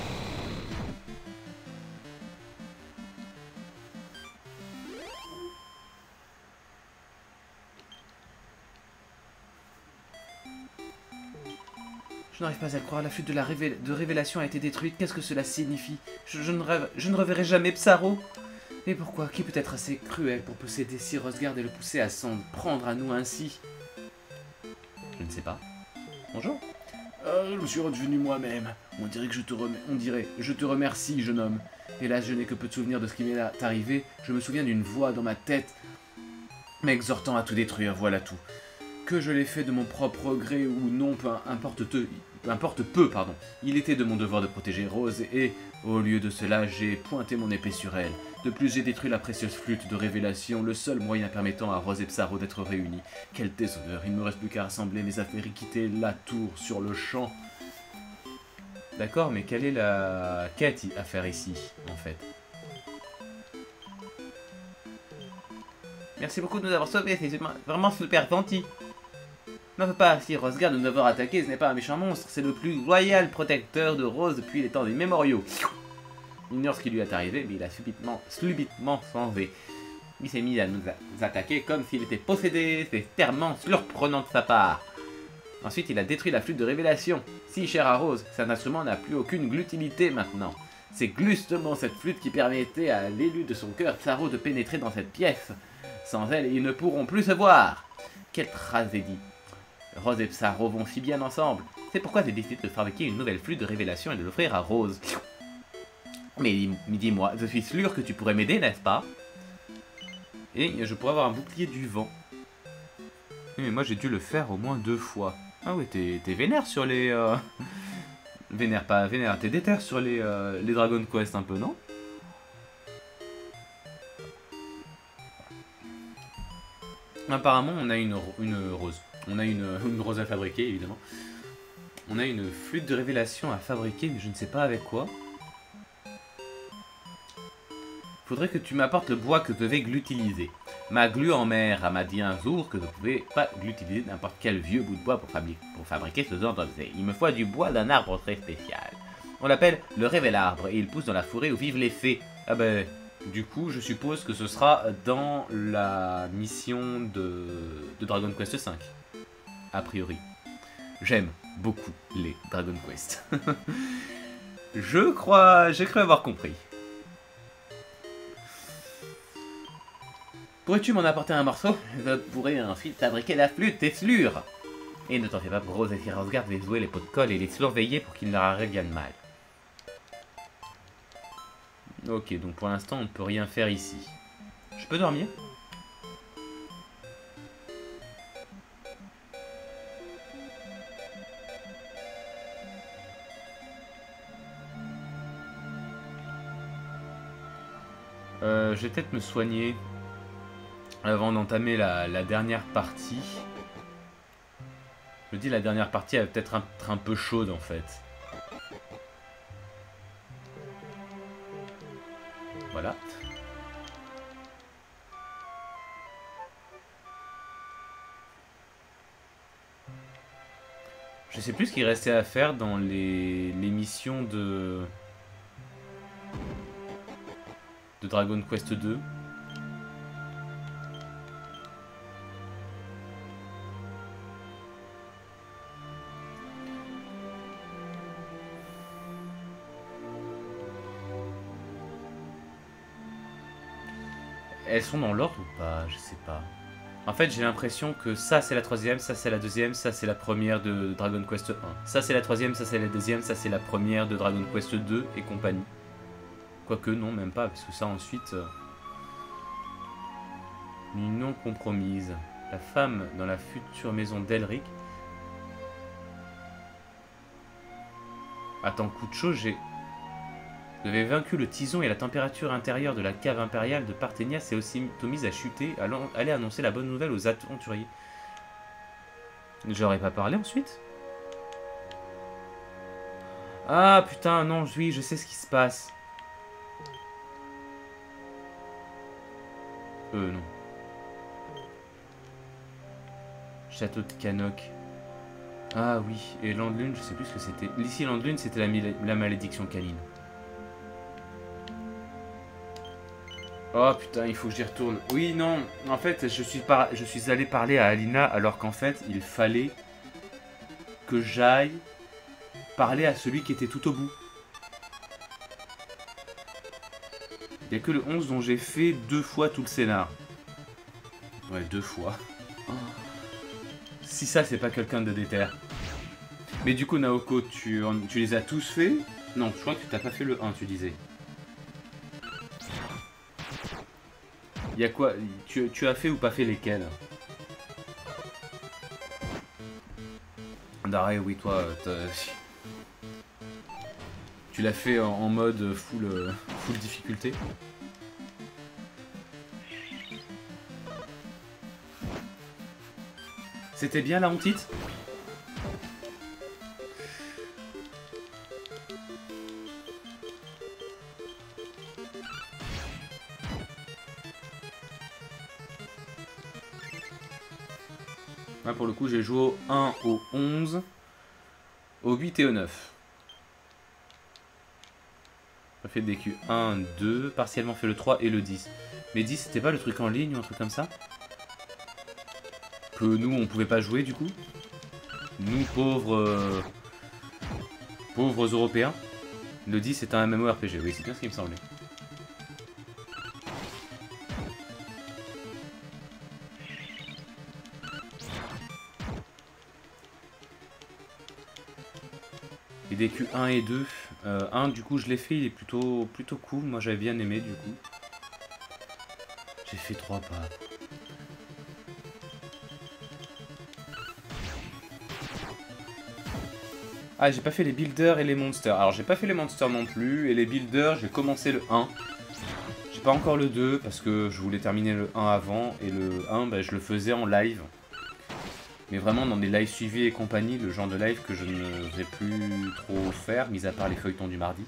Speaker 1: Je n'arrive pas à le croire, la flûte de révélation a été détruite. Qu'est-ce que cela signifie? Je ne reverrai jamais Psaro. Mais pourquoi? Qui peut être assez cruel pour posséder si Rosgard et le pousser à s'en prendre à nous ainsi? Je ne sais pas. Bonjour. Je me suis redevenu moi-même. On dirait que je te remercie, jeune homme. Hélas, je n'ai que peu de souvenirs de ce qui m'est arrivé. Je me souviens d'une voix dans ma tête m'exhortant à tout détruire, voilà tout. Que je l'ai fait de mon propre gré ou non, peu importe peu. Il était de mon devoir de protéger Rose et, au lieu de cela, j'ai pointé mon épée sur elle. De plus, j'ai détruit la précieuse flûte de révélation, le seul moyen permettant à Rose et Psaro d'être réunis. Quel déshonneur, il ne me reste plus qu'à rassembler mes affaires et quitter la tour sur le champ. D'accord, mais quelle est la quête à faire ici, en fait? Merci beaucoup de nous avoir sauvés, c'est vraiment super gentil. N'en veux pas, si Rosgard de nous avoir attaqué, ce n'est pas un méchant monstre, c'est le plus loyal protecteur de Rose depuis les temps immémoriaux. Il ignore ce qui lui est arrivé, mais il a subitement changé. Il s'est mis à nous attaquer comme s'il était possédé, c'est tellement surprenant de sa part. Ensuite, il a détruit la flûte de révélation. Si cher à Rose, cet instrument n'a plus aucune glutilité maintenant. C'est justement cette flûte qui permettait à l'élu de son cœur, Psaro, de pénétrer dans cette pièce. Sans elle, ils ne pourront plus se voir. Quelle tragédie. Rose et Psaro vont si bien ensemble. C'est pourquoi j'ai décidé de fabriquer une nouvelle flûte de révélation et de l'offrir à Rose. Mais dis-moi, je suis sûr que tu pourrais m'aider, n'est-ce pas? Et je pourrais avoir un bouclier du vent. Oui, mais moi j'ai dû le faire au moins 2 fois. Ah oui, t'es vénère sur les... Vénère, pas vénère, t'es déter sur les Dragon Quest un peu, non? Apparemment, on a une rose. On a une rose à fabriquer, évidemment. On a une flûte de révélation à fabriquer, mais je ne sais pas avec quoi. Faudrait que tu m'apportes le bois que je vais l'utiliser. Ma glu en mer m'a dit un jour que je ne pouvais pas l'utiliser n'importe quel vieux bout de bois pour fabriquer ce genre d'objet. Il me faut du bois d'un arbre très spécial. On l'appelle le révélarbre et il pousse dans la forêt où vivent les fées. Ah ben, du coup, je suppose que ce sera dans la mission de Dragon Quest V, a priori. J'aime beaucoup les Dragon Quest. J'ai cru avoir compris. Pourrais-tu m'en apporter un morceau? Je pourrais ensuite fabriquer la flûte et slure. Et ne t'en fais pas pour Rose et Ferosgard vais jouer les pots de colle et les surveiller pour qu'ils ne leur arrivent mal. Ok, donc pour l'instant on ne peut rien faire ici. Je peux dormir? Je vais peut-être me soigner avant d'entamer la dernière partie. Je dis la dernière partie, elle va peut-être être un peu chaude en fait. Voilà. Je sais plus ce qu'il restait à faire dans les missions de Dragon Quest 2. Elles sont dans l'ordre ou pas? Je sais pas. En fait, j'ai l'impression que ça c'est la troisième, ça c'est la deuxième, ça c'est la première de Dragon Quest 1. Ça c'est la troisième, ça c'est la deuxième, ça c'est la première de Dragon Quest 2 et compagnie. Quoique non, même pas, parce que ça ensuite... L'union compromise. La femme dans la future maison d'Elric. Attends, coup de chaud, j'ai... Vous avez vaincu le tison et la température intérieure de la cave impériale de Parthenia s'est aussi mise à chuter. Allez annoncer la bonne nouvelle aux aventuriers. J'aurais pas parlé ensuite? Ah putain, non, oui, je sais ce qui se passe. Non. Château de Cannock. Ah oui, et Landlune, je sais plus ce que c'était. Ici, Landlune, c'était la malédiction canine. Oh putain, il faut que j'y retourne. Oui, non, en fait, je suis allé parler à Alina alors qu'en fait, il fallait que j'aille parler à celui qui était tout au bout. Il n'y a que le 11 dont j'ai fait 2 fois tout le scénar. Ouais, 2 fois. Oh. Si ça, c'est pas quelqu'un de déter. Mais du coup, Naoko, tu les as tous fait? Non, je crois que tu t'as pas fait le 1, tu disais. Il y a quoi? Tu as fait ou pas fait lesquels? Daré, oui, toi, tu l'as fait en mode full difficulté. C'était bien la hontite? Là, pour le coup, j'ai joué au 1, au 11, au 8 et au 9. J'ai fait des Q 1, 2, partiellement fait le 3 et le 10. Mais 10, c'était pas le truc en ligne ou un truc comme ça? Que nous, on pouvait pas jouer du coup? Nous, pauvres Européens. Le 10, c'est un MMORPG, oui, c'est bien ce qui me semblait. Et des Q1 et 2. 1, du coup, je l'ai fait, il est plutôt cool. Moi, j'avais bien aimé, du coup. J'ai fait 3 pas. Ah, j'ai pas fait les builders et les monsters. Alors, j'ai pas fait les monsters non plus. Et les builders, j'ai commencé le 1. J'ai pas encore le 2 parce que je voulais terminer le 1 avant. Et le 1, bah, je le faisais en live. Mais vraiment dans des lives suivis et compagnie, le genre de live que je ne vais plus trop faire, mis à part les feuilletons du mardi.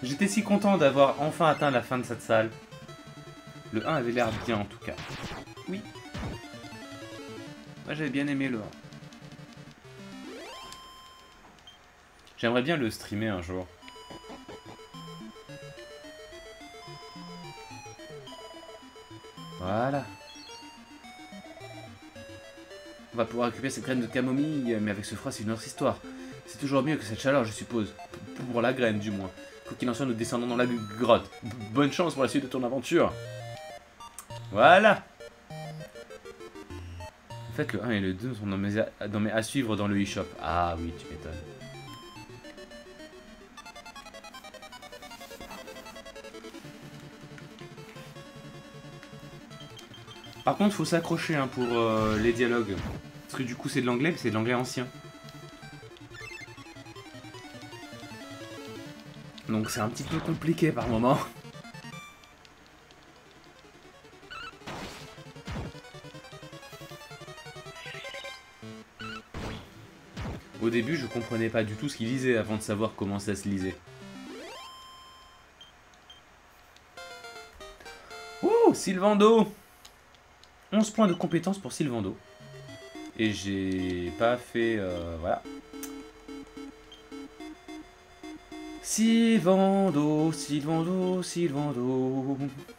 Speaker 1: J'étais si content d'avoir enfin atteint la fin de cette salle. Le 1 avait l'air bien en tout cas. Oui. Moi j'avais bien aimé le 1. J'aimerais bien le streamer un jour. Voilà. On va pouvoir récupérer cette graine de camomille, mais avec ce froid c'est une autre histoire. C'est toujours mieux que cette chaleur je suppose. Pour la graine du moins. Quoi qu'il en soit, nous descendons dans la grotte. Bonne chance pour la suite de ton aventure. Voilà. En fait, le 1 et le 2 sont dans mes à suivre dans le eShop. Ah oui, tu m'étonnes. Par contre, faut s'accrocher hein, pour les dialogues. Parce que du coup, c'est de l'anglais, mais c'est de l'anglais ancien. Donc c'est un petit peu compliqué par moment. Au début, je comprenais pas du tout ce qu'il lisait avant de savoir comment ça se lisait. Ouh, Sylvando! 11 points de compétence pour Sylvando. Et j'ai pas fait... voilà. Sylvando, Sylvando, Sylvando.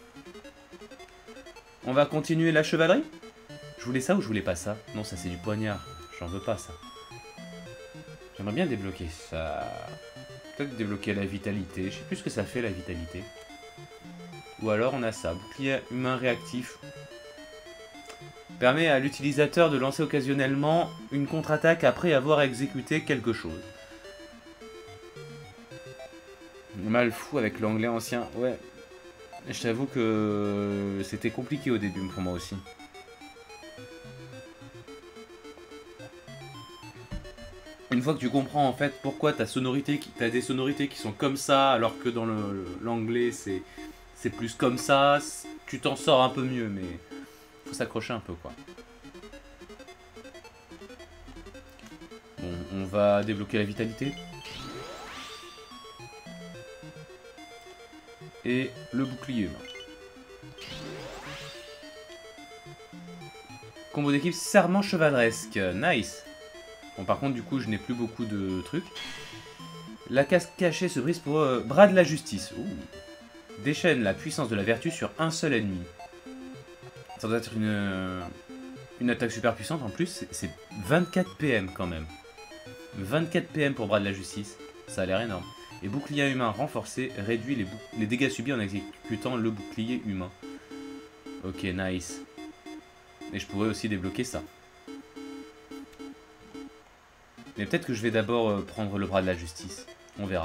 Speaker 1: On va continuer la chevalerie? Je voulais ça ou je voulais pas ça? Non, ça c'est du poignard. J'en veux pas ça. J'aimerais bien débloquer ça. Peut-être débloquer la vitalité. Je sais plus ce que ça fait la vitalité. Ou alors on a ça. Bouclier humain réactif. Permet à l'utilisateur de lancer occasionnellement une contre-attaque après avoir exécuté quelque chose. Mal fou avec l'anglais ancien. Ouais. Je t'avoue que c'était compliqué au début pour moi aussi. Une fois que tu comprends en fait pourquoi t'as des sonorités qui sont comme ça alors que dans l'anglais c'est plus comme ça, tu t'en sors un peu mieux mais faut s'accrocher un peu quoi. Bon, on va débloquer la vitalité. Et le bouclier humain. Combo d'équipe serment chevaleresque. Nice. Bon, par contre, du coup, je n'ai plus beaucoup de trucs. La casse cachée se brise pour bras de la justice. Ouh. Déchaîne la puissance de la vertu sur un seul ennemi. Ça doit être une attaque super puissante. En plus, c'est 24 PM quand même. 24 PM pour bras de la justice. Ça a l'air énorme. Et bouclier humain renforcé réduit les dégâts subis en exécutant le bouclier humain. Ok, nice. Et je pourrais aussi débloquer ça. Mais peut-être que je vais d'abord prendre le bras de la justice. On verra.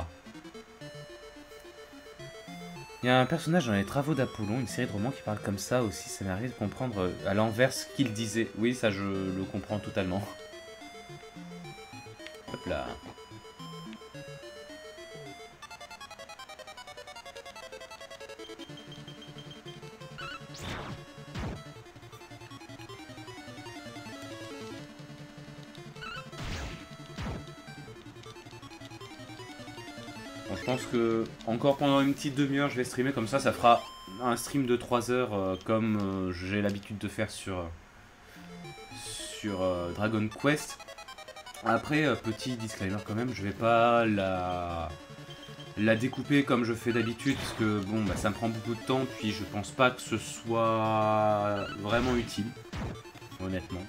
Speaker 1: Il y a un personnage dans les Travaux d'Apollon, une série de romans qui parle comme ça aussi. Ça m'arrive de comprendre à l'envers ce qu'il disait. Oui, ça je le comprends totalement. Hop là. Je pense que encore pendant une petite demi-heure je vais streamer comme ça fera un stream de 3 heures comme j'ai l'habitude de faire sur Dragon Quest. Après, petit disclaimer quand même, je vais pas la découper comme je fais d'habitude parce que bon bah ça me prend beaucoup de temps puis je pense pas que ce soit vraiment utile, honnêtement.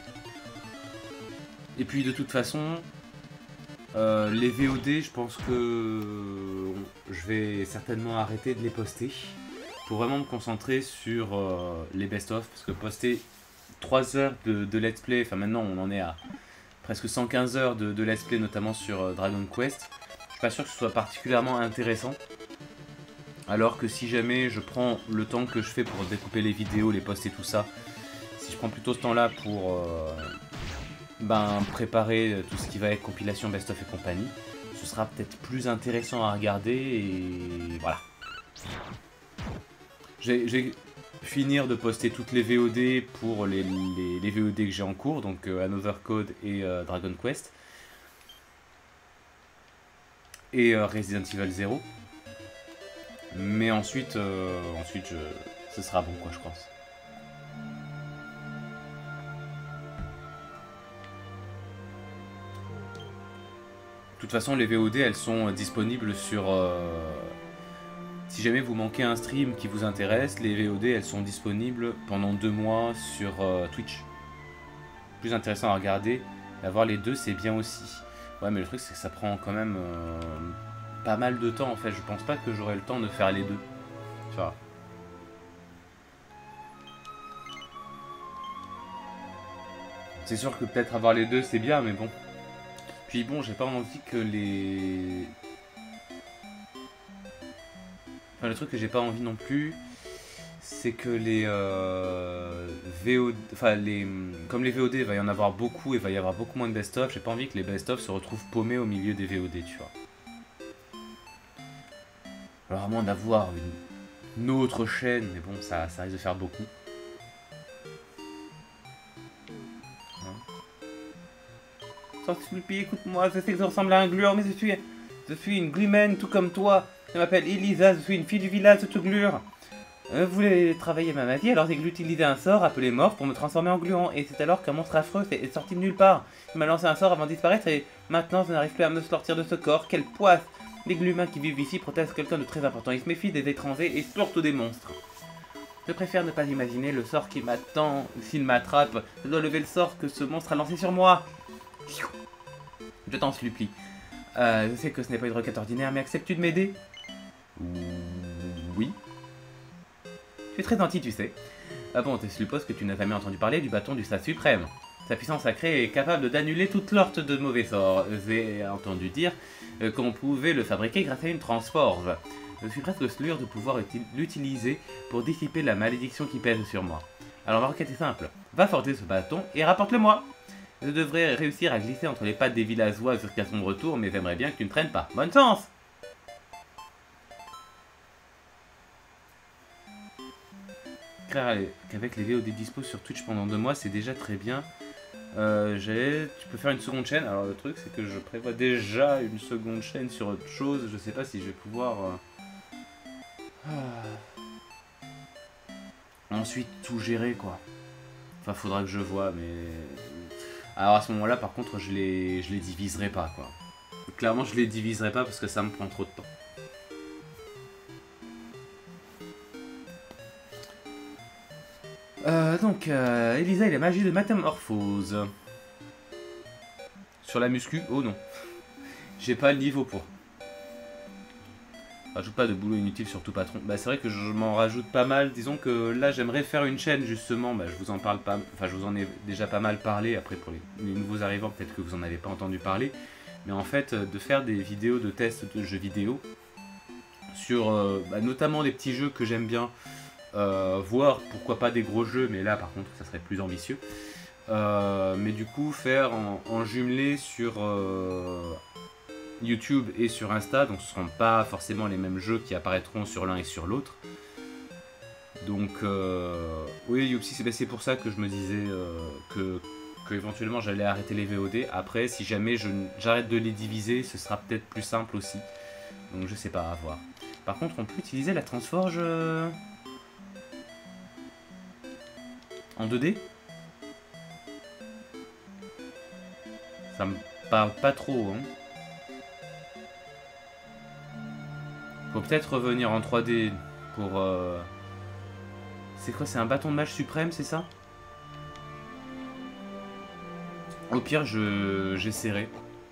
Speaker 1: Et puis de toute façon, les VOD, je pense que je vais certainement arrêter de les poster pour vraiment me concentrer sur les best-of parce que poster 3 heures de let's play, enfin maintenant on en est à presque 115 heures de let's play notamment sur Dragon Quest, je suis pas sûr que ce soit particulièrement intéressant. Alors que si jamais je prends le temps que je fais pour découper les vidéos, les posts et tout ça, si je prends plutôt ce temps là pour préparer tout ce qui va être compilation best-of et compagnie, ce sera peut-être plus intéressant à regarder et voilà. J'ai finir de poster toutes les VOD pour les VOD que j'ai en cours, donc Another Code et Dragon Quest et Resident Evil 0. Mais ensuite, ce sera bon quoi, je pense. De toute façon, les VOD, elles sont disponibles sur... Si jamais vous manquez un stream qui vous intéresse, les VOD, elles sont disponibles pendant 2 mois sur Twitch. Plus intéressant à regarder. Avoir les deux, c'est bien aussi. Ouais, mais le truc, c'est que ça prend quand même pas mal de temps, en fait. Je pense pas que j'aurai le temps de faire les deux. Tu vois. C'est sûr que peut-être avoir les deux, c'est bien, mais bon. Puis bon, j'ai pas envie que les... Enfin, le truc que j'ai pas envie non plus, c'est que les VOD... Enfin, comme les VOD, il va y en avoir beaucoup et il va y avoir beaucoup moins de best-of. J'ai pas envie que les best-of se retrouvent paumés au milieu des VOD, tu vois. Alors à moins d'avoir une autre chaîne, mais bon, ça risque de faire beaucoup. Sleepy, écoute-moi, je sais que je ressemble à un glueur, mais je suis une glumen tout comme toi. Je m'appelle Elisa, je suis une fille du village de Tuglure. Vous voulez travailler ma magie, alors j'ai utilisé un sort appelé Morph pour me transformer en gluant. Et c'est alors qu'un monstre affreux est sorti de nulle part. Il m'a lancé un sort avant de disparaître et maintenant je n'arrive plus à me sortir de ce corps. Quelle poisse! Les glumains qui vivent ici protègent quelqu'un de très important. Ils se méfient des étrangers et surtout des monstres. Je préfère ne pas imaginer le sort qui m'attend. S'il m'attrape, je dois lever le sort que ce monstre a lancé sur moi. Je t'en supplie. Je sais que ce n'est pas une requête ordinaire, mais acceptes-tu de m'aider? Oui. Tu es très gentil, tu sais. Ah bon, je suppose que tu n'as jamais entendu parler du bâton du Sat suprême. Sa puissance sacrée est capable d'annuler toute sorte de mauvais sorts. J'ai entendu dire qu'on pouvait le fabriquer grâce à une transforge. Je suis presque sûr de pouvoir l'utiliser pour dissiper la malédiction qui pèse sur moi. Alors ma requête est simple. Va forger ce bâton et rapporte-le-moi. Je devrais réussir à glisser entre les pattes des villageois jusqu'à son retour, mais j'aimerais bien que tu ne traînes pas. Bonne chance! Qu'avec les VOD dispo sur Twitch pendant 2 mois, c'est déjà très bien. Tu peux faire une seconde chaîne. Alors le truc, c'est que je prévois déjà une seconde chaîne sur autre chose. Je sais pas si je vais pouvoir... Ensuite, tout gérer, quoi. Enfin, faudra que je vois, mais... Alors à ce moment-là, par contre, je les diviserai pas, quoi. Clairement, je les diviserai pas parce que ça me prend trop de temps. Elisa et la magie de métamorphose. Sur la muscu, oh non. J'ai pas le niveau pour. Rajoute pas de boulot inutile sur tout patron. Bah c'est vrai que je m'en rajoute pas mal. Disons que là j'aimerais faire une chaîne justement. Bah je vous en parle pas. Enfin je vous en ai déjà pas mal parlé. Après pour les nouveaux arrivants peut-être que vous en avez pas entendu parler. Mais en fait de faire des vidéos de tests de jeux vidéo. Sur notamment les petits jeux que j'aime bien. Voire pourquoi pas des gros jeux. Mais là par contre ça serait plus ambitieux. Mais du coup faire en jumelé sur... YouTube et sur Insta, donc ce ne seront pas forcément les mêmes jeux qui apparaîtront sur l'un et sur l'autre. Donc oui, Youpsi, c'est pour ça que je me disais que éventuellement j'allais arrêter les VOD. Après, si jamais j'arrête de les diviser, ce sera peut-être plus simple aussi. Donc je sais pas, à voir. Par contre, on peut utiliser la transforge en 2D. Ça me parle pas trop, hein. Faut peut-être revenir en 3D pour... C'est quoi? C'est un bâton de mage suprême, c'est ça? Au pire, j'essaierai.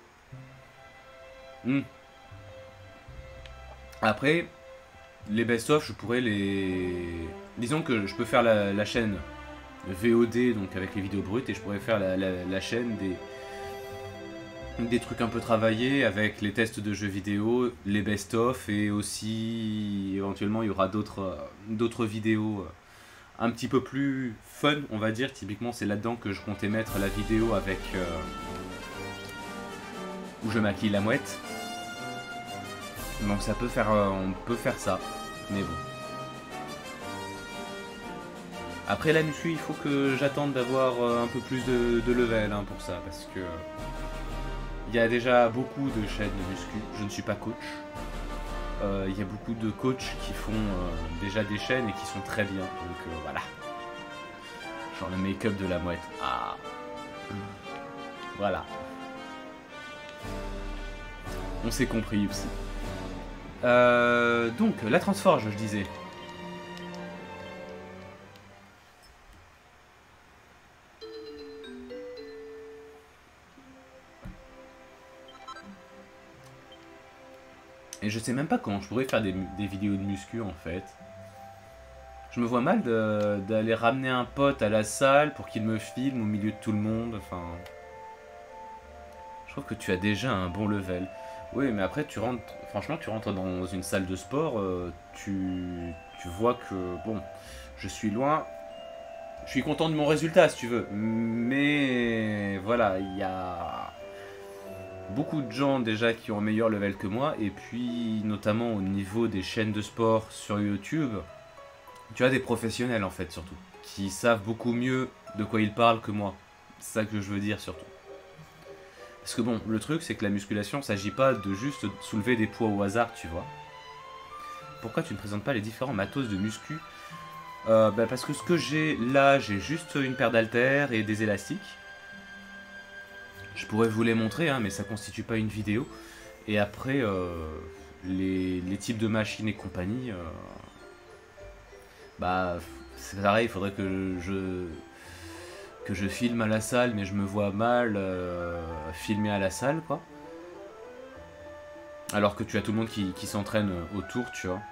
Speaker 1: Après, les best-of, je pourrais les... Disons que je peux faire la chaîne VOD, donc avec les vidéos brutes, et je pourrais faire la chaîne des trucs un peu travaillés avec les tests de jeux vidéo, les best-of et aussi éventuellement il y aura d'autres vidéos un petit peu plus fun on va dire. Typiquement c'est là-dedans que je comptais mettre la vidéo avec où je maquille la mouette. Donc ça peut faire, on peut faire ça, mais bon. Après la muscu il faut que j'attende d'avoir un peu plus de level hein, pour ça parce que... Il y a déjà beaucoup de chaînes de muscu, je ne suis pas coach. il y a beaucoup de coachs qui font déjà des chaînes et qui sont très bien. Donc voilà. Genre le make-up de la mouette. Ah. Voilà. On s'est compris aussi. Donc, la transforge, je disais. Et je sais même pas comment je pourrais faire des vidéos de muscu en fait. Je me vois mal d'aller ramener un pote à la salle pour qu'il me filme au milieu de tout le monde. Enfin, je trouve que tu as déjà un bon level. Oui, mais après tu rentres, franchement, tu rentres dans une salle de sport, tu vois que bon, je suis loin. Je suis content de mon résultat si tu veux, mais voilà, il y a beaucoup de gens déjà qui ont un meilleur level que moi, et puis notamment au niveau des chaînes de sport sur YouTube, tu as des professionnels en fait surtout, qui savent beaucoup mieux de quoi ils parlent que moi. C'est ça que je veux dire surtout. Parce que bon, le truc c'est que la musculation, il ne s'agit pas de juste soulever des poids au hasard, tu vois. Pourquoi tu ne présentes pas les différents matos de muscu? Parce que ce que j'ai là, j'ai juste une paire d'haltères et des élastiques. Je pourrais vous les montrer, hein, mais ça constitue pas une vidéo. Et après, les types de machines et compagnie, c'est pareil, il faudrait que je filme à la salle, mais je me vois mal filmer à la salle, quoi. Alors que tu as tout le monde qui s'entraîne autour, tu vois.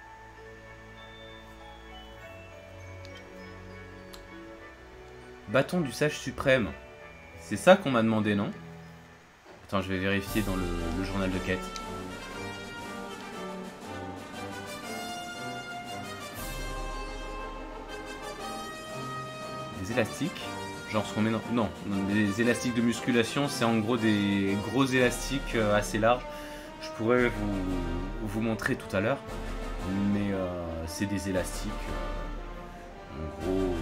Speaker 1: Bâton du sage suprême. C'est ça qu'on m'a demandé, non? Attends, je vais vérifier dans le journal de quête. Des élastiques? Genre ce qu'on met dans... Non, des élastiques de musculation, c'est en gros des gros élastiques assez larges. Je pourrais vous montrer tout à l'heure. Mais c'est des élastiques. En gros...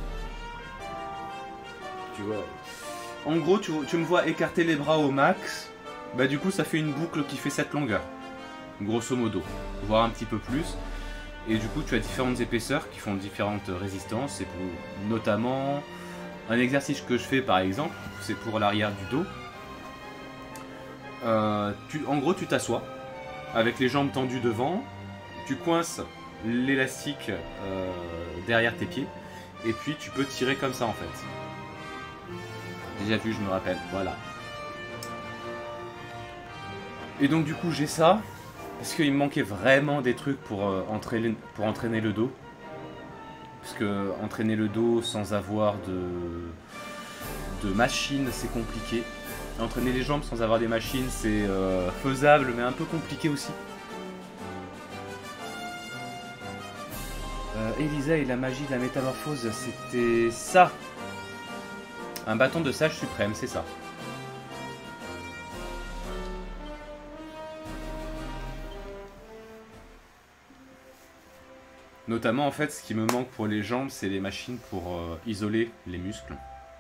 Speaker 1: Tu vois... En gros, tu me vois écarter les bras au max. Bah du coup, ça fait une boucle qui fait cette longueur. Grosso modo. Voire un petit peu plus. Et du coup, tu as différentes épaisseurs qui font différentes résistances. C'est pour notamment un exercice que je fais par exemple. C'est pour l'arrière du dos. En gros, tu t'assois avec les jambes tendues devant. Tu coinces l'élastique derrière tes pieds. Et puis, tu peux tirer comme ça en fait. Déjà vu, je me rappelle, voilà. Et donc du coup j'ai ça, parce qu'il me manquait vraiment des trucs pour entraîner le dos. Parce que entraîner le dos sans avoir de machine, c'est compliqué. Entraîner les jambes sans avoir des machines, c'est faisable, mais un peu compliqué aussi. Elisa et la magie de la métamorphose, c'était ça. Un bâton de sage suprême, c'est ça. Notamment, en fait, ce qui me manque pour les jambes, c'est les machines pour isoler les muscles.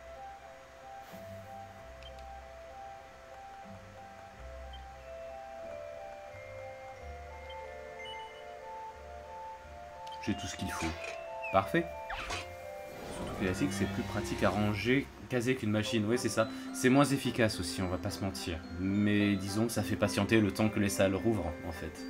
Speaker 1: J'ai tout ce qu'il faut. Parfait. Surtout que l'élastique, c'est plus pratique à ranger, caser qu'une machine. Oui, c'est ça. C'est moins efficace aussi, on va pas se mentir. Mais disons que ça fait patienter le temps que les salles rouvrent, en fait.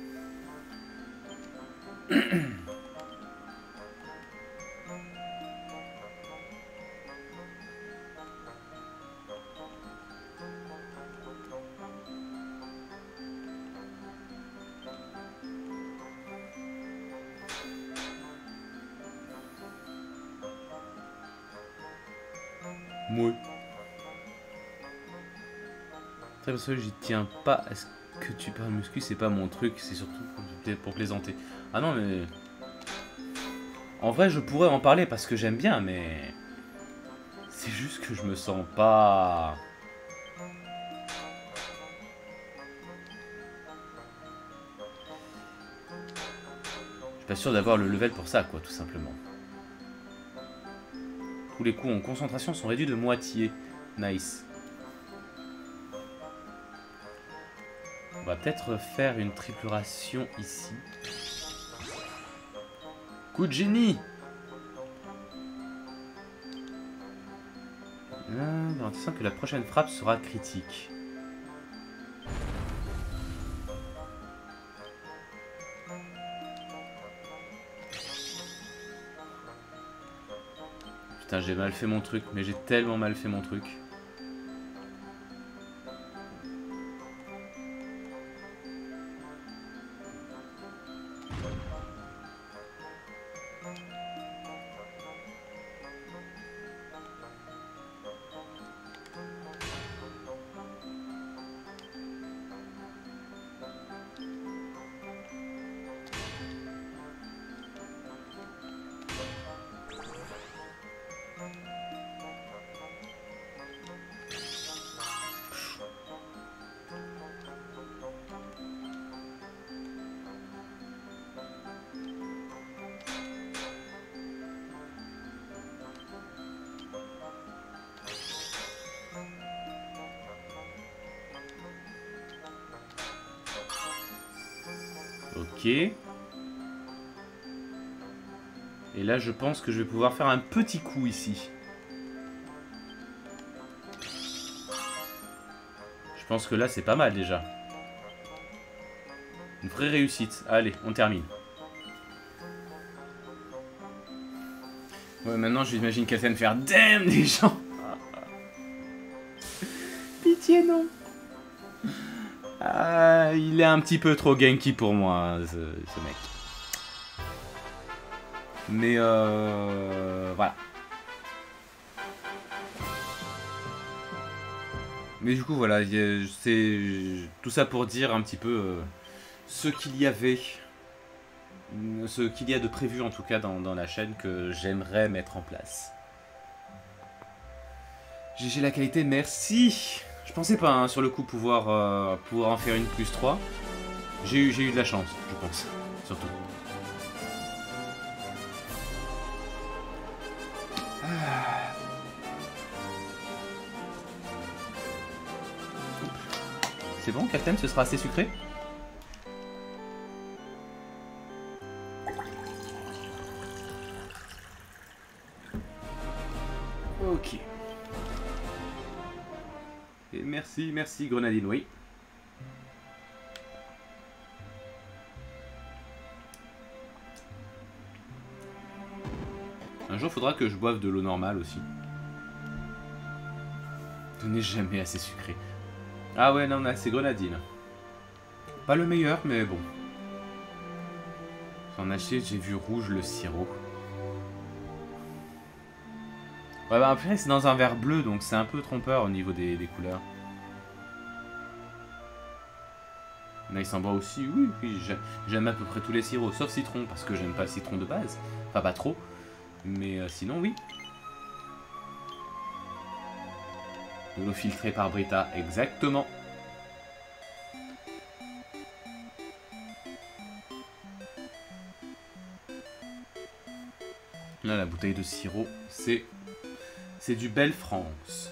Speaker 1: Moi. Très parce que j'y tiens pas à ce que tu parles muscu, c'est pas mon truc, c'est surtout pour plaisanter. Ah non mais... En vrai je pourrais en parler parce que j'aime bien, mais... C'est juste que je me sens pas... Je suis pas sûr d'avoir le level pour ça, quoi, tout simplement. Tous les coups en concentration sont réduits de moitié. Nice. On va peut-être faire une triple ration ici. Coup de génie! Garantissant que la prochaine frappe sera critique. Putain, j'ai mal fait mon truc, mais j'ai tellement mal fait mon truc. Ok. Et là, je pense que je vais pouvoir faire un petit coup ici. Je pense que là, c'est pas mal déjà. Une vraie réussite. Allez, on termine. Ouais, maintenant, j'imagine quelqu'un faire damn les gens. Pitié, non. Il est un petit peu trop ganky pour moi, ce mec. Mais voilà. Mais du coup, voilà, c'est tout ça pour dire un petit peu ce qu'il y avait, ce qu'il y a de prévu en tout cas dans la chaîne que j'aimerais mettre en place. GG la qualité, merci. Je pensais pas hein, sur le coup pouvoir en faire une +3. J'ai eu de la chance, je pense, surtout. C'est bon, Captain, ce sera assez sucré? Ok. Et merci Grenadine, oui. Un jour, faudra que je boive de l'eau normale aussi. Ce n'est jamais assez sucré. Ah ouais, non, c'est Grenadine. Pas le meilleur, mais bon. J'en acheté, j'ai vu rouge le sirop. Ouais, bah après, c'est dans un verre bleu, donc c'est un peu trompeur au niveau des couleurs. Là, il s'en boit aussi, oui, j'aime à peu près tous les sirops, sauf citron, parce que j'aime pas le citron de base. Enfin, pas trop. Mais sinon, oui. De l'eau filtrée par Brita, exactement. Là, la bouteille de sirop, c'est du Belle France.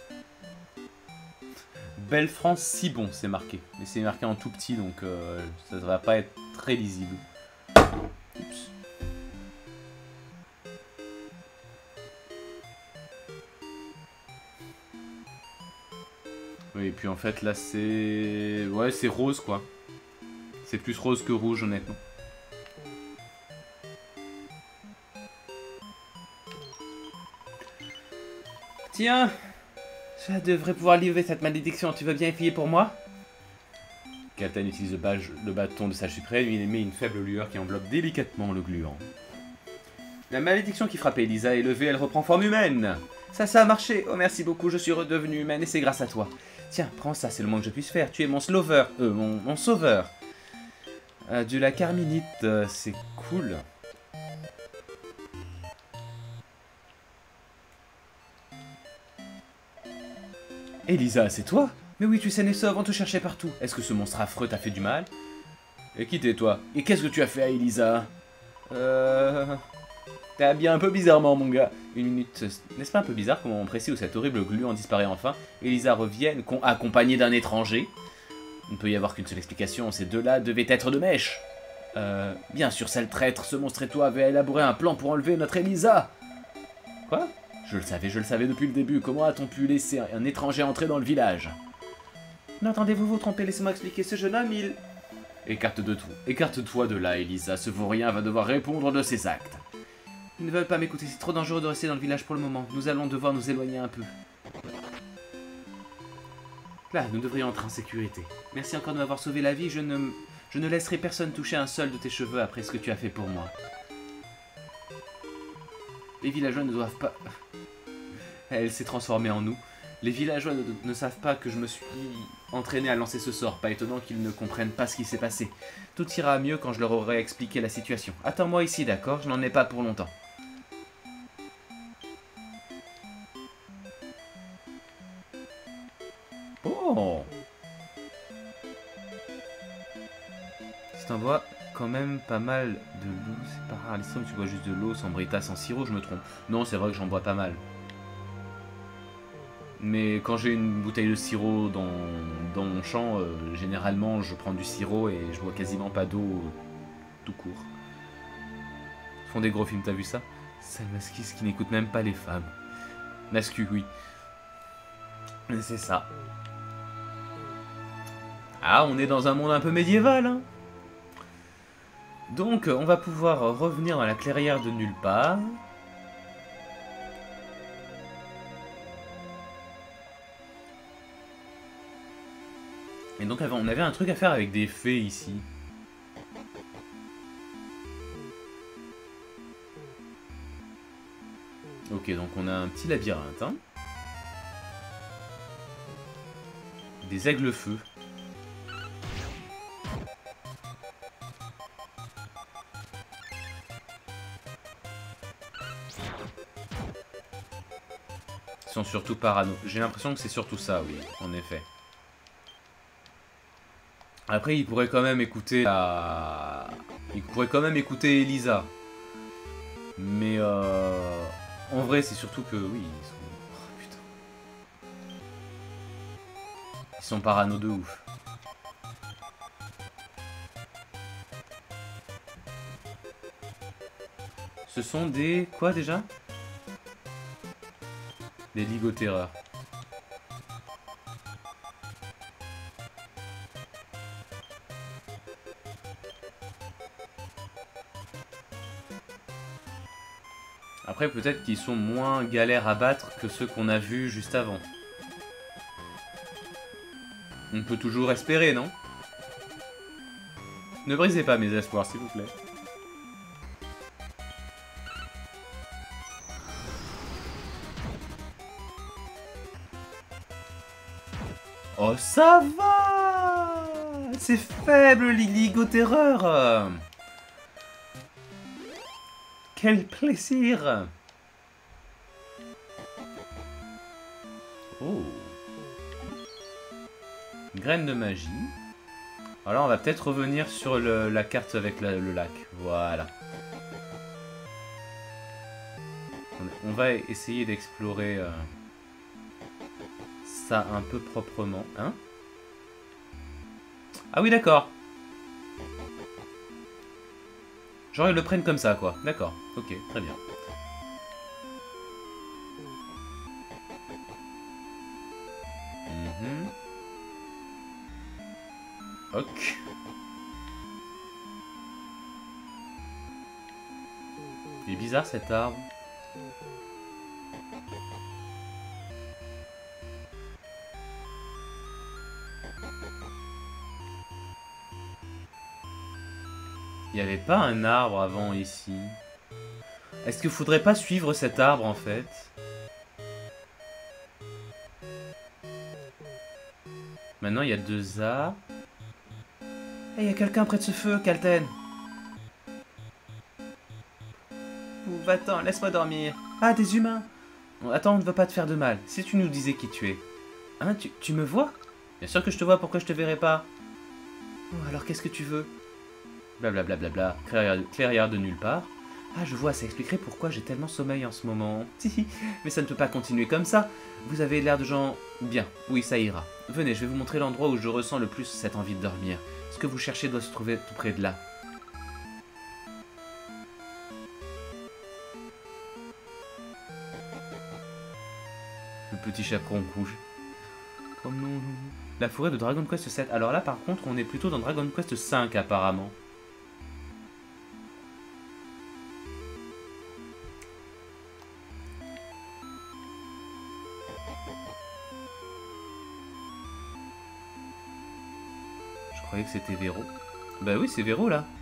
Speaker 1: Belle France, si bon, c'est marqué. Mais c'est marqué en tout petit, donc ça ne va pas être très lisible. Oups. Oui, et puis en fait, là, c'est... Ouais, c'est rose, quoi. C'est plus rose que rouge, honnêtement. Tiens, je devrais pouvoir livrer cette malédiction. Tu veux bien essayer pour moi? Captain utilise le bâton de sa suprême. Il émet une faible lueur qui enveloppe délicatement le gluant. La malédiction qui frappait Elisa est levée, elle reprend forme humaine. Ça a marché. Oh, merci beaucoup, je suis redevenue humaine et c'est grâce à toi. Tiens, prends ça, c'est le moins que je puisse faire. Tu es mon slover, mon sauveur. De la carminite, c'est cool. Elisa, c'est toi? Mais oui, tu saines et sauve, on te cherchait partout. Est-ce que ce monstre affreux t'a fait du mal? Et qui t'es, toi? Et qu'est-ce que tu as fait à Elisa? T'es habillé un peu bizarrement, mon gars. Une minute. N'est-ce pas un peu bizarre qu'au moment précis où cet horrible gluant disparaît enfin, Elisa revienne, accompagnée d'un étranger? Il ne peut y avoir qu'une seule explication, ces deux-là devaient être de mèche. Bien sûr, sale traître, ce monstre et toi avaient élaboré un plan pour enlever notre Elisa. Quoi? Je le savais depuis le début. Comment a-t-on pu laisser un étranger entrer dans le village? N'entendez-vous vous tromper? Laissez-moi expliquer. Ce jeune homme, il... Écarte-toi de là, Elisa. Ce vaurien va devoir répondre de ses actes. Ils ne veulent pas m'écouter. C'est trop dangereux de rester dans le village pour le moment. Nous allons devoir nous éloigner un peu. Là, nous devrions entrer en sécurité. Merci encore de m'avoir sauvé la vie. Je ne laisserai personne toucher un seul de tes cheveux après ce que tu as fait pour moi. Les villageois ne doivent pas... Elle s'est transformée en nous. Les villageois ne savent pas que je me suis entraîné à lancer ce sort. Pas étonnant qu'ils ne comprennent pas ce qui s'est passé. Tout ira mieux quand je leur aurai expliqué la situation. Attends-moi ici, d'accord? Je n'en ai pas pour longtemps. Oh! Si t'envoies quand même pas mal de l'eau, c'est pas rare. L'histoire, tu bois juste de l'eau sans brita, sans sirop, je me trompe. Non, c'est vrai que j'en bois pas mal. Mais quand j'ai une bouteille de sirop dans mon champ, généralement je prends du sirop et je bois quasiment pas d'eau tout court. Ils font des gros films, t'as vu ça? Salmaskis qui n'écoute même pas les femmes. Nascu, oui. C'est ça. Ah, on est dans un monde un peu médiéval, hein. Donc, on va pouvoir revenir dans la clairière de nulle part. Et donc, on avait un truc à faire avec des fées ici. Ok, donc on a un petit labyrinthe, hein. Des aigles-feu. Ils sont surtout parano. J'ai l'impression que c'est surtout ça, oui, en effet. Après, il pourrait quand même écouter la... Il pourrait quand même écouter Elisa. Mais en vrai, c'est surtout que, oui, ils sont... Oh, putain. Ils sont parano de ouf. Ce sont des... Quoi, déjà? Des ligoterreurs. Après, peut-être qu'ils sont moins galères à battre que ceux qu'on a vus juste avant. On peut toujours espérer, non? Ne brisez pas mes espoirs, s'il vous plaît. Oh, ça va! C'est faible, les ligoterreurs! Quel plaisir! Oh! Graine de magie. Alors on va peut-être revenir sur la carte avec le lac. Voilà. On va essayer d'explorer ça un peu proprement. Hein? Ah oui, d'accord. Genre ils le prennent comme ça, quoi. D'accord. Ok, très bien. Ok. Il est bizarre cet arbre. Il n'y avait pas un arbre avant ici. Est-ce qu'il faudrait pas suivre cet arbre en fait? Maintenant il y a deux arbres. Il y a quelqu'un près de ce feu, Kalten. Va-t'en, laisse-moi dormir. Ah, des humains. Attends, on ne veut pas te faire de mal. Si tu nous disais qui tu es. Hein, tu me vois? Bien sûr que je te vois, pourquoi je te verrais pas? Oh, alors qu'est-ce que tu veux? Blablabla, clairière de nulle part. Ah, je vois, ça expliquerait pourquoi j'ai tellement sommeil en ce moment. Mais ça ne peut pas continuer comme ça. Vous avez l'air de gens... Bien, oui, ça ira. Venez, je vais vous montrer l'endroit où je ressens le plus cette envie de dormir. Ce que vous cherchez doit se trouver tout près de là. Le petit chaperon rouge. Oh non. La forêt de Dragon Quest 7. Alors là, par contre, on est plutôt dans Dragon Quest 5, apparemment. Je croyais que c'était Véro. Bah oui, c'est Véro, là.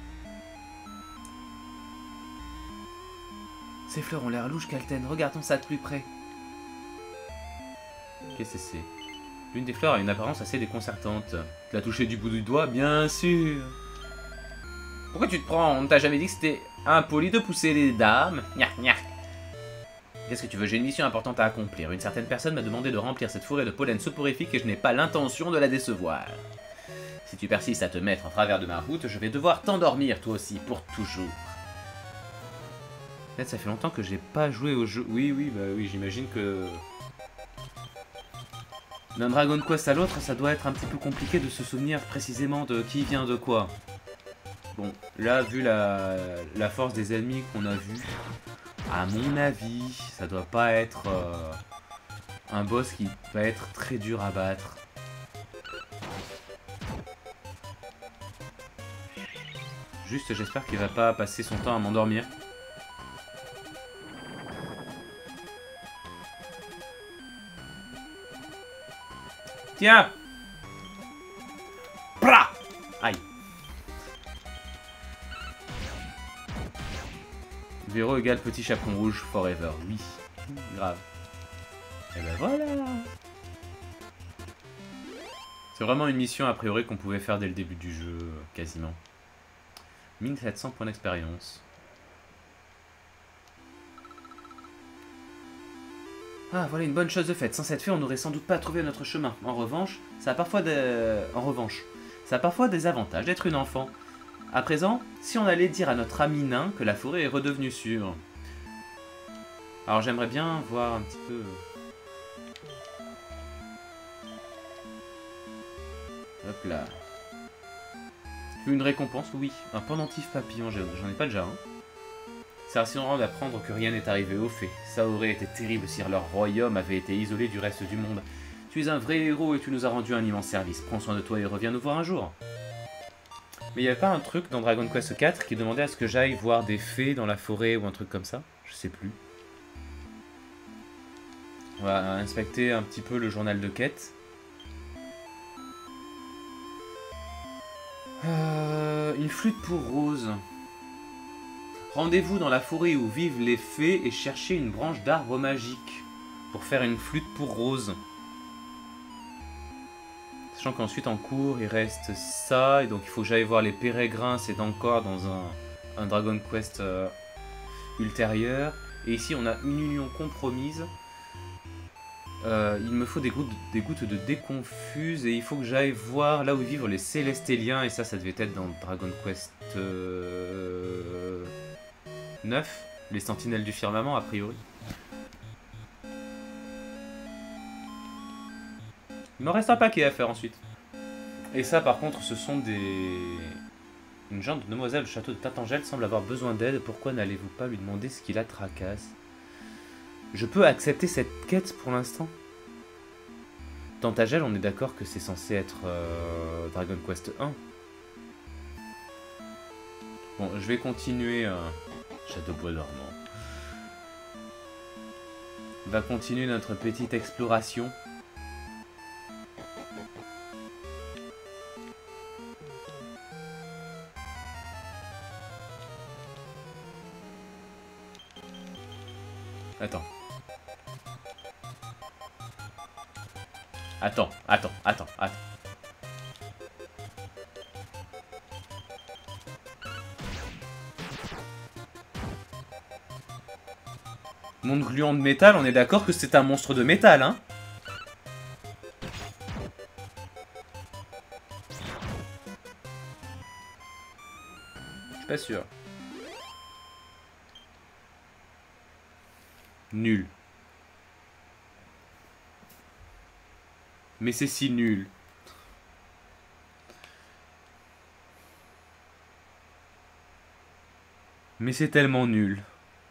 Speaker 1: Ces fleurs ont l'air louches, Kalten. Regardons ça de plus près. Qu'est-ce que c'est? L'une des fleurs a une apparence assez déconcertante. Tu l'as touché du bout du doigt? Bien sûr. Pourquoi tu te prends? On ne t'a jamais dit que c'était impoli de pousser les dames? Qu'est-ce que tu veux? J'ai une mission importante à accomplir. Une certaine personne m'a demandé de remplir cette forêt de pollen soporifique et je n'ai pas l'intention de la décevoir. Si tu persistes à te mettre en travers de ma route, je vais devoir t'endormir toi aussi, pour toujours. Peut-être ça fait longtemps que j'ai pas joué au jeu. Oui, j'imagine que... D'un Dragon Quest à l'autre, ça doit être un petit peu compliqué de se souvenir précisément de qui vient de quoi. Bon, là, vu la force des ennemis qu'on a vu, à mon avis, ça doit pas être un boss qui va être très dur à battre. Juste, j'espère qu'il va pas passer son temps à m'endormir. Tiens! Pra! Aïe. Véro égale petit chaperon rouge forever. Oui. Grave. Et ben voilà. C'est vraiment une mission a priori qu'on pouvait faire dès le début du jeu, quasiment. 1700 points d'expérience. Ah, voilà une bonne chose de faite. Sans cette fée, on n'aurait sans doute pas trouvé notre chemin. En revanche, ça a parfois des avantages d'être une enfant. À présent, si on allait dire à notre ami nain que la forêt est redevenue sûre. Alors j'aimerais bien voir un petit peu... Hop là. Une récompense, oui. Un pendentif papillon, j'en ai pas déjà un. C'est rassurant d'apprendre que rien n'est arrivé aux fées. Ça aurait été terrible si leur royaume avait été isolé du reste du monde. Tu es un vrai héros et tu nous as rendu un immense service. Prends soin de toi et reviens nous voir un jour. Mais il n'y avait pas un truc dans Dragon Quest 4 qui demandait à ce que j'aille voir des fées dans la forêt ou un truc comme ça? Je sais plus. On va inspecter un petit peu le journal de quête. Une flûte pour Rose. Rendez-vous dans la forêt où vivent les fées et cherchez une branche d'arbre magique pour faire une flûte pour Rose. Sachant qu'ensuite en cours il reste ça, et donc il faut que j'aille voir les pérégrins, c'est encore dans un Dragon Quest ultérieur. Et ici on a une union compromise. Il me faut des gouttes de déconfuse et il faut que j'aille voir là où vivent les Célestéliens, et ça devait être dans Dragon Quest 9, les Sentinelles du Firmament a priori. Il m'en reste un paquet à faire ensuite. Et ça par contre ce sont des... Une jeune demoiselle du château de Tatangel semble avoir besoin d'aide, pourquoi n'allez-vous pas lui demander ce qui la tracasse? Je peux accepter cette quête pour l'instant. Tatangel, on est d'accord que c'est censé être Dragon Quest 1. Bon, je vais continuer... Château Bois Dormant. On va continuer notre petite exploration. Attends. Attends. Monde gluant de métal, on est d'accord que c'est un monstre de métal, hein? Je suis pas sûr. Nul. Mais c'est si nul. Mais c'est tellement nul.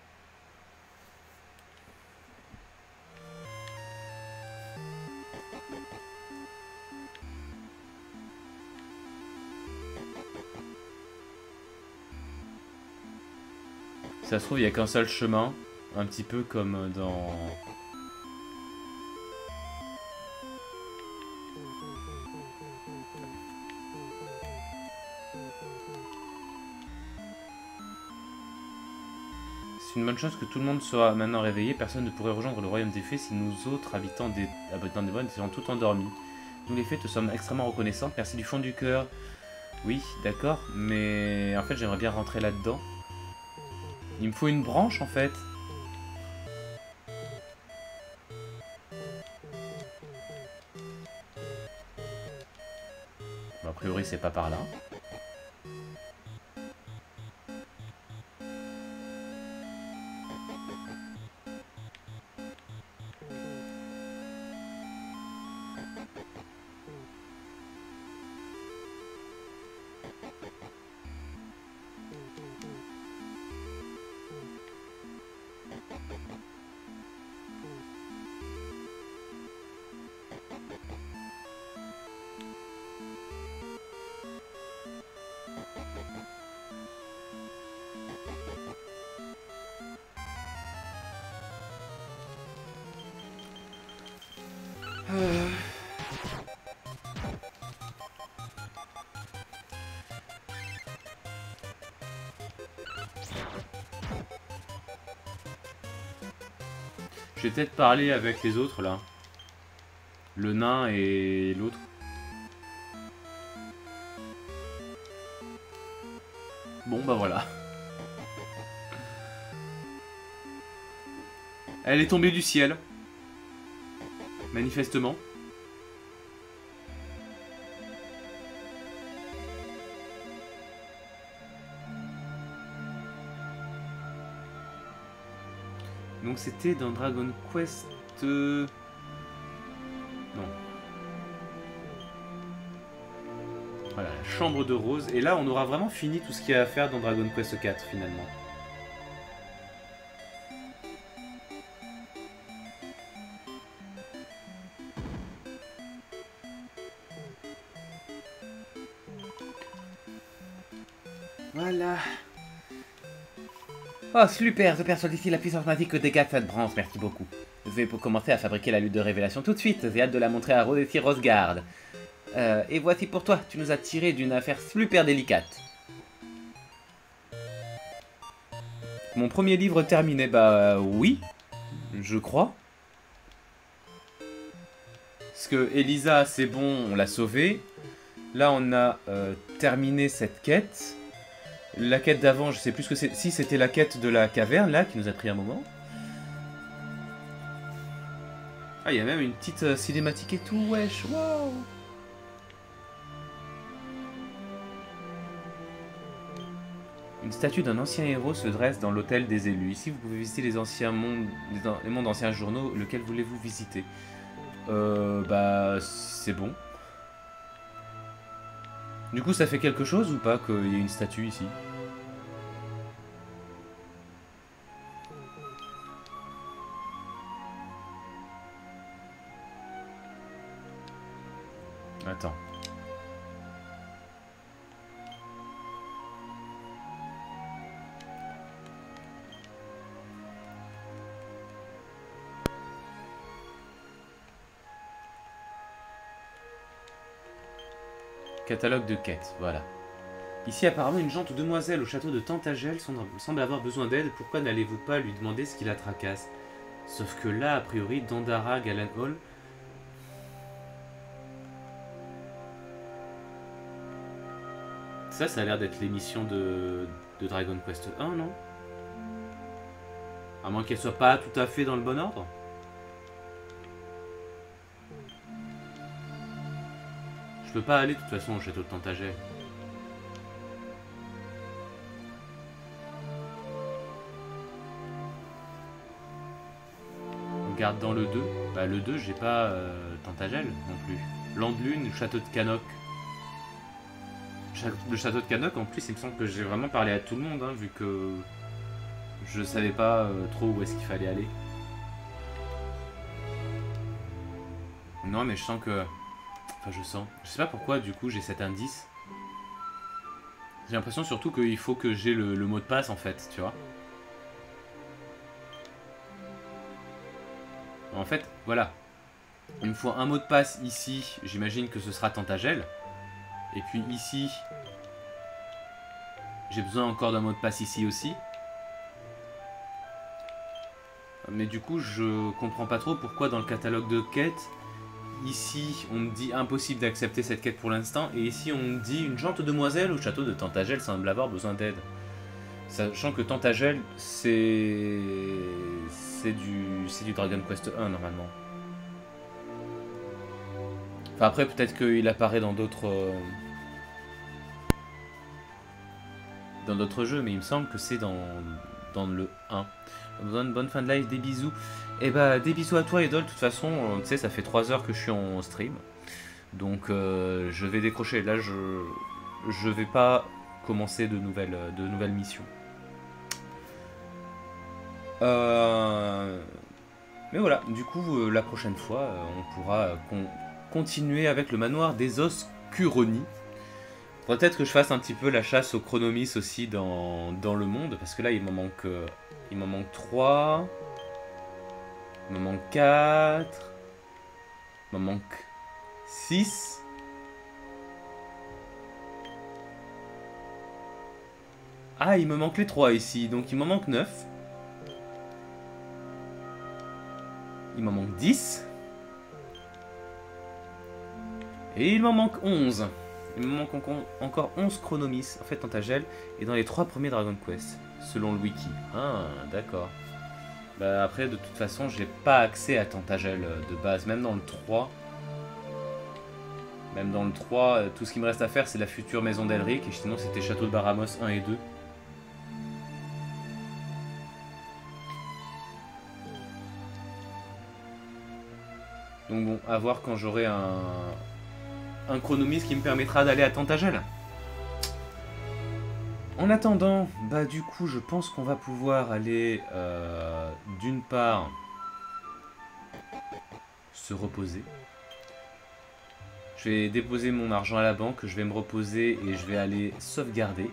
Speaker 1: Ça se trouve, il n'y a qu'un seul chemin. Un petit peu comme dans... C'est une bonne chose que tout le monde soit maintenant réveillé. Personne ne pourrait rejoindre le royaume des fées si nous autres habitants des bonnes étions tout endormis. Nous les fées te sommes extrêmement reconnaissants. Merci du fond du cœur. Oui, d'accord, mais en fait j'aimerais bien rentrer là-dedans. Il me faut une branche en fait. Bon, a priori c'est pas par là. Je vais peut-être parler avec les autres là. Le nain et l'autre. Bon bah voilà. Elle est tombée du ciel. Manifestement. Donc c'était dans Dragon Quest... Non. Voilà, la chambre de Rose. Et là, on aura vraiment fini tout ce qu'il y a à faire dans Dragon Quest 4, finalement. Voilà. Oh, super, je perçois ici la puissance magique que dégage cette branche, merci beaucoup. Je vais commencer à fabriquer la lutte de révélation tout de suite, j'ai hâte de la montrer à Rose et Rosegard. Et voici pour toi, tu nous as tiré d'une affaire super délicate. Mon premier livre terminé, bah oui, je crois. Parce que Elisa, c'est bon, on l'a sauvée. Là, on a terminé cette quête. La quête d'avant, je sais plus ce que c'est. Si, c'était la quête de la caverne, là, qui nous a pris un moment. Ah, il y a même une petite cinématique et tout, wesh, wow. Une statue d'un ancien héros se dresse dans l'hôtel des élus. Ici, vous pouvez visiter les anciens mondes, les mondes anciens journaux. Lequel voulez-vous visiter? Bah, c'est bon. Du coup, ça fait quelque chose ou pas qu'il y ait une statue ici? Attends. Catalogue de quêtes, voilà. Ici, apparemment, une gentille demoiselle au château de Tantagel semble avoir besoin d'aide. Pourquoi n'allez-vous pas lui demander ce qui la tracasse? Sauf que là, a priori, Dandara Galenhall... Ça a l'air d'être l'émission de Dragon Quest 1, non? À moins qu'elle soit pas tout à fait dans le bon ordre. Je peux pas aller de toute façon au château de Tantagel. regarde dans le 2. Bah le 2, j'ai pas Tantagel non plus. Landlune, Château de Canoc. Le Château de Canoc, en plus, il me semble que j'ai vraiment parlé à tout le monde, hein, vu que je savais pas trop où est-ce qu'il fallait aller. Non, mais je sens que... Enfin, je sens. Je sais pas pourquoi, du coup, j'ai cet indice. J'ai l'impression surtout qu'il faut que j'ai le mot de passe, en fait, tu vois. En fait, voilà. Il me faut un mot de passe ici. J'imagine que ce sera Tantagel. Et puis ici, j'ai besoin encore d'un mot de passe ici aussi. Mais du coup, je comprends pas trop pourquoi dans le catalogue de quêtes, ici, on me dit impossible d'accepter cette quête pour l'instant. Et ici, on me dit une gentille demoiselle au château de Tantagel semble avoir besoin d'aide. Sachant que Tantagel, c'est du Dragon Quest 1 normalement. Enfin après peut-être qu'il apparaît dans d'autres jeux, mais il me semble que c'est dans le 1. Bonne fin de live, des bisous. Et bah des bisous à toi Idol, de toute façon, tu sais ça fait 3 heures que je suis en stream. Donc je vais décrocher, là je vais pas commencer de nouvelles missions. Mais voilà, du coup, la prochaine fois, on pourra continuer avec le manoir des Oscuroni. Faudrait peut-être que je fasse un petit peu la chasse au Chronomis aussi dans le monde, parce que là, il m'en manque 3, il m'en manque 4, il m'en manque 6. Ah, il me manque les 3 ici, donc il m'en manque 9. Il m'en manque 10. Et il m'en manque 11. Il me manque encore 11 Chronomis. En fait, Tantagel est dans les 3 premiers Dragon Quest, selon le wiki. Ah, d'accord. Bah, après, de toute façon, j'ai pas accès à Tantagel de base. Même dans le 3. Même dans le 3, tout ce qui me reste à faire, c'est la future maison d'Elric. Et sinon, c'était Château de Baramos 1 et 2. Donc bon, à voir quand j'aurai un Chronomis qui me permettra d'aller à Tantagel. En attendant, bah du coup, je pense qu'on va pouvoir aller, d'une part, se reposer. Je vais déposer mon argent à la banque, je vais me reposer et je vais aller sauvegarder.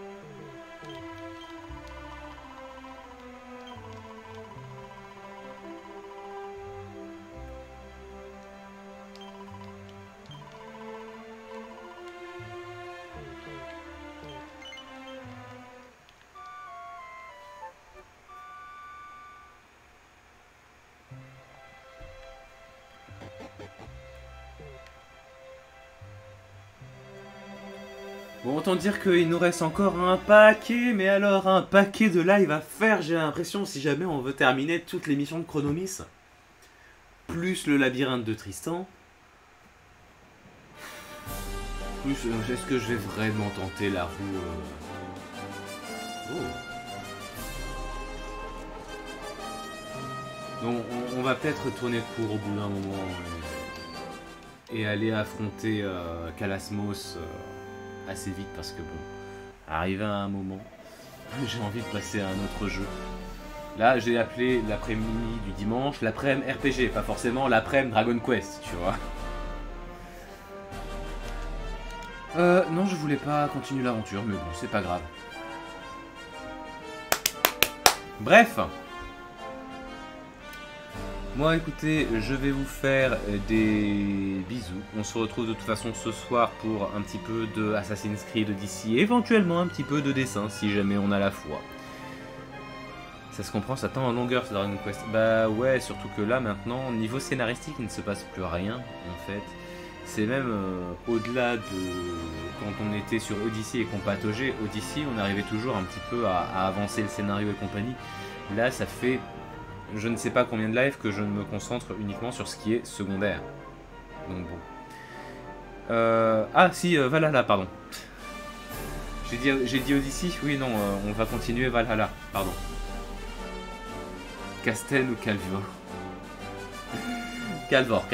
Speaker 1: Bon, autant dire qu'il nous reste encore un paquet, mais alors un paquet de live à faire, j'ai l'impression, si jamais on veut terminer toutes les missions de Chronomis. Plus le labyrinthe de Tristan. Plus, est-ce que je vais vraiment tenter la roue Oh. Donc on va peut-être tourner court au bout d'un moment et aller affronter Kalasmos assez vite parce que bon, arrivé à un moment, j'ai envie de passer à un autre jeu. Là, j'ai appelé l'après-midi du dimanche l'après-midi RPG, pas forcément l'après-midi Dragon Quest, tu vois. Non, je voulais pas continuer l'aventure, mais bon, c'est pas grave. Bref. Moi, écoutez, je vais vous faire des bisous. On se retrouve de toute façon ce soir pour un petit peu de Assassin's Creed Odyssey, éventuellement un petit peu de dessin, si jamais on a la foi. Ça se comprend, ça tend en longueur, ce Dragon Quest. Bah ouais, surtout que là, maintenant, niveau scénaristique, il ne se passe plus rien, en fait. C'est même au-delà de quand on était sur Odyssey et qu'on pataugeait. Odyssey, on arrivait toujours un petit peu à avancer le scénario et compagnie. Là, ça fait je ne sais pas combien de lives que je ne me concentre uniquement sur ce qui est secondaire. Donc bon. Ah si, Valhalla, pardon. J'ai dit Odyssey. Oui, non, on va continuer Valhalla, pardon. Castel ou Calvio. Calvor.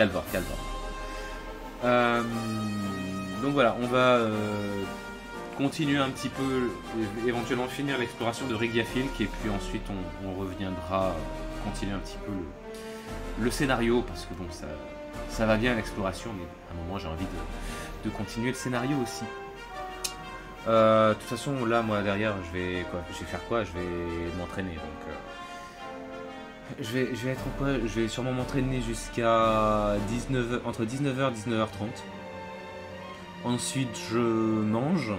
Speaker 1: Donc voilà, on va continuer un petit peu, éventuellement finir l'exploration de Regiafilk, et puis ensuite on reviendra continuer un petit peu le scénario, parce que bon, ça va bien l'exploration, mais à un moment j'ai envie de continuer le scénario aussi. De toute façon, là, moi derrière, je vais faire quoi? Je vais m'entraîner, donc je vais être en quoi? Je vais sûrement m'entraîner jusqu'à 19h, entre 19h et 19h30. Ensuite, je mange.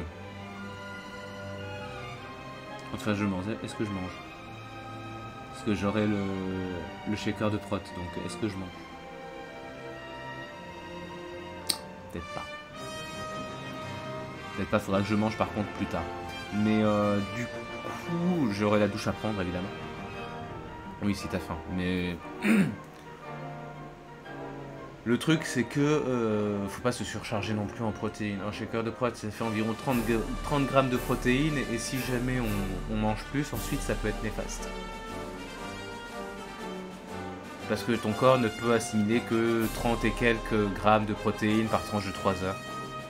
Speaker 1: Enfin, je mange. Est-ce que je mange? Parce que j'aurai le shaker de prot, donc est-ce que je mange? Peut-être pas. Peut-être pas, faudra que je mange par contre plus tard. Mais du coup, j'aurai la douche à prendre, évidemment. Oui, si t'as faim, mais... Le truc, c'est que faut pas se surcharger non plus en protéines. Un shaker de prot, ça fait environ 30 grammes de protéines, et si jamais on mange plus, ensuite ça peut être néfaste. Parce que ton corps ne peut assimiler que 30 et quelques grammes de protéines par tranche de 3 heures.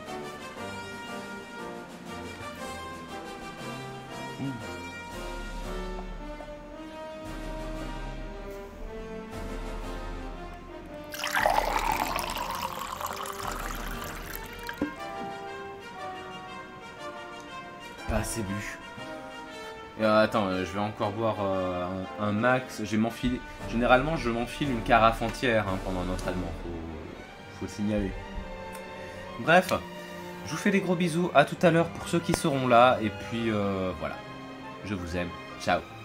Speaker 1: Pas assez bu. Attends, je vais encore boire un max. Généralement, je m'enfile une carafe entière pendant un entraînement. Faut le signaler. Bref, je vous fais des gros bisous. À tout à l'heure pour ceux qui seront là. Et puis voilà. Je vous aime. Ciao.